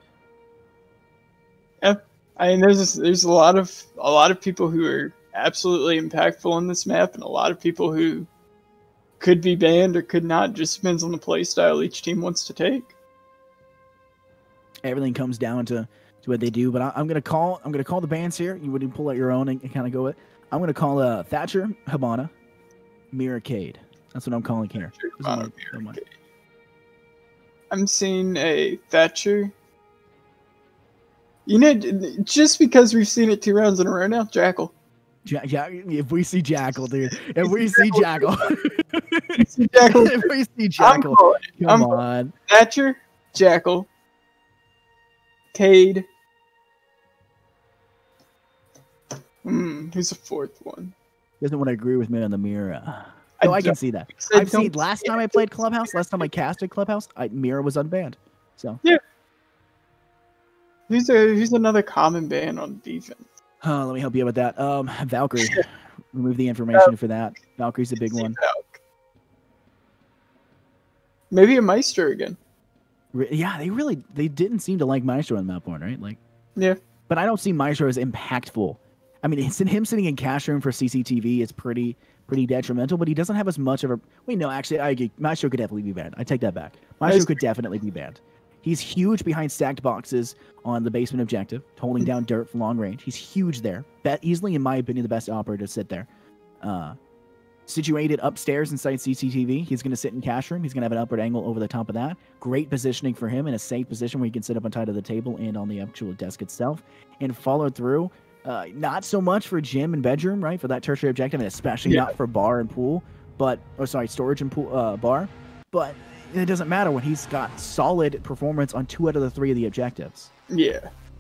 Yeah, I mean there's a lot of people who are absolutely impactful on this map, and a lot of people who could be banned or could not. Just depends on the play style each team wants to take. Everything comes down to what they do, but I'm gonna call the bans here. You wouldn't pull out your own and kind of go with. I'm gonna call Thatcher, Hibana, Mira, Cade. That's what I'm calling here. I'm seeing a Thatcher. You know, just because we've seen it 2 rounds in a row now, Jackal. If we see Jackal, dude. If we see Jackal. If we see Jackal. Come on. Thatcher, Jackal, Cade. Who's the 4th one? Doesn't want to agree with me on the Mira. No, I can see that. I've seen last time I played Clubhouse, last time I casted Clubhouse, Mira was unbanned. So yeah. Who's another common ban on defense? Let me help you out with that. Valkyrie. Remove the information for that. Valkyrie's a big one. Maybe a Maestro again. Yeah, they didn't seem to like Maestro on that point, right? Like, yeah. But I don't see Maestro as impactful. I mean, him sitting in cash room for CCTV is pretty detrimental, but he doesn't have as much of a... Wait, no, actually, I agree. Maestro could definitely be banned. I take that back. Maestro could definitely be banned. He's huge behind stacked boxes on the basement objective, holding down dirt from long range. He's huge there. Easily, in my opinion, the best operator to sit there. Situated upstairs inside CCTV. He's going to sit in cash room. He's going to have an upward angle over the top of that. Great positioning for him in a safe position where he can sit up on top of the table and on the actual desk itself. And follow through. Not so much for gym and bedroom, right? For that tertiary objective, and especially not for bar and pool. Storage and pool, bar. But it doesn't matter when he's got solid performance on 2 out of the 3 of the objectives. Yeah.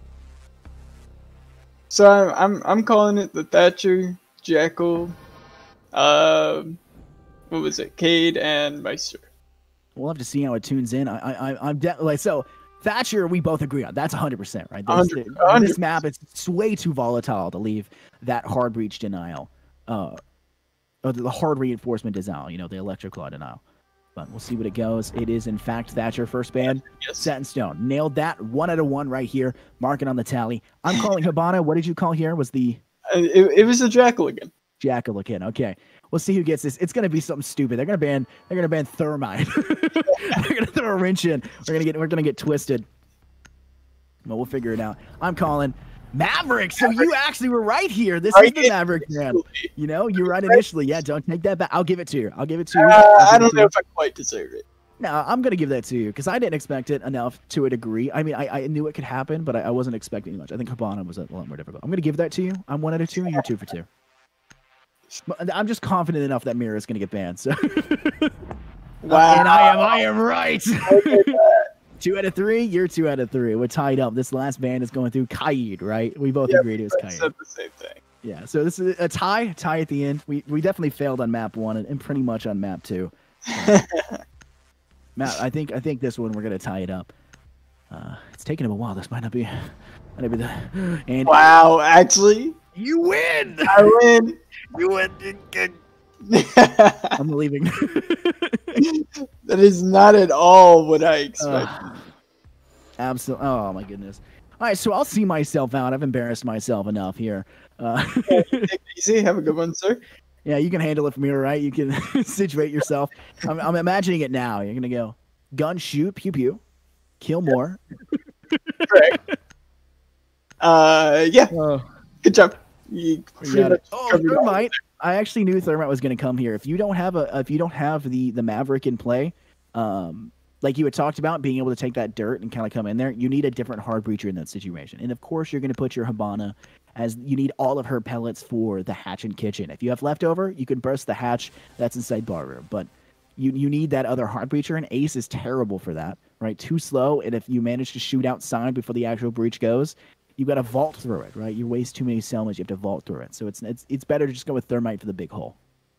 So I'm calling it the Thatcher, Jackal, what was it, Cade and Meister. We'll have to see how it tunes in. I'm definitely so Thatcher. We both agree on that's 100%, right? This map it's way too volatile to leave that hard breach denial, or the hard reinforcement denial. You know, the electroclaw denial. But we'll see what it goes. It is, in fact, Thatcher first ban. Yes. Set in stone. Nailed that. 1 out of 1 right here. Mark it on the tally. I'm calling Hibana. What did you call here? Was the... It was a Jackal again. Jackal again. Okay. We'll see who gets this. It's going to be something stupid. They're going to ban Thermite. They're going to throw a wrench in. We're going to get twisted. But we'll figure it out. I'm calling Maverick. So you actually were right here. This is the Maverick man. You know, you're right initially. Yeah, don't take that back. I'll give it to you. I don't know if I quite deserve it. No, I'm going to give that to you because I didn't expect it enough to a degree. I mean, I knew it could happen, but I wasn't expecting much. I think Hibana was a lot more difficult. I'm going to give that to you. I'm 1 out of 2. You're 2 for 2. I'm just confident enough that Mira is going to get banned. So. Wow. And I am right. 2 out of 3. You're 2 out of 3. We're tied up. This last band is going through Kaid, right? We both agreed it was Kaid. Said the same thing. Yeah. So this is a tie at the end. We definitely failed on map 1 and pretty much on map 2. Matt, I think this one we're gonna tie it up. It's taking him a while. This might not be the. And wow, actually, you win. I win. You win. I'm leaving. That is not at all what I expected. Absolutely. Oh my goodness. All right, so I'll see myself out. I've embarrassed myself enough here. Take it easy. Have a good one, sir. Yeah, you can handle it from here, right? You can situate yourself. I'm imagining it now. You're gonna go gun, shoot, pew pew, kill more. Correct. Yeah. Good job. You got it. Oh, Thermite. I actually knew Thermite was going to come here. If you don't have the Maverick in play, like you had talked about, being able to take that dirt and kind of come in there, you need a different hard breacher in that situation. And of course, you're going to put your Habana, as you need all of her pellets for the hatch and kitchen. If you have leftover, you can burst the hatch that's inside bar room. But you need that other hard breacher, and Ace is terrible for that, right? Too slow, and if you manage to shoot outside before the actual breach goes, you got to vault through it, right? You waste too many cellmates, you have to vault through it. So it's better to just go with Thermite for the big hole.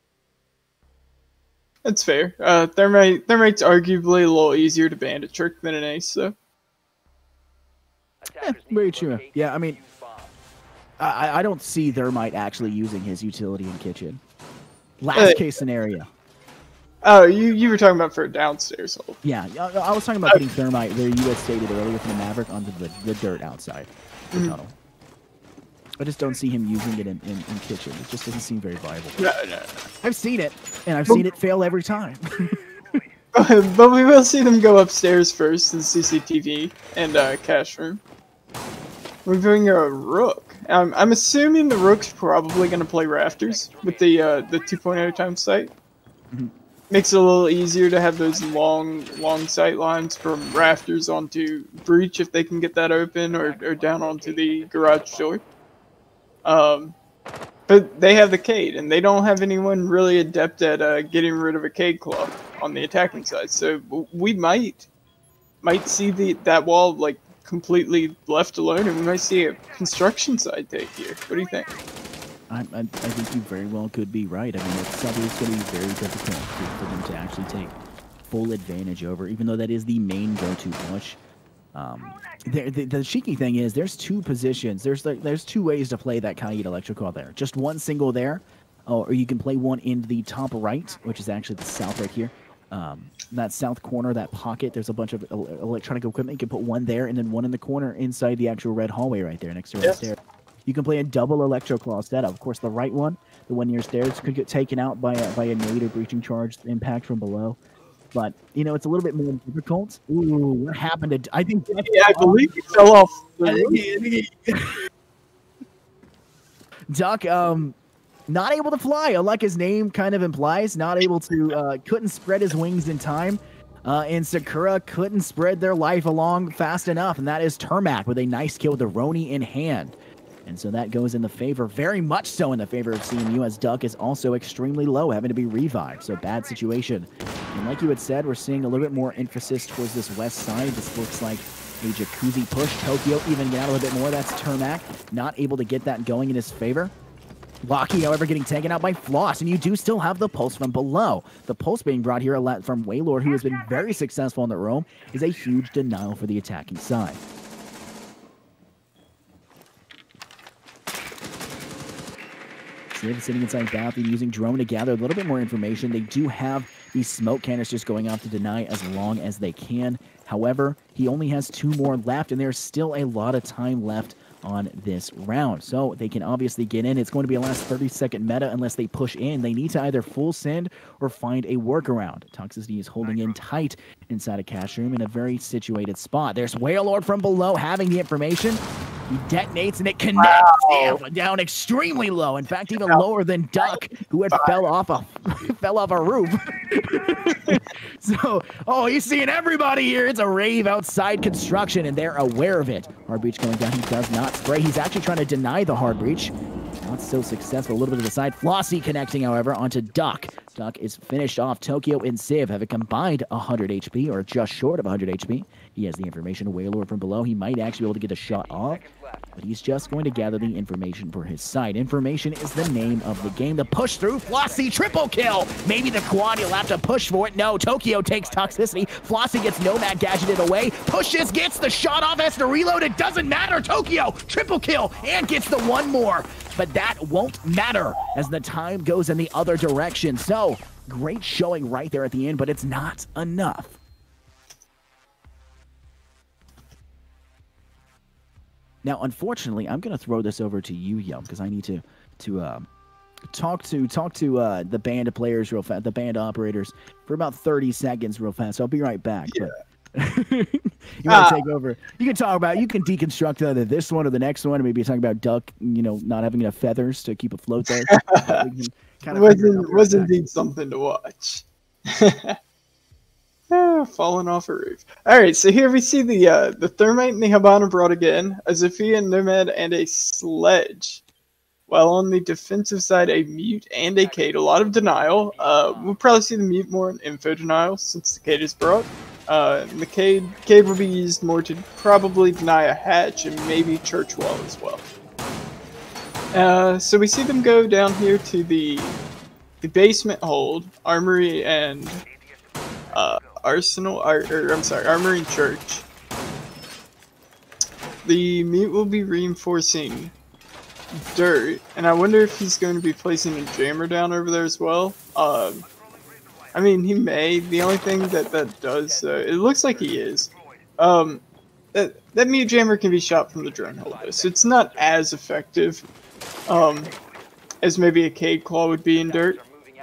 That's fair. Thermite's arguably a little easier to bandit trick than an Ace, so. Yeah, very true. Yeah, I mean, I don't see Thermite actually using his utility in kitchen. Last case scenario. Oh, you were talking about for a downstairs hole. Yeah, I was talking about putting Thermite where you had stated earlier for the Maverick onto the dirt outside the tunnel. I just don't see him using it in kitchen. It just doesn't seem very viable. No. I've seen it, and I've seen it fail every time. But we will see them go upstairs first in CCTV and cash room. We're doing a Rook. I'm assuming the Rook's probably going to play Rafters with the 2.0 time sight. Makes it a little easier to have those long sight lines from Rafters onto Breach if they can get that open, or down onto the garage door. But they have the Cade, and they don't have anyone really adept at getting rid of a Cade Claw on the attacking side. So we might see that wall like completely left alone, and we might see a construction side take here. What do you think? I think you very well could be right. I mean, it's going to be very difficult for them to actually take full advantage over, even though that is the main go-to push. The cheeky thing is there's two positions. There's two ways to play that Kaid Electrical there. Just one single there, or you can play one in the top right, which is actually the south right here. That south corner, that pocket, there's a bunch of electronic equipment. You can put one there and then one in the corner inside the actual red hallway right there next to the stairs. You can play a double Electro Claw setup. Of course, the right one, the one near stairs, could get taken out by a nade or breaching charge impact from below. But, you know, it's a little bit more difficult. Ooh, what happened to... I think... Yeah, I believe he fell off. Duck, not able to fly, like his name kind of implies. Not able to... couldn't spread his wings in time. And Sakura couldn't spread their life along fast enough. And that is Termac with a nice kill with the Roni in hand. And so that goes in the favor, very much so in the favor of CMU, as Duck is also extremely low, having to be revived. So bad situation. And like you had said, we're seeing a little bit more emphasis towards this west side. This looks like a jacuzzi push. Tokyo even out a little bit more. That's Termac, not able to get that going in his favor. Locky, however, getting taken out by Floss, and you do still have the pulse from below. The pulse being brought here a lot from Waylord, who has been very successful in the roam, is a huge denial for the attacking side. Sitting inside bathroom using drone to gather a little bit more information. They do have these smoke canisters going off to deny as long as they can. However, he only has 2 more left, and there's still a lot of time left on this round. So they can obviously get in. It's going to be a last 30-second meta unless they push in. They need to either full send or find a workaround. Toxicity is holding in tight inside a cash room in a very situated spot. There's Waylord from below having the information. He detonates and it connects. Wow. Down extremely low. In fact, even lower than Duck, who had fell off a roof. So, he's seeing everybody here. It's a rave outside construction, and they're aware of it. Hard breach going down. He does not spray. He's actually trying to deny the hard breach. Not so successful. A little bit to the side. Flossie connecting, however, onto Duck. Duck is finished off. Tokyo and Civ have a combined 100 HP, or just short of 100 HP. He has the information. Wailord from below. He might actually be able to get a shot off, but he's just going to gather the information for his side. Information is the name of the game. The push through. Flossie, triple kill. Maybe the quad, you'll have to push for it. No, Tokyo takes toxicity. Flossie gets Nomad gadgeted away. Pushes, gets the shot off, has to reload. It doesn't matter. Tokyo, triple kill, and gets the one more. But that won't matter as the time goes in the other direction. So, great showing right there at the end, but it's not enough. Now, unfortunately, I'm going to throw this over to you, Yum, because I need to talk to the band of players real fast, the band operators, for about 30 seconds real fast. I'll be right back. Yeah. But you want to take over? You can talk about, you can deconstruct either this one or the next one, or maybe talk about Duck, not having enough feathers to keep afloat there. Was indeed something to watch. Falling off a roof. Alright, so here we see the Thermite and the Habana brought again, a Zofia, Nomad, and a Sledge. While on the defensive side, a Mute and a Cade. A lot of denial. We'll probably see the Mute more in info denial since the Cade is brought. The Cade will be used more to probably deny a hatch and maybe church wall as well. So we see them go down here to the basement hold, armory and arsenal, armory and church. The Mute will be reinforcing dirt, and I wonder if he's going to be placing a jammer down over there as well. I mean, he may. The only thing that does, it looks like he is. That Mute jammer can be shot from the drone holder, so it's not as effective as maybe a Cade Claw would be in dirt.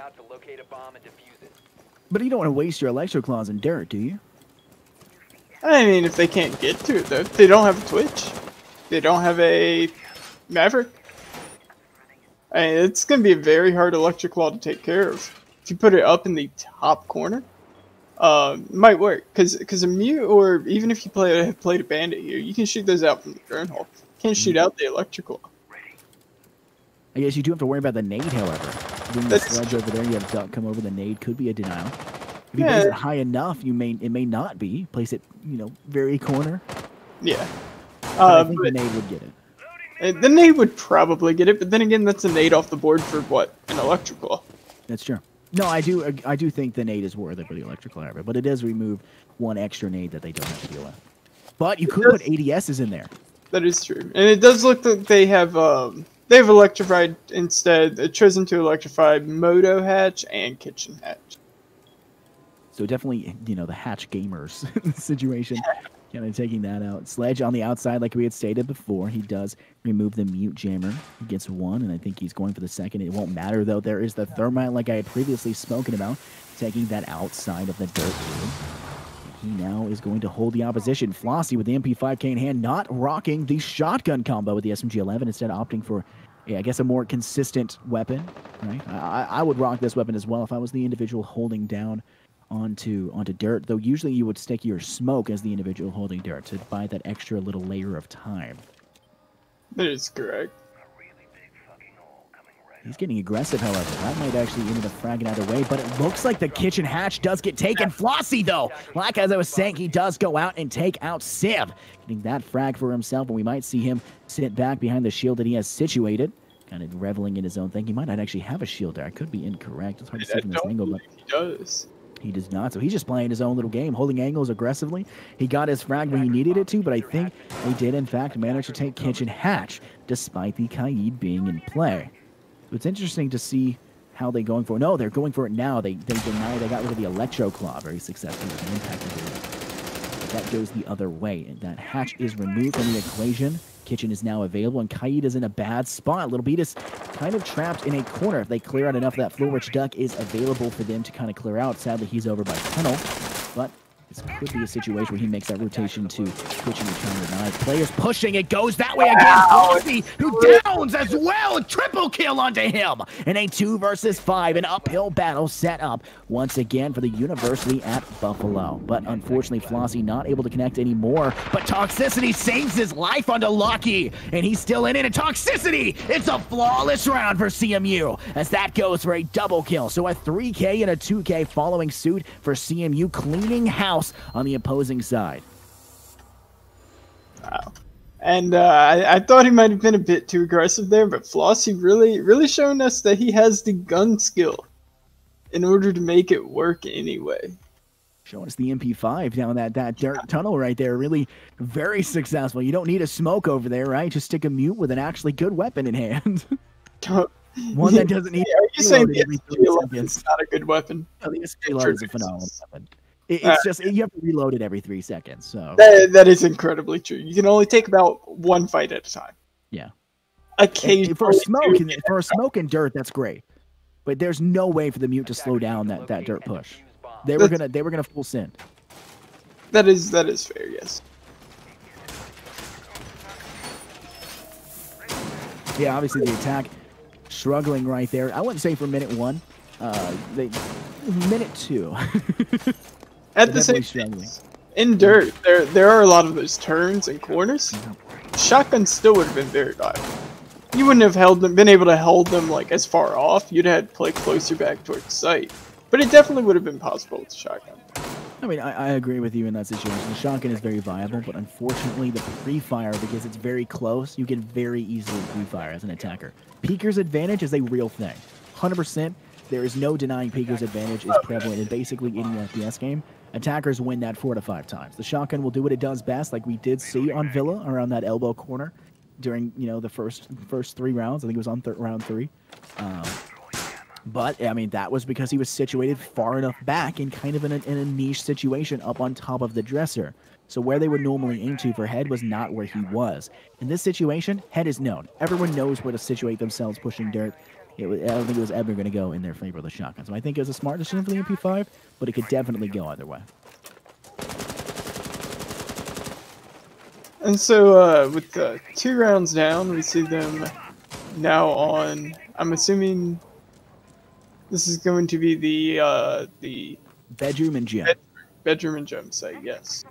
But you don't want to waste your Electro Claws in dirt, do you? I mean, if they can't get to it, though. They don't have a Twitch. They don't have a Maverick. I mean, it's going to be a very hard Electric Claw to take care of. If you put it up in the top corner, it might work. Because a Mute, or even if you played a Bandit here, you can shoot those out from the drone hole. You can't shoot out the Electric Claw. I guess you do have to worry about the nade, however. Doing the Sledge over there, you have Duck come over. The nade could be a denial. If you place it high enough, it may not be. Place it, very corner. Yeah. I think the nade would get it. The nade would probably get it, but then again, that's a nade off the board for what? An Electrical. That's true. No, I do think the nade is worth it for the Electrical, however, but it does remove one extra nade that they don't have to deal with. But you could put ADSs in there. That is true, and it does look like they have electrified instead, chosen to electrify Moto Hatch and Kitchen Hatch. So definitely, the hatch gamers situation, kind of taking that out. Sledge on the outside, like we had stated before, he does remove the Mute jammer. He gets one, and I think he's going for the second. It won't matter, though. There is the Thermite, like I had previously spoken about, taking that outside of the dirt room. He now is going to hold the opposition. Flossie with the MP5K in hand, not rocking the shotgun combo with the SMG-11, instead opting for, I guess, a more consistent weapon. Right? I would rock this weapon as well if I was the individual holding down onto dirt, though usually you would stick your smoke as the individual holding dirt to buy that extra little layer of time. That is correct. He's getting aggressive, however. That might actually end up fragging either way, but it looks like the kitchen hatch does get taken. Flossie, though, like as I was saying, he does go out and take out Civ, getting that frag for himself, and we might see him sit back behind the shield that he has situated, kind of reveling in his own thing. He might not actually have a shield there. I could be incorrect. It's hard to see from this angle, but he does. He does not, so he's just playing his own little game, holding angles aggressively. He got his frag when he needed it to, but I think they did, in fact, manage to take Kitchen Hatch, despite the Kaid being in play. So it's interesting to see how they're going for it. No, they're going for it now. They deny, they got rid of the Electro Claw very successfully with an impact. That goes the other way, and that hatch is removed from the equation. Kitchen is now available, and Kaid is in a bad spot. Little Beat is kind of trapped in a corner. If they clear out enough of that floor, which Duck is available for them to kind of clear out. Sadly, he's over by tunnel, but this could be a situation where he makes that rotation to Kitchen and trying to deny. Players pushing, it goes that way again. Flossie, who downs as well. Triple kill onto him. In a 2 versus 5, an uphill battle set up once again for the University at Buffalo. But unfortunately, Flossie not able to connect anymore. But Toxicity saves his life onto Lucky, and he's still in it. And Toxicity, it's a flawless round for CMU, as that goes for a double kill. So a 3K and a 2K following suit for CMU, cleaning house on the opposing side. Wow. And I thought he might have been a bit too aggressive there, but Flossie really showing us that he has the gun skill in order to make it work anyway. Showing us the MP5 down that dirt tunnel right there. Really very successful. You don't need a smoke over there, right? Just stick a mute with an actually good weapon in hand. One that doesn't need Are you saying the SG-11 is not a good weapon? No, the SG-11 is a phenomenal weapon. It's just, you have to reload it every 3 seconds. So that is incredibly true. You can only take about one fight at a time. Yeah. Occasionally. For a smoke and dirt, that's great. But there's no way for the mute to slow down that dirt push. They were gonna full send. That is fair, yes. Yeah, obviously the attack struggling right there. I wouldn't say for minute 1. Minute 2. At the same time, in dirt, there are a lot of those turns and corners. Shotgun still would have been very viable. You wouldn't have been able to hold them like as far off. You'd have to play closer back towards sight. But it definitely would have been possible with the shotgun. I mean, I agree with you in that situation. The shotgun is very viable, but unfortunately the pre-fire, because it's very close, you can very easily pre-fire as an attacker. Peeker's advantage is a real thing. 100%. There is no denying Peeker's advantage is prevalent in basically any FPS game. Attackers win that 4 to 5 times. The shotgun will do what it does best, like we did see on Villa around that elbow corner during, the first 3 rounds. I think it was on round 3. But, I mean, that was because he was situated far enough back and kind of in a niche situation up on top of the dresser. So where they would normally aim to for Head was not where he was. In this situation, Head is known. Everyone knows where to situate themselves pushing dirt. I don't think it was ever going to go in their favor of the shotgun. So I think it was a smart decision for the MP5, but it could definitely go either way. And so with 2 rounds down, we see them now on, I'm assuming this is going to be the bedroom and gym. Bedroom and gym site, yes.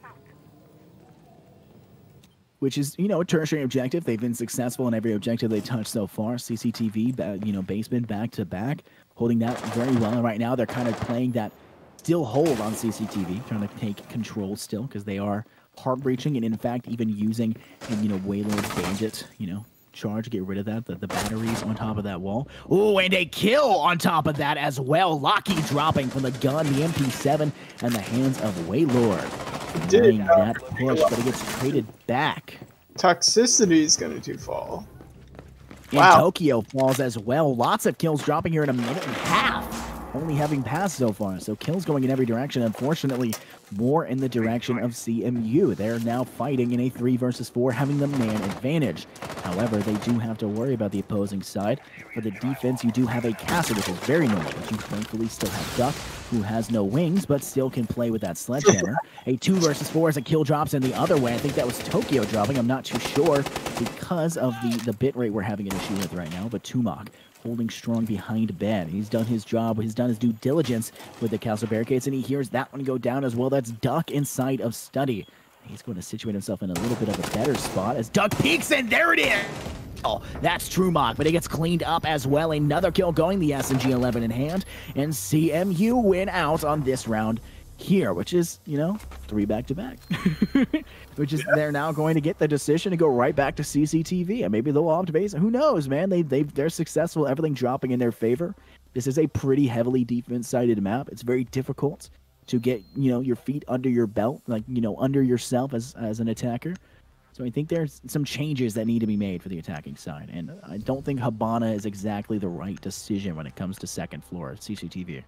Which is, a tertiary objective. They've been successful in every objective they touched so far. CCTV, basement back to back, holding that very well. And right now they're kind of playing that still hold on CCTV, trying to take control still because they are hard breaching and in fact even using, Waylord's bandit, charge to get rid of that, the batteries on top of that wall. Oh, and a kill on top of that as well. Locky dropping from the gun, the MP7, and the hands of Waylord. Doing that push, but it gets traded back. Toxicity is going to fall. And Tokyo falls as well. Lots of kills dropping here in a minute and a half. Only having passed so far. So kills going in every direction. Unfortunately, more in the direction of CMU. They're now fighting in a 3 versus 4, having the man advantage. However, they do have to worry about the opposing side. For the defense, you do have a Castle, which is very normal, but you thankfully still have Duck, who has no wings, but still can play with that sledgehammer. A 2 versus 4 as a kill drops in the other way. I think that was Tokyo dropping. I'm not too sure because of the bit rate we're having an issue with right now, but Tumak holding strong behind bed. He's done his job. He's done his due diligence with the castle barricades, and he hears that one go down as well. That's Duck inside of Study. He's going to situate himself in a little bit of a better spot as Duck peeks, and there it is! Oh, that's Trumock, but it gets cleaned up as well. Another kill going, the SMG-11 in hand, and CMU win out on this round here, which is, 3 back-to-back. Which is, they're now going to get the decision to go right back to CCTV, and maybe they'll opt base. Who knows, man? They're successful, everything dropping in their favor. This is a pretty heavily defense-sided map. It's very difficult to get, your feet under your belt, like, under yourself as an attacker. So I think there's some changes that need to be made for the attacking side, and I don't think Habana is exactly the right decision when it comes to second floor CCTV.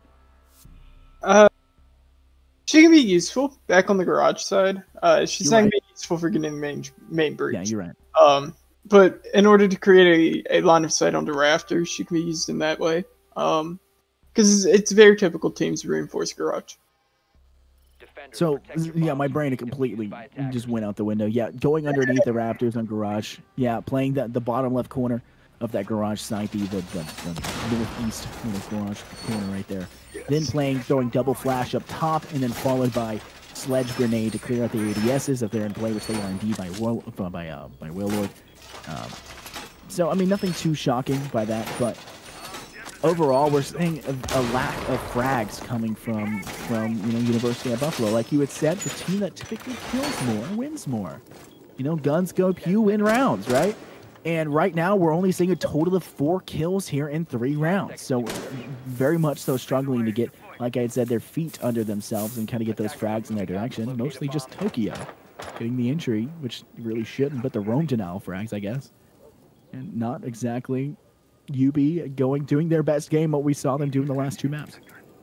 She can be useful back on the garage side. She's not going to be useful for getting main breach. Yeah, you're right. But in order to create a line of sight on the rafters, she can be used in that way. Because it's very typical teams to reinforce garage. So, yeah, my brain completely just went out the window. Yeah, going underneath the rafters on garage. Yeah, playing the bottom left corner of that garage side, the northeast garage corner right there. Then throwing double flash up top, and then followed by sledge grenade to clear out the ADSs if they're in play, which they are indeed by Wailord. So I mean, nothing too shocking by that, but overall, we're seeing a lack of frags coming from University of Buffalo. Like you had said, the team that typically kills more wins more. Guns go pew, win rounds, right? And right now, we're only seeing a total of 4 kills here in 3 rounds. So very much so struggling to get, like I had said, their feet under themselves and kind of get those frags in their direction. Mostly just Tokyo getting the entry, which really shouldn't, but the roam denial frags, I guess. And not exactly UB doing their best game, what we saw them do in the last 2 maps.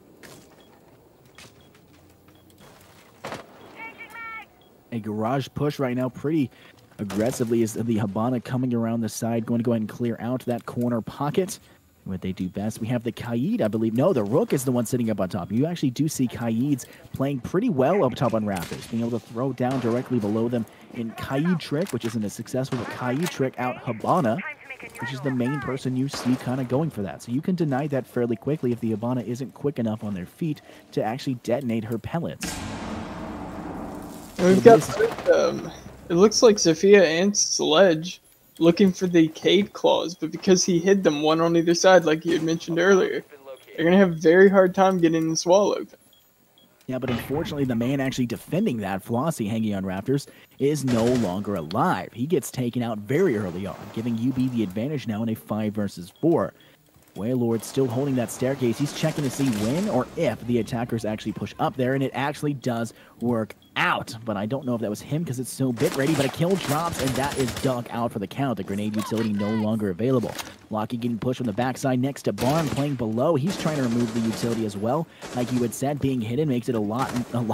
A garage push right now pretty aggressively is the Habana coming around the side, going to go ahead and clear out that corner pocket. What they do best. We have the Kaid, I believe. No, the Rook is the one sitting up on top. You actually do see Kaids playing pretty well up top on Raptors, being able to throw down directly below them in Kaid Trick, which isn't as successful, but Kaid Trick out Habana, which is the main person you see kind of going for that. So you can deny that fairly quickly if the Habana isn't quick enough on their feet to actually detonate her pellets. We've got it looks like Sophia and Sledge looking for the Cade claws, but because he hid them one on either side, like you had mentioned earlier, they're going to have a very hard time getting this wall open. Yeah, but unfortunately, the man actually defending that, Flossie, hanging on Raptors, is no longer alive. He gets taken out very early on, giving UB the advantage now in a 5 versus 4. Wailord still holding that staircase. He's checking to see when or if the attackers actually push up there, and it actually does work out. But I don't know if that was him because it's so bit ready, but a kill drops, and that is dug out for the count. The grenade utility no longer available. Lockie getting pushed from the backside next to Barn, playing below. He's trying to remove the utility as well. Like you had said, being hidden makes it a lot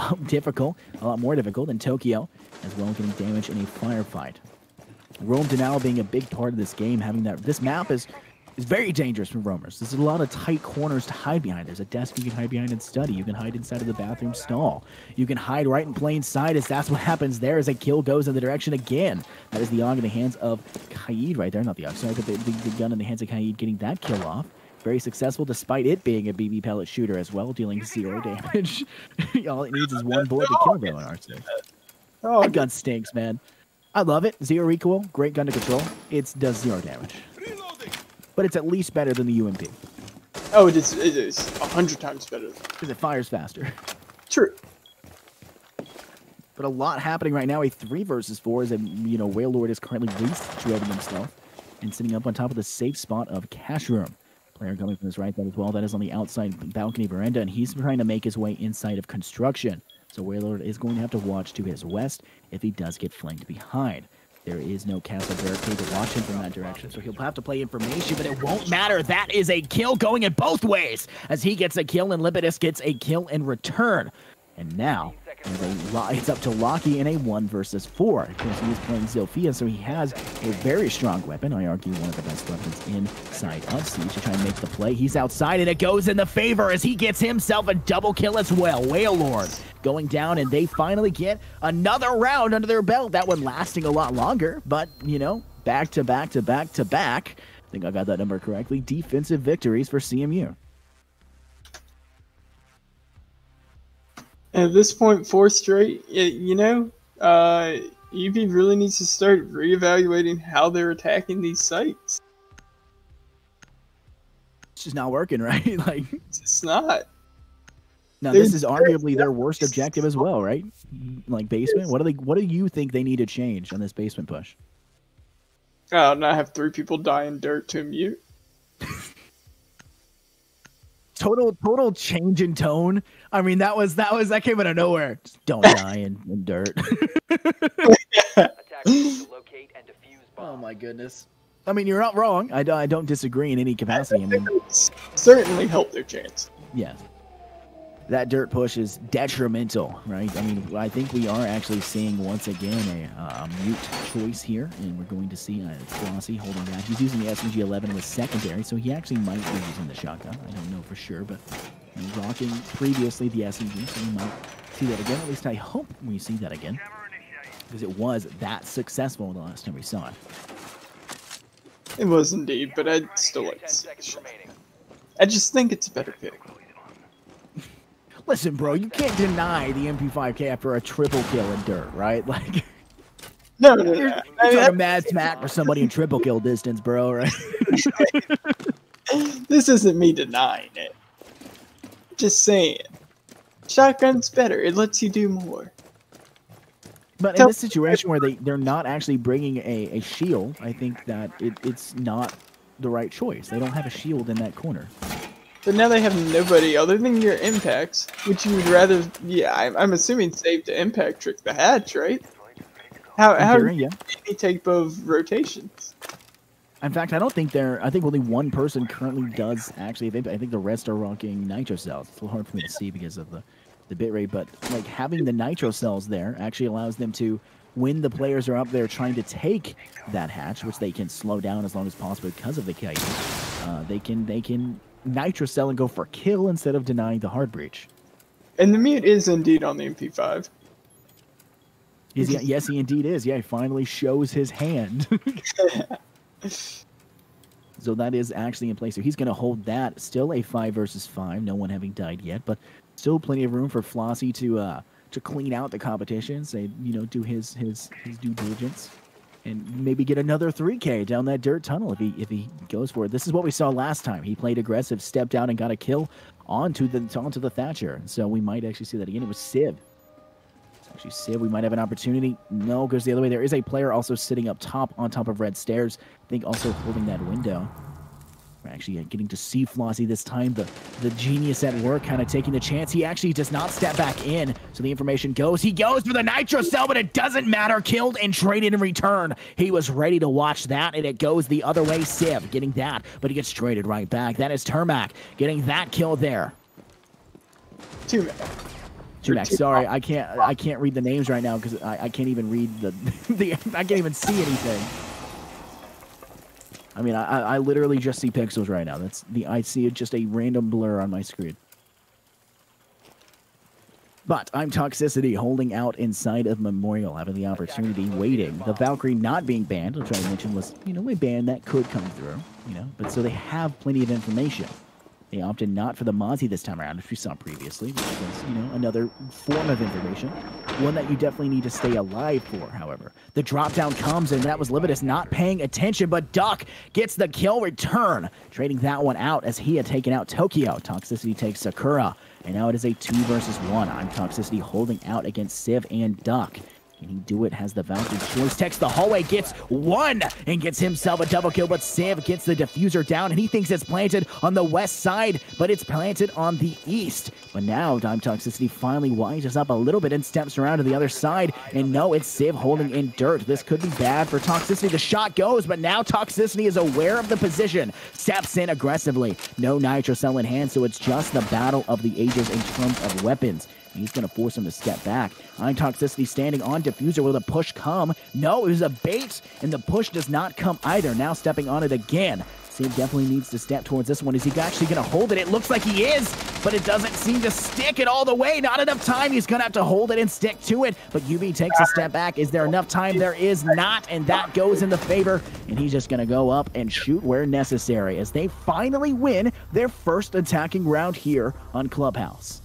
more difficult than Tokyo, as well, getting damage in a firefight. Roam denial being a big part of this game, having that. This map is very dangerous for roamers. There's a lot of tight corners to hide behind. There's a desk you can hide behind and study. You can hide inside of the bathroom stall. You can hide right in plain sight, as that's what happens there as a kill goes in the direction again. That is the AUG in the hands of Kaid right there. Not the AUG, sorry, but the gun in the hands of Kaid getting that kill off. Very successful, despite it being a BB pellet shooter as well, dealing 0 damage. All it needs is 1 bullet to kill, though, in R6. That gun stinks, man. I love it. 0 recoil, great gun to control. It does 0 damage. But it's at least better than the UMP. Oh, it is 100 times better. Because it fires faster. True. But a lot happening right now. A 3 versus 4 is Wailord is currently re-situating himself and sitting up on top of the safe spot of Cash Room. Player coming from his right side as well. That is on the outside balcony veranda, and he's trying to make his way inside of construction. So Wailord is going to have to watch to his west if he does get flanked behind. There is no castle barricade to watch him from that direction, so he'll have to play information, but it won't matter. That is a kill going in both ways, as he gets a kill and Libidus gets a kill in return. And now, it's up to Lockie in a 1 versus 4. Of course, he is playing Zofia, so he has a very strong weapon. I argue one of the best weapons inside of Siege to try and make the play. He's outside, and it goes in the favor as he gets himself a double kill as well. Wailord going down, and they finally get another round under their belt. That one lasting a lot longer, but, back to back to back to back. I think I got that number correctly. Defensive victories for CMU. At this point, 4 straight, UB really needs to start reevaluating how they're attacking these sites. It's just not working, right? Like, it's not. Now, this is arguably their worst objective as well, right? Like basement. What do you think they need to change on this basement push? Not have 3 people die in dirt to mute. Total change in tone. I mean, that came out of nowhere. Just don't die in dirt. Oh my goodness. I mean, you're not wrong. I don't disagree in any capacity. I mean, certainly help their chance. Yes. That dirt push is detrimental, right? I mean, I think we are actually seeing once again a mute choice here, and we're going to see Flossie holding back. He's using the SMG-11 with secondary, so he actually might be using the shotgun. I don't know for sure, but rocking previously the SMG, so we might see that again. At least I hope we see that again, because it was that successful the last time we saw it. It was indeed, but I'd still like to see it. I just think it's a better pick. Listen, bro, you can't deny the MP5K after a triple kill in dirt, right? Like, No, you're talking mad smack for somebody in triple kill distance, bro, right? This isn't me denying it. Just saying. Shotgun's better. It lets you do more. But in this situation where they're not actually bringing a shield, I think that it's not the right choice. They don't have a shield in that corner. But now they have nobody other than your impacts, which you would rather, yeah, I'm assuming save to impact trick the hatch, right? How theory, yeah. any type of rotations? In fact, I think only one person currently does actually. I think the rest are rocking nitro cells. It's a little hard for me to see because of the bitrate, but like having the nitro cells there actually allows them to, when the players are up there trying to take that hatch, which they can slow down as long as possible because of the kite, they can nitro cell and go for kill instead of denying the hard breach. And the mute is indeed on the MP5. Yes, he indeed is. Yeah, he finally shows his hand. So that is actually in place. So he's going to hold that. Still a 5 versus 5. No one having died yet, but still plenty of room for Flossie to clean out the competition. Say, do his due diligence, and maybe get another 3K down that dirt tunnel if he goes for it. This is what we saw last time. He played aggressive, stepped out, and got a kill onto the Thatcher. So we might actually see that again. It was Civ. Actually, Civ, we might have an opportunity. No, goes the other way. There is a player also sitting up top on top of red stairs. I think also holding that window. We're actually getting to see Flossie this time. The genius at work, kind of taking the chance. He actually does not step back in. So the information goes. He goes for the nitro cell, but it doesn't matter. Killed and traded in return. He was ready to watch that, and it goes the other way. Civ getting that, but he gets traded right back. That is Termac getting that kill there. Tumac, sorry, I can't read the names right now because I can't even read I can't even see anything. I mean, I literally just see pixels right now. I see just a random blur on my screen. But I'm Toxicity holding out inside of Memorial, having the opportunity, waiting. The Valkyrie not being banned, which I mentioned was, a ban that could come through, But so they have plenty of information. They opted not for the Mozzie this time around, which we saw previously, which was, another form of information. One that you definitely need to stay alive for, however. The drop down comes, and that was Limitus not paying attention, but Duck gets the kill return, trading that one out as he had taken out Tokyo. Toxicity takes Sakura, and now it is a 2 versus 1. I'm Toxicity holding out against Civ and Duck. Can he do it? Has the Valkyrie choice. Takes the hallway, gets one, and gets himself a double kill, but Civ gets the diffuser down, and he thinks it's planted on the west side, but it's planted on the east. But now, Time Toxicity finally winds up a little bit and steps around to the other side, and no, it's Civ holding in dirt. This could be bad for Toxicity. The shot goes, but now Toxicity is aware of the position, steps in aggressively. No Nitro Cell in hand, so it's just the battle of the ages in terms of weapons. He's going to force him to step back. I'm Toxicity standing on diffuser. Will the push come? No, it was a bait, and the push does not come either. Now stepping on it again. Civ definitely needs to step towards this one. Is he actually going to hold it? It looks like he is, but it doesn't seem to stick it all the way. Not enough time. He's going to have to hold it and stick to it, but UB takes a step back. Is there enough time? There is not, and that goes in the favor, and he's just going to go up and shoot where necessary as they finally win their first attacking round here on Clubhouse.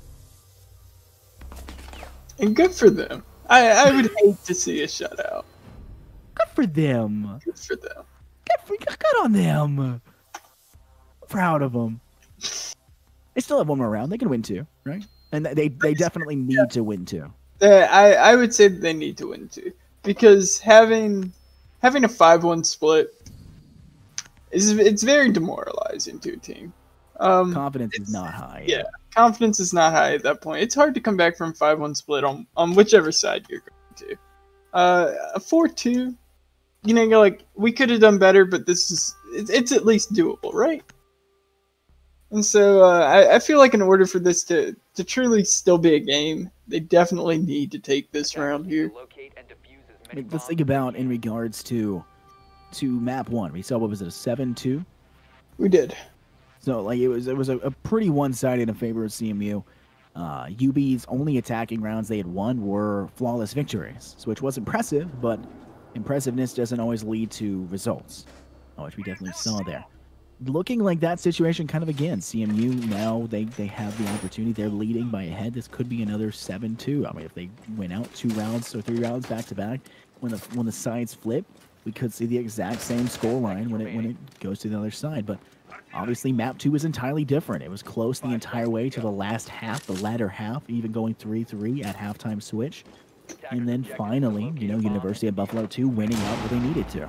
And good for them. I would hate to see a shutout. Good for them. Good for them. Good on them. I'm proud of them. They still have one more round. They can win 2, right? And they definitely need to win 2. I would say they need to win 2 because having a 5-1 split it's very demoralizing to a team. Confidence is not high. Yeah, confidence is not high at that point. It's hard to come back from 5-1 split on whichever side you're going to. A 4-2, you're like, we could have done better, but it's at least doable, right? And so I feel like in order for this to truly still be a game, they definitely need to take this round here. Let's think about in regards to map 1. We saw, what was it, a 7-2? We did. So like it was a pretty one-sided in favor of CMU. UB's only attacking rounds they had won were flawless victories, which was impressive, but impressiveness doesn't always lead to results, which we definitely saw there. looking like that situation kind of again. CMU now they have the opportunity. They're leading by a head. This could be another 7-2. I mean, if they win out 2 rounds or 3 rounds back to back, when the sides flip, we could see the exact same scoreline when it goes to the other side. But obviously, map 2 is entirely different. It was close the entire way to the last half, the latter half, even going 3-3 at halftime switch, and then finally, you know, University of Buffalo 2 winning out where they needed to.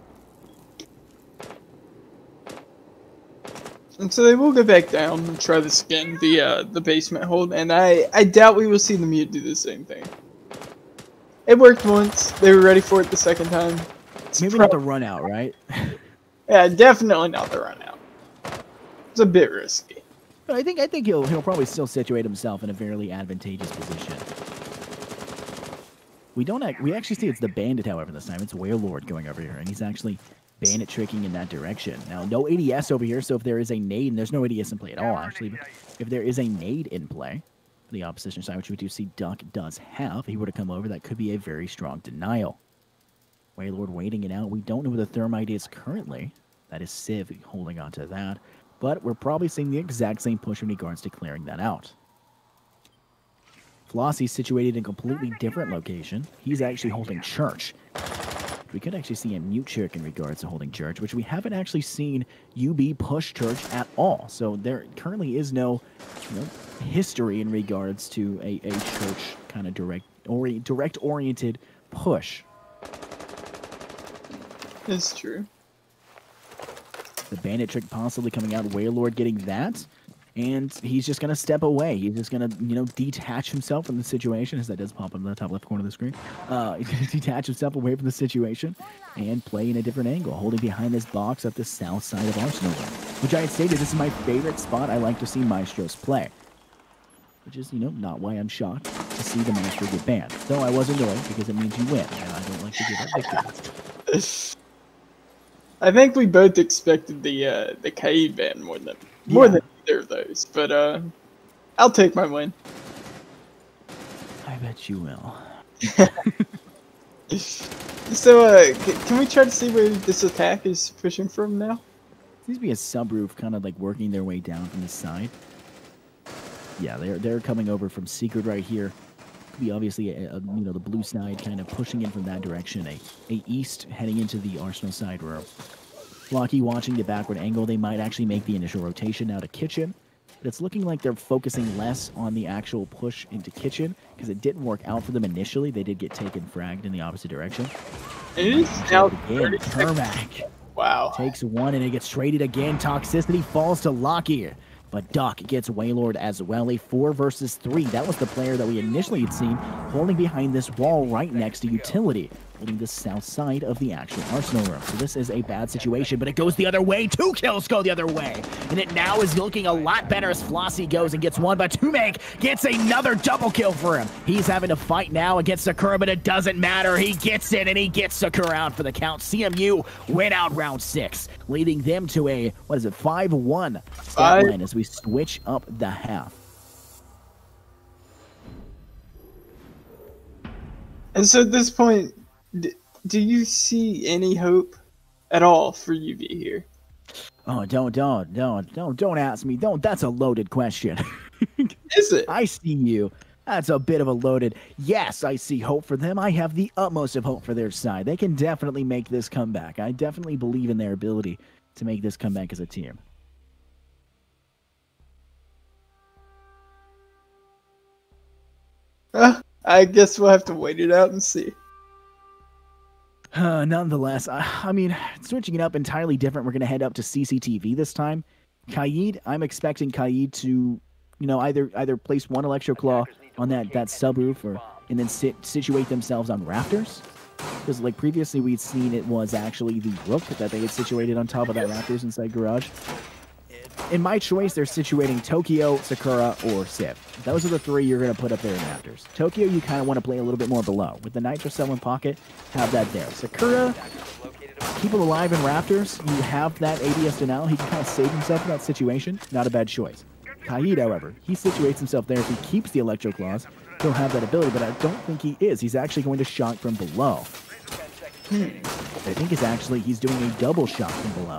And so they will go back down and try this again, the basement hold, and I doubt we will see the Mute do the same thing. It worked once. They were ready for it the second time. Maybe not the run out, right? Yeah, definitely not the run out. It's a bit risky. But I think he'll probably still situate himself in a fairly advantageous position. We actually see it's the Bandit, however, this time. It's Warlord going over here, and he's actually Bandit tricking in that direction. Now, no ADS over here, so if there is a nade, and there's no ADS in play at all, actually, but if there is a nade in play, the opposition side, which we do see Duck does have, if he were to come over, that could be a very strong denial. Waylord waiting it out. We don't know where the Thermite is currently. That is Civ holding on to that. But we're probably seeing the exact same push in regards to clearing that out. Flossie's situated in a completely different location. He's actually holding Church. We could actually see a mute check in regards to holding Church, which we haven't actually seen UB push Church at all. So there currently is no history in regards to a Church kind of direct-oriented push. That's true. The Bandit trick possibly coming out. Warlord getting that. And he's just going to step away. He's just going to, detach himself from the situation, as that does pop up in the top left corner of the screen. He's going to detach himself away from the situation and play in a different angle, holding behind this box at the south side of Arsenal, which I had stated this is my favorite spot I like to see Maestros play. Which is, not why I'm shocked to see the Maestro get banned. Though I was annoyed because it means you win, and I don't like to give up victories. I think we both expected the Kaid ban more than either of those, but I'll take my win. I bet you will. So can we try to see where this attack is pushing from now? Seems to be a subroof, kind of like working their way down from the side. Yeah, they're coming over from Secret right here. Could be obviously the blue side kind of pushing in from that direction. A east heading into the Arsenal side row. Flocky watching the backward angle. They might actually make the initial rotation now to Kitchen. But it's looking like they're focusing less on the actual push into Kitchen because it didn't work out for them initially. They did get taken fragged in the opposite direction. It is now again. Termac. Wow. Takes one and it gets traded again. Toxicity falls to Locky. But Duck gets Waylord as well. A 4 versus 3. That was the player that we initially had seen holding behind this wall right next to Utility, holding the south side of the actual Arsenal room. So this is a bad situation, but it goes the other way. 2 kills go the other way. And it now is looking a lot better as Flossie goes and gets one, but Tumek gets another double kill for him. He's having to fight now against Sakura, but it doesn't matter. He gets it, and he gets Sakura out for the count. CMU win out round 6, leading them to a, 5-1 stat line as we switch up the half. And so at this point, do you see any hope at all for UV here? Oh, don't ask me. That's a loaded question. Is it? I see you. That's a bit of a loaded. Yes, I see hope for them. I have the utmost of hope for their side. They can definitely make this comeback. I definitely believe in their ability to make this comeback as a team. I guess we'll have to wait it out and see. Nonetheless, I mean, switching it up entirely different. We're going to head up to CCTV this time. Kaid, I'm expecting Kaid to, either place one Electro Claw on that subroof and then situate themselves on rafters. Because like previously we'd seen it was actually the Rook that they had situated on top of that rafters inside Garage. In my choice, they're situating Tokyo, Sakura, or Civ. Those are the 3 you're going to put up there in rafters. Tokyo, you kind of want to play a little bit more below. With the Nitro Cell in pocket, have that there. Sakura, keep him alive in rafters. You have that ADS denial. He can kind of save himself in that situation. Not a bad choice. Kaid, however, he situates himself there. If he keeps the Electro Claws, he'll have that ability, but I don't think he is. He's actually going to shock from below. I think he's doing a double shot from below.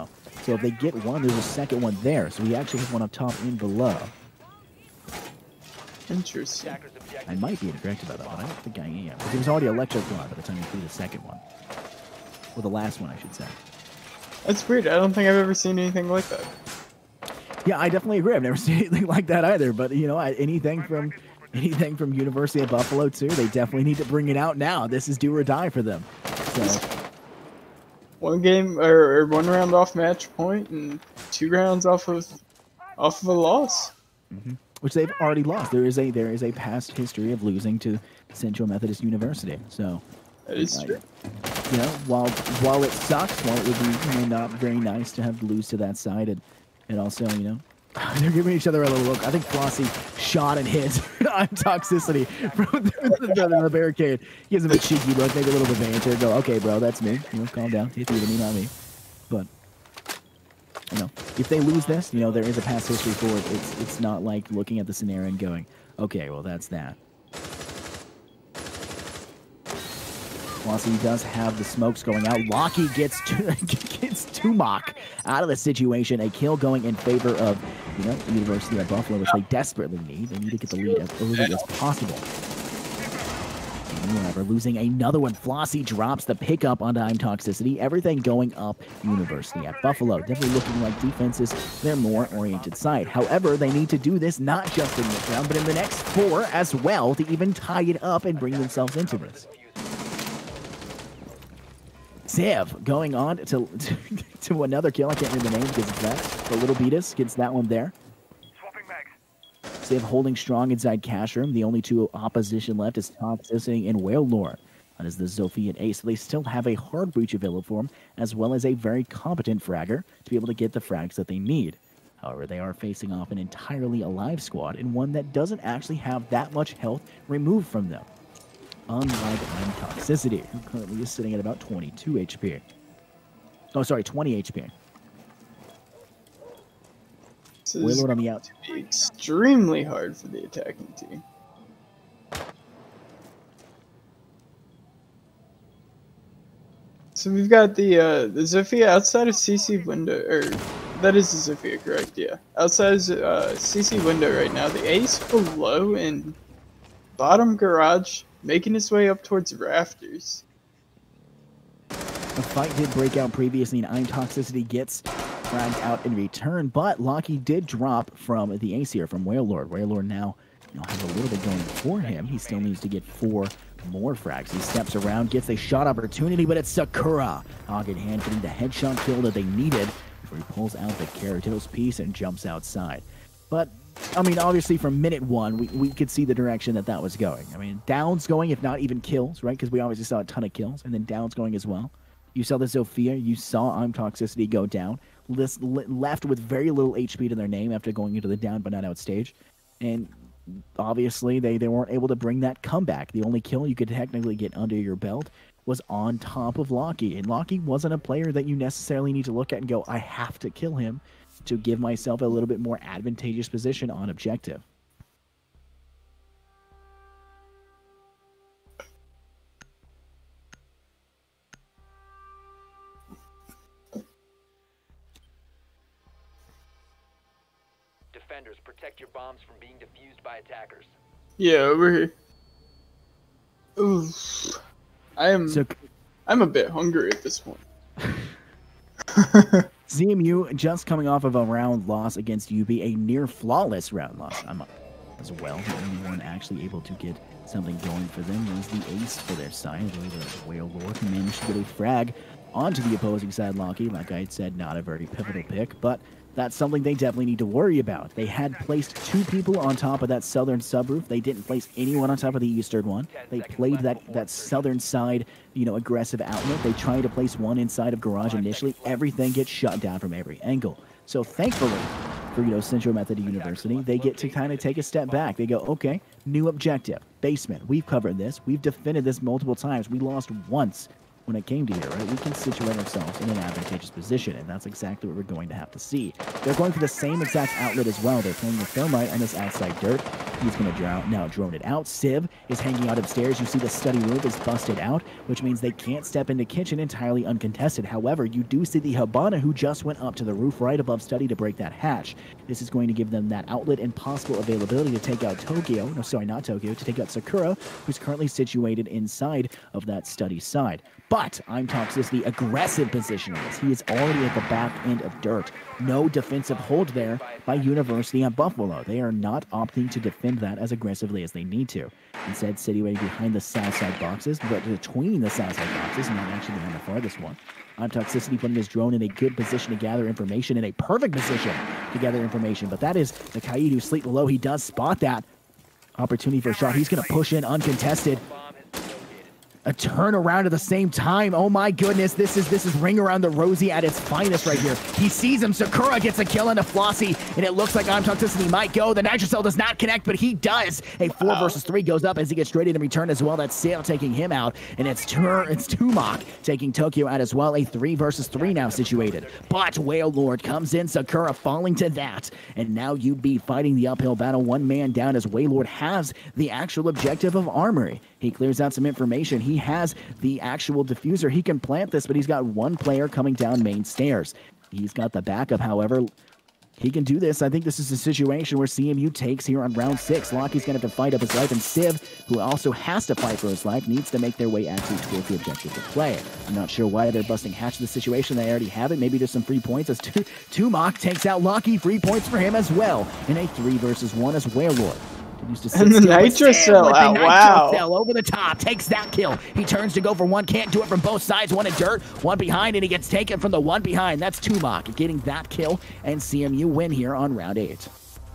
So if they get one, there's a second one there. So he actually has one up top and below. Interesting. Attackers objective. I might be incorrect about that, but I don't think I am. Because it was already electrified by the time you threw the second one. Or the last one, I should say. That's weird. I don't think I've ever seen anything like that. Yeah, I definitely agree. I've never seen anything like that either. But, you know, anything from University of Buffalo, too, they definitely need to bring it out now. This is do or die for them. So... One game or 1 round off match point and 2 rounds off of a loss. Mm-hmm. Which they've already lost. There is a past history of losing to Central Methodist University. So That is true. You know, while it sucks, while it would be not very nice to have to lose to that side, and also, you know, they're giving each other a little look. I think Flossie shot and hit on Toxicity from the barricade. He gives him a cheeky look, maybe a little bit of banter. Go, okay, bro, that's me. You know, calm down. It's either me, not me. But you know, if they lose this, you know, there is a past history for it. It's not like looking at the scenario and going, okay, well, that's that. Flossie does have the smokes going out. Lockie gets Tumok out of the situation. A kill going in favor of, you know, the University of Buffalo, which they desperately need. They need to get the lead as early as possible. However, losing another one. Flossie drops the pickup on Time Toxicity. Everything going up University at Buffalo. Definitely looking like defenses, their more oriented side. However, they need to do this not just in this round, but in the next 4 as well to even tie it up and bring themselves into this. Ziv going on to another kill. I can't remember the name because it's that. The little Beatus gets that one there. Swapping mags. Ziv holding strong inside cash room. The only 2 opposition left is Toxicity and Whale Lord. That is the Zofia and Ace. So they still have a hard breach available for them, as well as a very competent fragger to be able to get the frags that they need. However, they are facing off an entirely alive squad, and one that doesn't actually have that much health removed from them. Unlike Toxicity, who currently is sitting at about 22 HP. Oh, sorry, 20 HP. Waylord on the out. Be extremely hard for the attacking team. So we've got the Zofia outside of CC window, or that is the Zofia, correct? Yeah, outside of CC window right now. The Ace below in bottom garage, making his way up towards rafters. A fight did break out previously, and Toxicity gets fragged out in return, but Lockie did drop from the Ace here, from Whale Lord. Whale Lord now, you know, has a little bit going for him. He still needs to get 4 more frags. He steps around, gets a shot opportunity, but it's Sakura. Hog in hand getting the headshot kill that they needed before he pulls out the Keratos piece and jumps outside. But I mean, obviously, from minute 1, we could see the direction that was going. I mean, downs going, if not even kills, right? Because we obviously saw a ton of kills, and then downs going as well. You saw the Zofia, you saw Toxicity go down, left with very little HP to their name after going into the down but not out stage. And obviously, they weren't able to bring that comeback. The only kill you could technically get under your belt was on top of Lockie. And Lockie wasn't a player that you necessarily need to look at and go, I have to kill him to give myself a little bit more advantageous position on objective. Defenders, protect your bombs from being defused by attackers. Yeah, over here. Oof. I'm a bit hungry at this point. ZMU just coming off of a round loss against UB, a near flawless round loss as well. The only one actually able to get something going for them was the Ace for their side. I believe the Whale Lord who managed to get a frag onto the opposing side. Lockie, like I had said, not a very pivotal pick, but that's something they definitely need to worry about. They had placed 2 people on top of that southern subroof. They didn't place anyone on top of the eastern one. They played that southern side, you know, aggressive outlet. They tried to place one inside of garage initially. Everything gets shut down from every angle. So thankfully for, you know, Central Methodist University, they get to kind of take a step back. They go, okay, new objective, basement. We've covered this. We've defended this multiple times. We lost once when it came to here, right? We can situate ourselves in an advantageous position, and that's exactly what we're going to have to see. They're going for the same exact outlet as well. They're playing the Thermite on this outside dirt. He's going to now drone it out. Civ is hanging out upstairs. You see the study roof is busted out, which means they can't step into kitchen entirely uncontested. However, you do see the Habana who just went up to the roof right above study to break that hatch. This is going to give them that outlet and possible availability to take out Tokyo. No, sorry, not Tokyo. To take out Sakura, who's currently situated inside of that study side. But I'm Toxicity aggressive positioning this. He is already at the back end of dirt. No defensive hold there by University at Buffalo. They are not opting to defend that as aggressively as they need to. Instead, situated behind the south side boxes, but between the south side boxes, not actually behind the farthest one. I'm Toxicity putting his drone in a good position to gather information, in a perfect position to gather information. But that is the Kaidu sleep below. He does spot that opportunity for a shot. He's going to push in uncontested. A turnaround at the same time. Oh my goodness, this is Ring Around the Rosie at its finest right here. He sees him. Sakura gets a kill into Flossie, and it looks like I'm Toxicity might go. The Nitrocell does not connect, but he does. A 4 versus 3 goes up as he gets ready to return as well. That's Sale taking him out, and it's Tumok taking Tokyo out as well. A 3 versus 3 now situated. But Whale Lord comes in, Sakura falling to that, and now UB fighting the uphill battle. One man down as Whale Lord has the actual objective of Armory. He clears out some information. He has the actual diffuser. He can plant this, but he's got one player coming down main stairs. He's got the backup, however. He can do this. I think this is a situation where CMU takes here on round 6. Lockie's going to have to fight up his life, and Civ, who also has to fight for his life, needs to make their way actually towards the objective to play. I'm not sure why they're busting hatch the situation. They already have it. Maybe there's some free points as Tumok takes out Lockie. Free points for him as well. In a 3 versus 1 as Whalelord. And the Nitrocell out, wow. Cell over the top, takes that kill. He turns to go for one, can't do it from both sides. One in dirt, one behind, and he gets taken from the one behind. That's Tumok getting that kill, and CMU win here on round 8.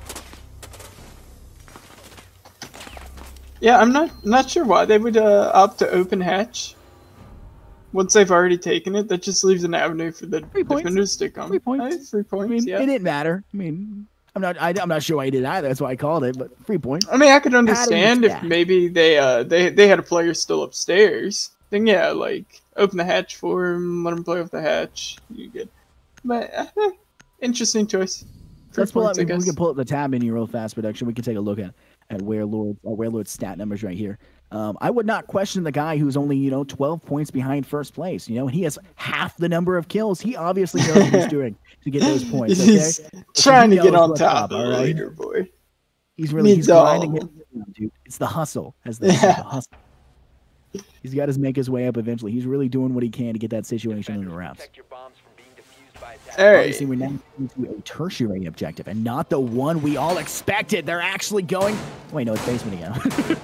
Yeah, I'm not sure why they would opt to open hatch. Once they've already taken it, that just leaves an avenue for the defenders to come. 3 points. 3 points, I mean, yeah. It didn't matter. I mean, I'm not sure why he did either. That's why I called it, but 3 points. I mean, I could understand if maybe they had a player still upstairs. Then yeah, like open the hatch for him, let him play with the hatch. You good? But interesting choice. Let's pull up. We can pull up the tab menu real fast, production. We can take a look at Warelord's stat numbers right here. I would not question the guy who's only 12 points behind first place. And he has half the number of kills. He obviously knows what he's doing to get those points. Okay? He's trying to get on top of the leaderboard. He's grinding it, dude. It's the hustle. The hustle. He's got to make his way up eventually. He's really doing what he can to get that situation in the wraps. Obviously, we're now into a tertiary objective and not the one we all expected. They're actually going. Wait, no, it's basement again.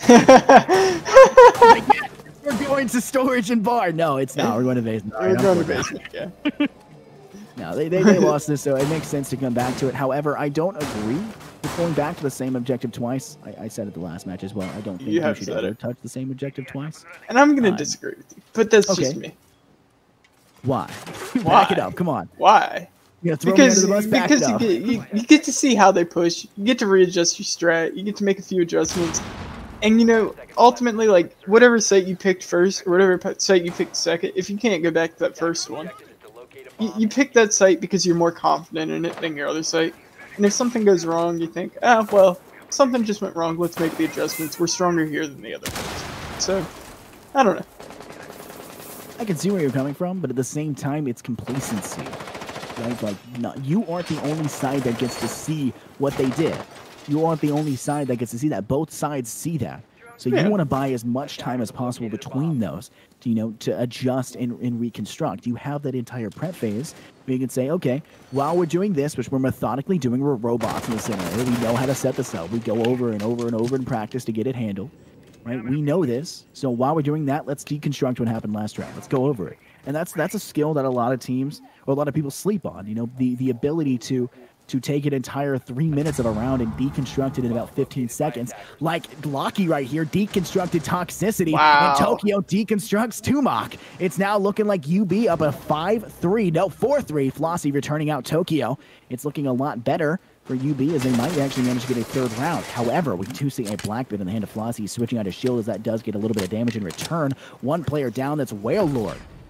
We're going to storage and bar. No, it's not. We're going to basement. We're going to basement. Yeah. No, they lost this, so it makes sense to come back to it. However, I don't agree with going back to the same objective twice. I said it the last match as well. I don't think you should ever touch the same objective twice. And I'm going to disagree with you, but that's just me. Why? Back it up. Come on. Why? Because you get to see how they push. You get to readjust your strat. You get to make a few adjustments. And, ultimately, like, whatever site you picked first or whatever site you picked second, if you can't go back to that first one, you pick that site because you're more confident in it than your other site. And if something goes wrong, you think, well, something just went wrong. Let's make the adjustments. We're stronger here than the other ones. So, I don't know. I can see where you're coming from, but at the same time, it's complacency. Right? Like, you aren't the only side that gets to see what they did. You aren't the only side that gets to see that. Both sides see that. So you want to buy as much time as possible between those to adjust and reconstruct. You have that entire prep phase where you can say, okay, while we're doing this, which we're methodically doing, we're robots in the simulator. We know how to set this up. We go over and over and over in practice to get it handled. Right? We know this. So while we're doing that, let's deconstruct what happened last round. Let's go over it. And that's a skill that a lot of teams or a lot of people sleep on. The ability to take an entire 3 minutes of a round and deconstruct it in about 15 seconds. Like Lockie right here, deconstructed Toxicity, and Tokyo deconstructs Tumok. It's now looking like UB up a 5-3, no, 4-3. Flossie returning out Tokyo. It's looking a lot better for UB as they might actually manage to get a third round. However, we do see a Blackbit in the hand of Flossie switching out his shield as that does get a little bit of damage in return. One player down, that's Whale Lord.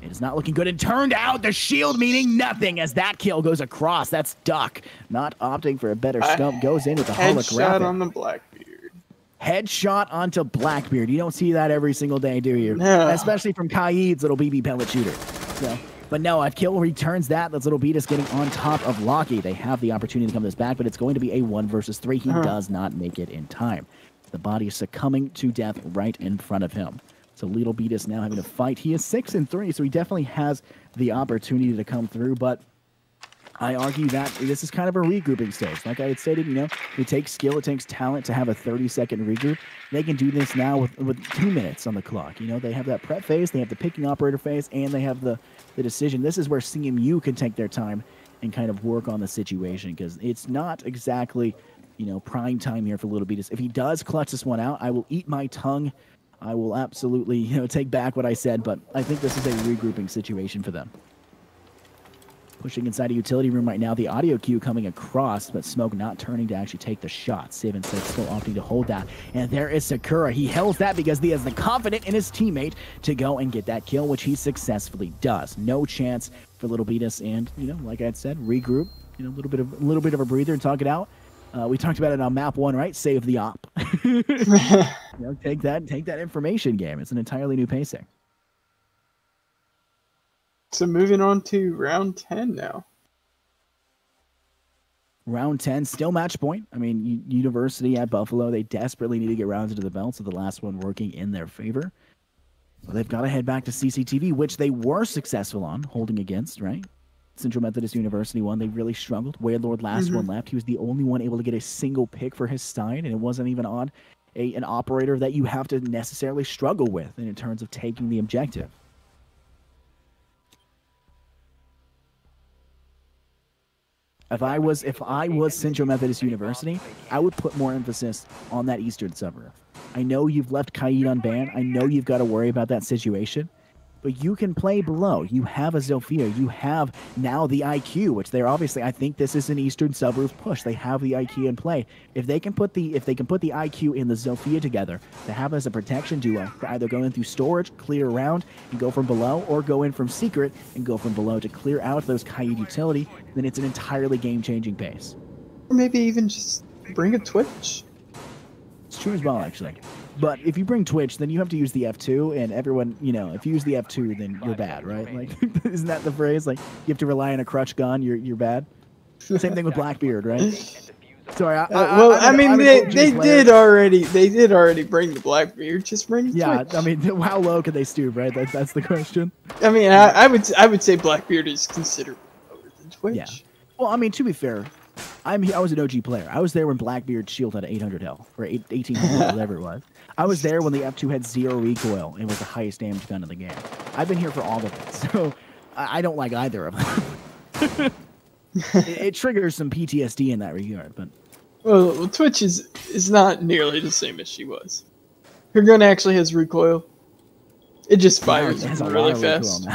It is not looking good. And turned out the shield meaning nothing as that kill goes across. That's Duck. Not opting for a better scope. Goes in with the holographic. Headshot on the Blackbeard. Headshot onto Blackbeard. You don't see that every single day, do you? No. Especially from Kaid's little BB pellet shooter. So, but no, a kill returns that. That's little Beatus getting on top of Locky. They have the opportunity to come this back, but it's going to be a 1 versus 3. He does not make it in time. The body is succumbing to death right in front of him. So Little Beatus now having to fight. He is 6-3, so he definitely has the opportunity to come through, but I argue that this is kind of a regrouping stage. Like I had stated, you know, it takes skill, it takes talent to have a 30-second regroup. They can do this now with 2 minutes on the clock. You know, they have that prep phase, they have the picking operator phase, and they have the decision. This is where CMU can take their time and kind of work on the situation, because it's not exactly, you know, prime time here for Little Beatus. If he does clutch this one out, I will eat my tongue. I will absolutely, you know, take back what I said, but I think this is a regrouping situation for them. Pushing inside a utility room right now. The audio cue coming across, but Smoke not turning to actually take the shot. Civ instead still opting to hold that. And there is Sakura. He held that because he has the confidence in his teammate to go and get that kill, which he successfully does. No chance for Little Beatus, and, you know, like I had said, regroup. You know, a little bit of a breather and talk it out. We talked about it on map 1, right? Save the op. You know, take that information game. It's an entirely new pacing. So moving on to round 10 now. Round 10, still match point. I mean, University at Buffalo, they desperately need to get rounds into the belt, so the last one working in their favor. But they've got to head back to CCTV, which they were successful on, holding against, right? Central Methodist University one, they really struggled. Warlord last one left. He was the only one able to get a single pick for his Stein, and it wasn't even on an operator that you have to necessarily struggle with in terms of taking the objective. If I was Central Methodist University, I would put more emphasis on that Eastern suburb. I know you've left Kaid on ban. I know you've got to worry about that situation. But you can play below. You have a Zofia. You have now the IQ, which they're obviously. I think this is an Eastern suburbs push. They have the IQ in play. If they can put the IQ and the Zofia together to have as a protection duo, to either go in through storage, clear around, and go from below, or go in from secret and go from below to clear out those Kaid utility, then it's an entirely game-changing pace. Or maybe even just bring a Twitch. It's true as well, actually. But if you bring Twitch, then you have to use the F2, and everyone, you know, if you use the F2, then you're bad, right? Like, isn't that the phrase? Like, you have to rely on a crutch gun, you're bad. Same thing with Blackbeard, right? Sorry, they did already bring the Blackbeard. Just bring the Twitch. I mean, how low can they stoop, right? That's the question. I mean, I would say Blackbeard is considerably lower than Twitch. Yeah. Well, I mean, to be fair, I was an OG player. I was there when Blackbeard's shield had 800 health, or 1800, whatever it was. I was there when the F2 had 0 recoil and was the highest damage gun in the game. I've been here for all of it, so I don't like either of them. it triggers some PTSD in that regard, but... Well, Twitch is not nearly the same as she was. Her gun actually has recoil. It just fires really fast.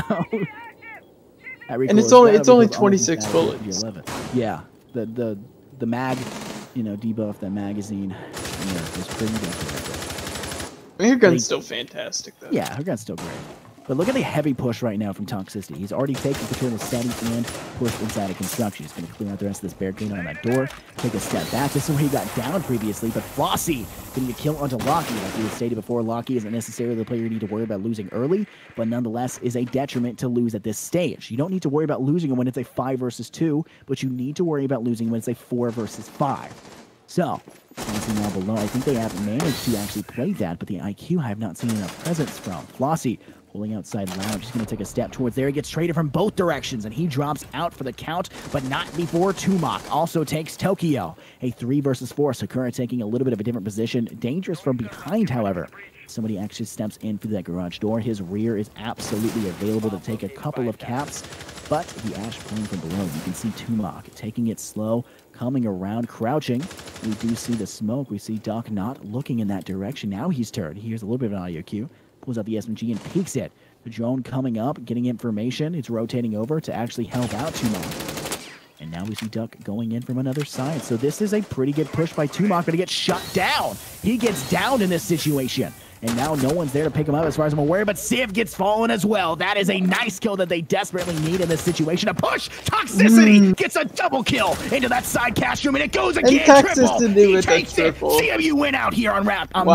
And it's only 26 bullets. Yeah, the mag, you know, debuff, that magazine, was pretty good. I mean, her gun's still fantastic, though. Yeah, her gun's still great. But look at the heavy push right now from Toxicity. He's already taken control of Steady and pushed inside of construction. He's going to clear out the rest of this barricade on that door, take a step back. This is where he got down previously, but Flossie getting a kill onto Locky. Like we had stated before, Locky isn't necessarily the player you need to worry about losing early, but nonetheless is a detriment to lose at this stage. You don't need to worry about losing when it's a 5 versus 2, but you need to worry about losing when it's a 4 versus 5. So, Flossie now below. I think they have managed to actually play that, but the IQ I have not seen enough presence from. Flossie pulling outside lounge. He's going to take a step towards there. He gets traded from both directions, and he drops out for the count, but not before Tumak also takes Tokyo. A 3 versus 4. Sakura taking a little bit of a different position. Dangerous from behind, however. Somebody actually steps in through that garage door. His rear is absolutely available to take a couple of caps, but the Ash playing from below. You can see Tumak taking it slow, coming around, crouching. We do see the smoke. We see Doc not looking in that direction. Now he's turned. He hears a little bit of an audio cue. Pulls out the SMG and peeks it. The drone coming up, getting information. It's rotating over to actually help out Tumak. And now we see Duck going in from another side. So this is a pretty good push by Tumak, but he gets shut down. He gets down in this situation. and now no one's there to pick him up as far as I'm aware, but Civ gets fallen as well. That is a nice kill that they desperately need in this situation. A push! Toxicity gets a double kill into that side cash room, and it goes again, and triple! Toxicity He with takes that it! triple. CMU win out here on map 3.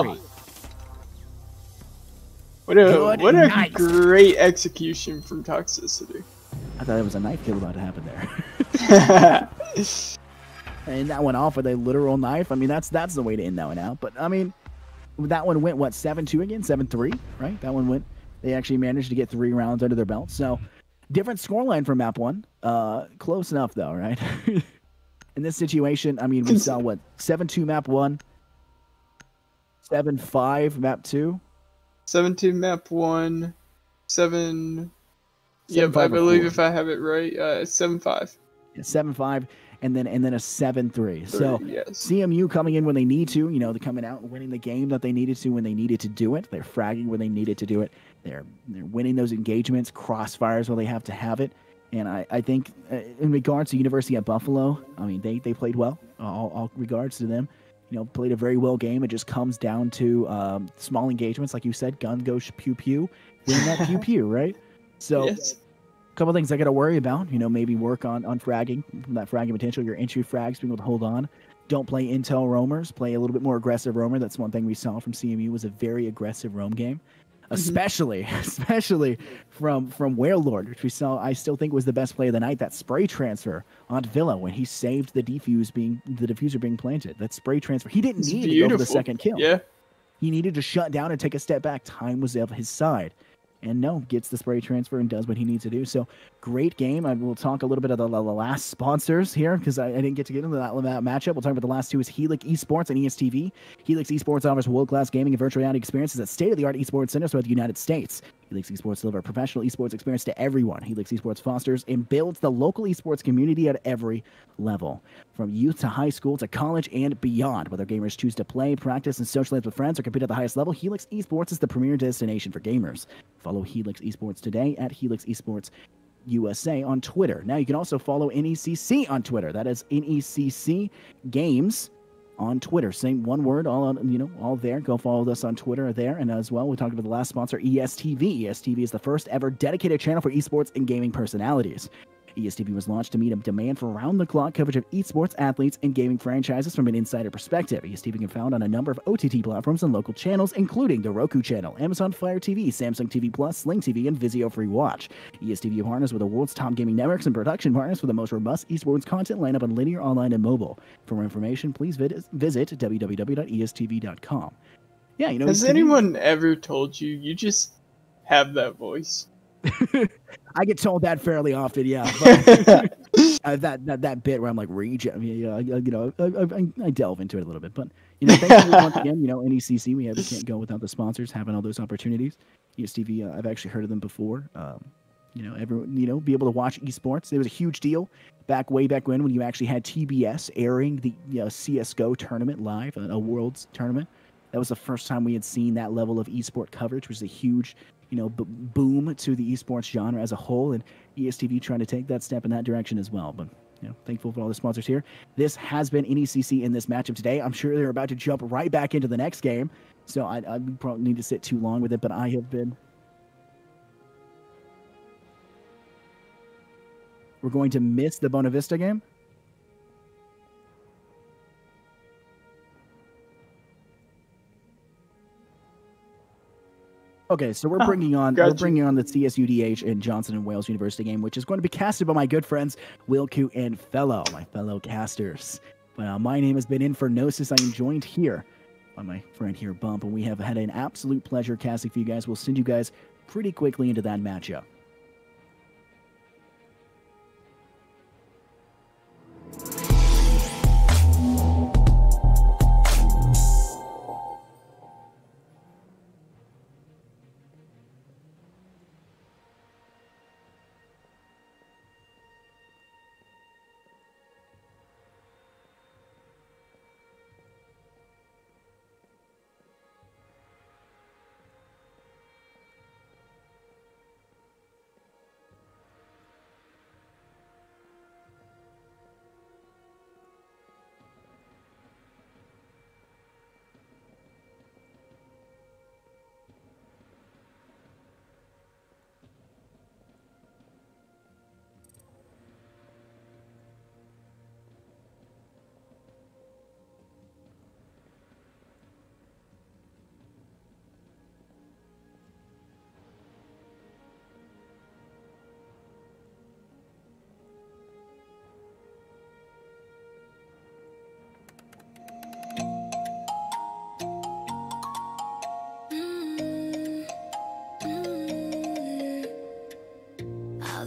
What a great execution from Toxicity. I thought it was a knife kill about to happen there. And that went off with a literal knife. I mean, that's the way to end that one out. But, I mean, that one went, what, 7-2 again? 7-3, right? That one went. They actually managed to get 3 rounds under their belt. So, different scoreline for map 1. Close enough, though, right? In this situation, I mean, we saw, what, 7-2 map 1, 7-5 map 2? 7-2 map 1, 7... Yep, 7-5 I believe 4. if I have it right, 7-5. Yeah, 7-5. And then a 7-3. So yes. CMU coming in when they need to, they're coming out and winning the game that they needed to when they needed to do it. They're fragging when they needed to do it. They're winning those engagements, crossfires where they have to have it. And I think in regards to University at Buffalo, I mean, they played well, all regards to them. Played a very well game. It just comes down to small engagements, like you said, gun goes pew pew, win that pew pew, right? So Yes. a couple of things I got to worry about, maybe work on fragging, that fragging potential, your entry frags, being able to hold on. Don't play intel roamers, play a little bit more aggressive roamer. That's one thing we saw from CMU was a very aggressive roam game, especially from Warelord, which we saw, I still think was the best play of the night, that spray transfer on Villa when he saved the diffuser being planted. That spray transfer, he didn't need to go for the second kill. Yeah. He needed to shut down and take a step back. Time was of his side. And no, gets the spray transfer and does what he needs to do. So, great game. I will talk a little bit of the last sponsors here because I didn't get to get into that matchup. We'll talk about the last two is Helix Esports and ESTV. Helix Esports offers world-class gaming and virtual reality experiences at state-of-the-art esports centers throughout the United States. Helix Esports delivers a professional esports experience to everyone. Helix Esports fosters and builds the local esports community at every level, from youth to high school to college and beyond. Whether gamers choose to play, practice, and socialize with friends or compete at the highest level, Helix Esports is the premier destination for gamers. Follow Helix Esports today at Helix Esports USA on Twitter. Now you can also follow NECC on Twitter. That is NECC Games on Twitter. Same one word, all there. Go follow us on Twitter there. And as well, we talked about the last sponsor, ESTV. ESTV is the first ever dedicated channel for esports and gaming personalities. ESTV was launched to meet a demand for round-the-clock coverage of esports, athletes, and gaming franchises from an insider perspective. ESTV can be found on a number of OTT platforms and local channels, including the Roku channel, Amazon Fire TV, Samsung TV Plus, Sling TV, and Vizio Free Watch. ESTV partners with the world's top gaming networks and production partners for the most robust esports content lineup on linear, online, and mobile. For more information, please visit www.estv.com. Yeah, Has anyone ever told you just have that voice? I get told that fairly often, yeah. But that bit where I'm like, I delve into it a little bit. But thank you once again. NECC, we can't go without the sponsors having all those opportunities. ESTV, I've actually heard of them before. Everyone, be able to watch esports. It was a huge deal way back when you actually had TBS airing the CS:GO tournament live, a Worlds tournament. That was the first time we had seen that level of esport coverage, which was a huge boom to the esports genre as a whole, and ESTV trying to take that step in that direction as well. But thankful for all the sponsors here. This has been NECC in this matchup today. I'm sure they're about to jump right back into the next game, so I probably need to sit too long with it. But I have been. We're going to miss the Bona Vista game. Okay, so we're bringing on the CSUDH and Johnson and Wales University game, which is going to be casted by my good friends Wilku and my fellow casters. But my name has been in for Gnosis. I am joined here by my friend here, Bump, and we have had an absolute pleasure casting for you guys. We'll send you guys pretty quickly into that matchup.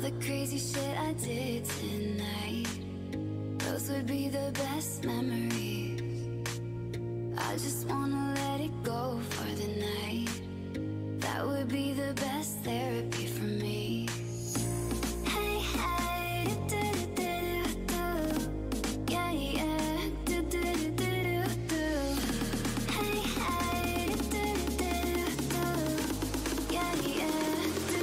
the crazy shit I did tonight, those would be the best memories. I just wanna let it go for the night. That would be the best therapy for me. Hey, hey, do-do-do-do-do. Yeah, yeah, do-do-do-do-do. Hey, hey, do-do-do-do-do. Yeah, yeah,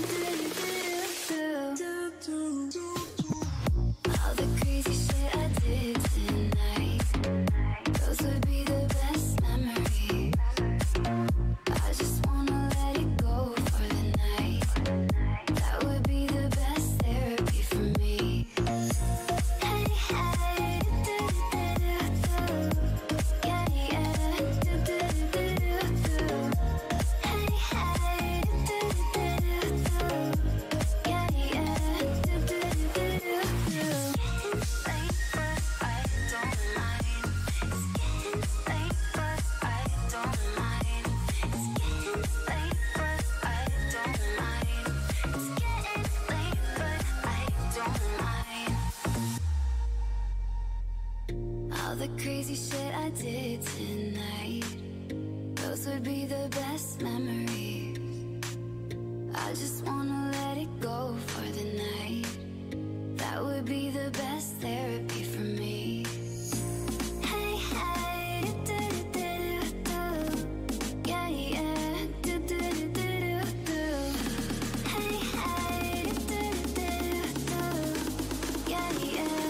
do-do-do-do-do. All the crazy shit I did tonight, those would be the best memories. I just wanna let it go for the night. That would be the best therapy for me. Hey, hey, do-do-do-do-do. Yeah, yeah, do-do-do-do-do. Hey, hey, do-do-do-do-do. Yeah, yeah, do-do-do-do-do. Late, but I don't mind. It's getting late, but I don't mind. It's getting late, but I don't mind. It's getting late, but I don't mind. All the crazy shit I did tonight, those would be the best memories. I just wanna let it go for the night. That would be the best therapy for me. Hey, hey, do-do-do-do-do. Yeah, yeah, do-do-do-do-do. Hey, hey, do-do-do-do-do. Yeah, yeah,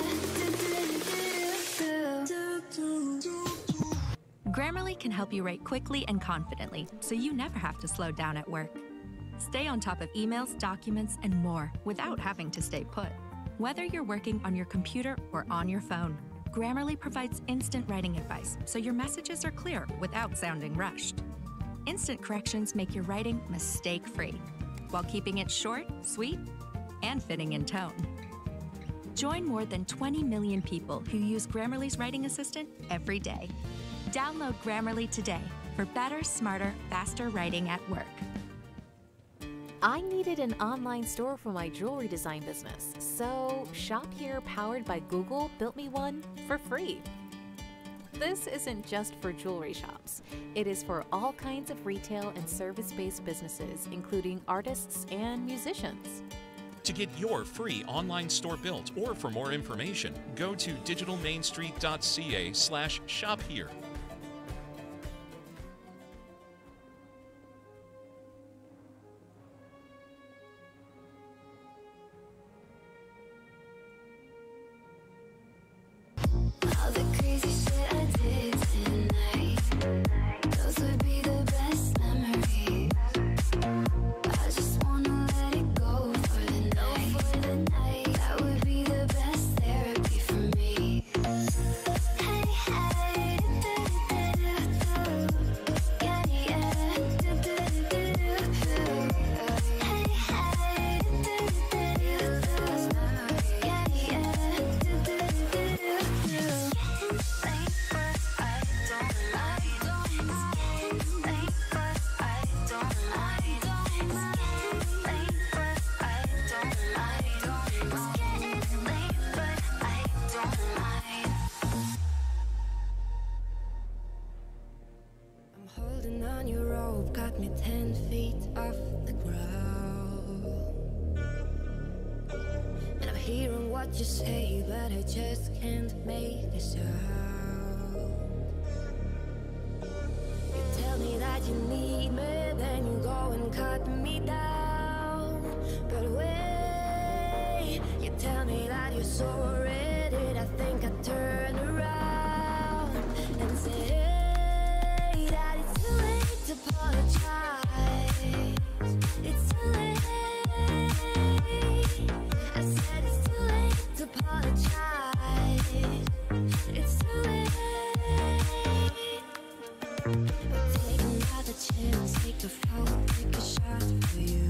do-do-do-do-do. Grammarly can help you write quickly and confidently, so you never have to slow down at work. Stay on top of emails, documents, and more without having to stay put. Whether you're working on your computer or on your phone, Grammarly provides instant writing advice so your messages are clear without sounding rushed. Instant corrections make your writing mistake-free, while keeping it short, sweet, and fitting in tone. Join more than 20 million people who use Grammarly's writing assistant every day. Download Grammarly today for better, smarter, faster writing at work. I needed an online store for my jewelry design business, so Shop Here, powered by Google, built me one for free. This isn't just for jewelry shops. It is for all kinds of retail and service-based businesses, including artists and musicians. To get your free online store built or for more information, go to digitalmainstreet.ca/shophere. All the crazy shit I did tonight, those would be the best memories. I just wanna let it go for the night. That would be the best therapy for me. Hey, hey, do-do-do-do-do. Yeah, yeah, do-do-do-do-do. Hey, hey, do-do-do-do-do. Yeah, yeah, do-do-do-do-do. I'm holding on your rope, got me 10 feet off the ground. And I'm hearing what you say, but I just can't make a sound. You tell me that you need me, then you go and cut me down. But wait, you tell me that you're sorry, did I think I'd turn around and say that it's too late to apologize? It's too late. I said it's too late to apologize. It's too late. But take another chance, take a fall, take a shot for you.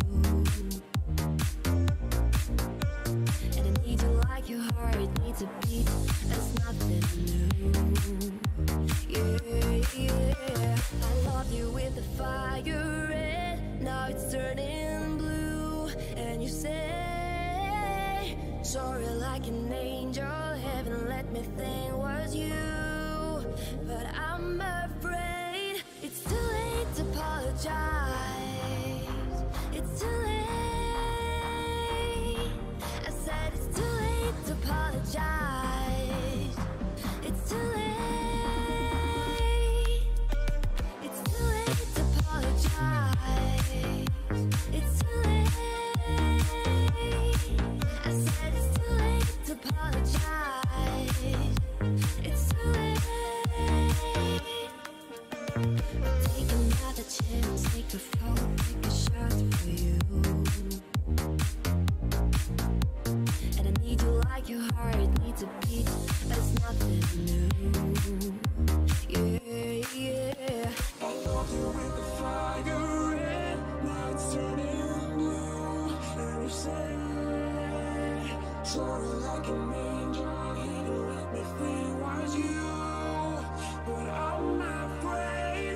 And I need you like your heart needs a beat. That's nothing new. Yeah, yeah. I love you with the fire red. Now it's turning blue. And you say Sorry like an angel, heaven let me think was you. But I'm afraid it's too late to apologize. It's too late. I said it's too late to apologize. It's too late. It's too late to apologize. It's too late. I said it's too late to apologize. It's too late. Take another chance, take a fall, take a shot for you. And I need you like your heart needs a beat, but it's nothing new. Yeah, yeah. I love you with the fire red, now it's turning blue. And you say, sorry like an angel, you let me think was you. But I'm afraid.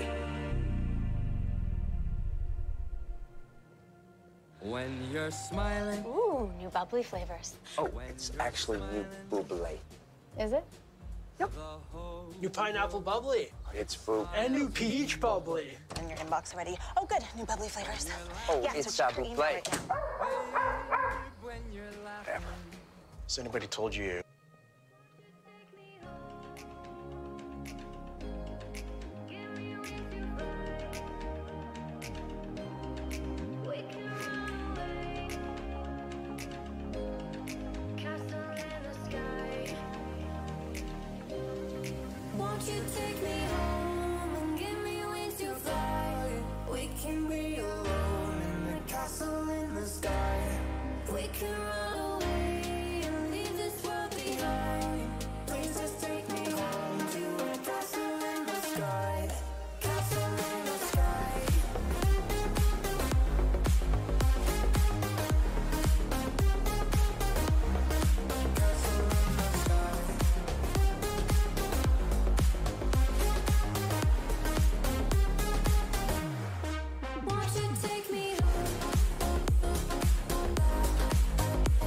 When you're smiling. Ooh, new bubbly flavors. Oh, it's actually new bubbly. Is it? Yep. New pineapple bubbly. It's fruit. And new peach bubbly. In your inbox already. Oh, good. New bubbly flavors. Oh, yeah, it's so check your bubbly. email right now. Has anybody told you? Won't you take me home and give me wings to fly? We can be alone in the castle in the sky. We can run away and leave this world behind. Please just take me home to a castle in the sky. Castle in the sky. Castle in the sky. Won't you take me home?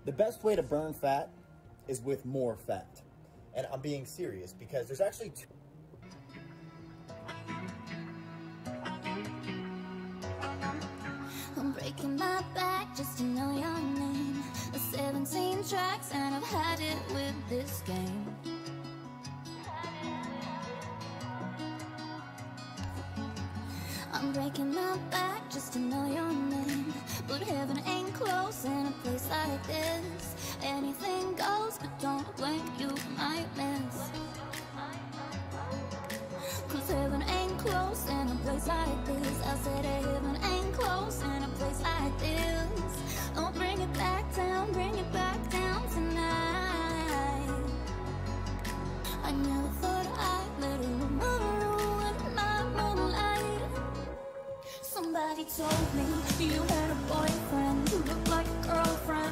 The best way to burn fat is with more fat. And I'm being serious because there's actually two. I'm breaking my back just to know your name. The 17 tracks and I've had it with this game. I'm breaking my back just to know your name. But heaven ain't close in a place like this. Anything goes, but don't blink, you might miss. Cause heaven ain't close in a place like this. I said heaven ain't close in a place like this. Don't bring it back down tonight. I never thought I'd let a woman ruin my moonlight. Somebody told me you had a boyfriend who looked like a girlfriend.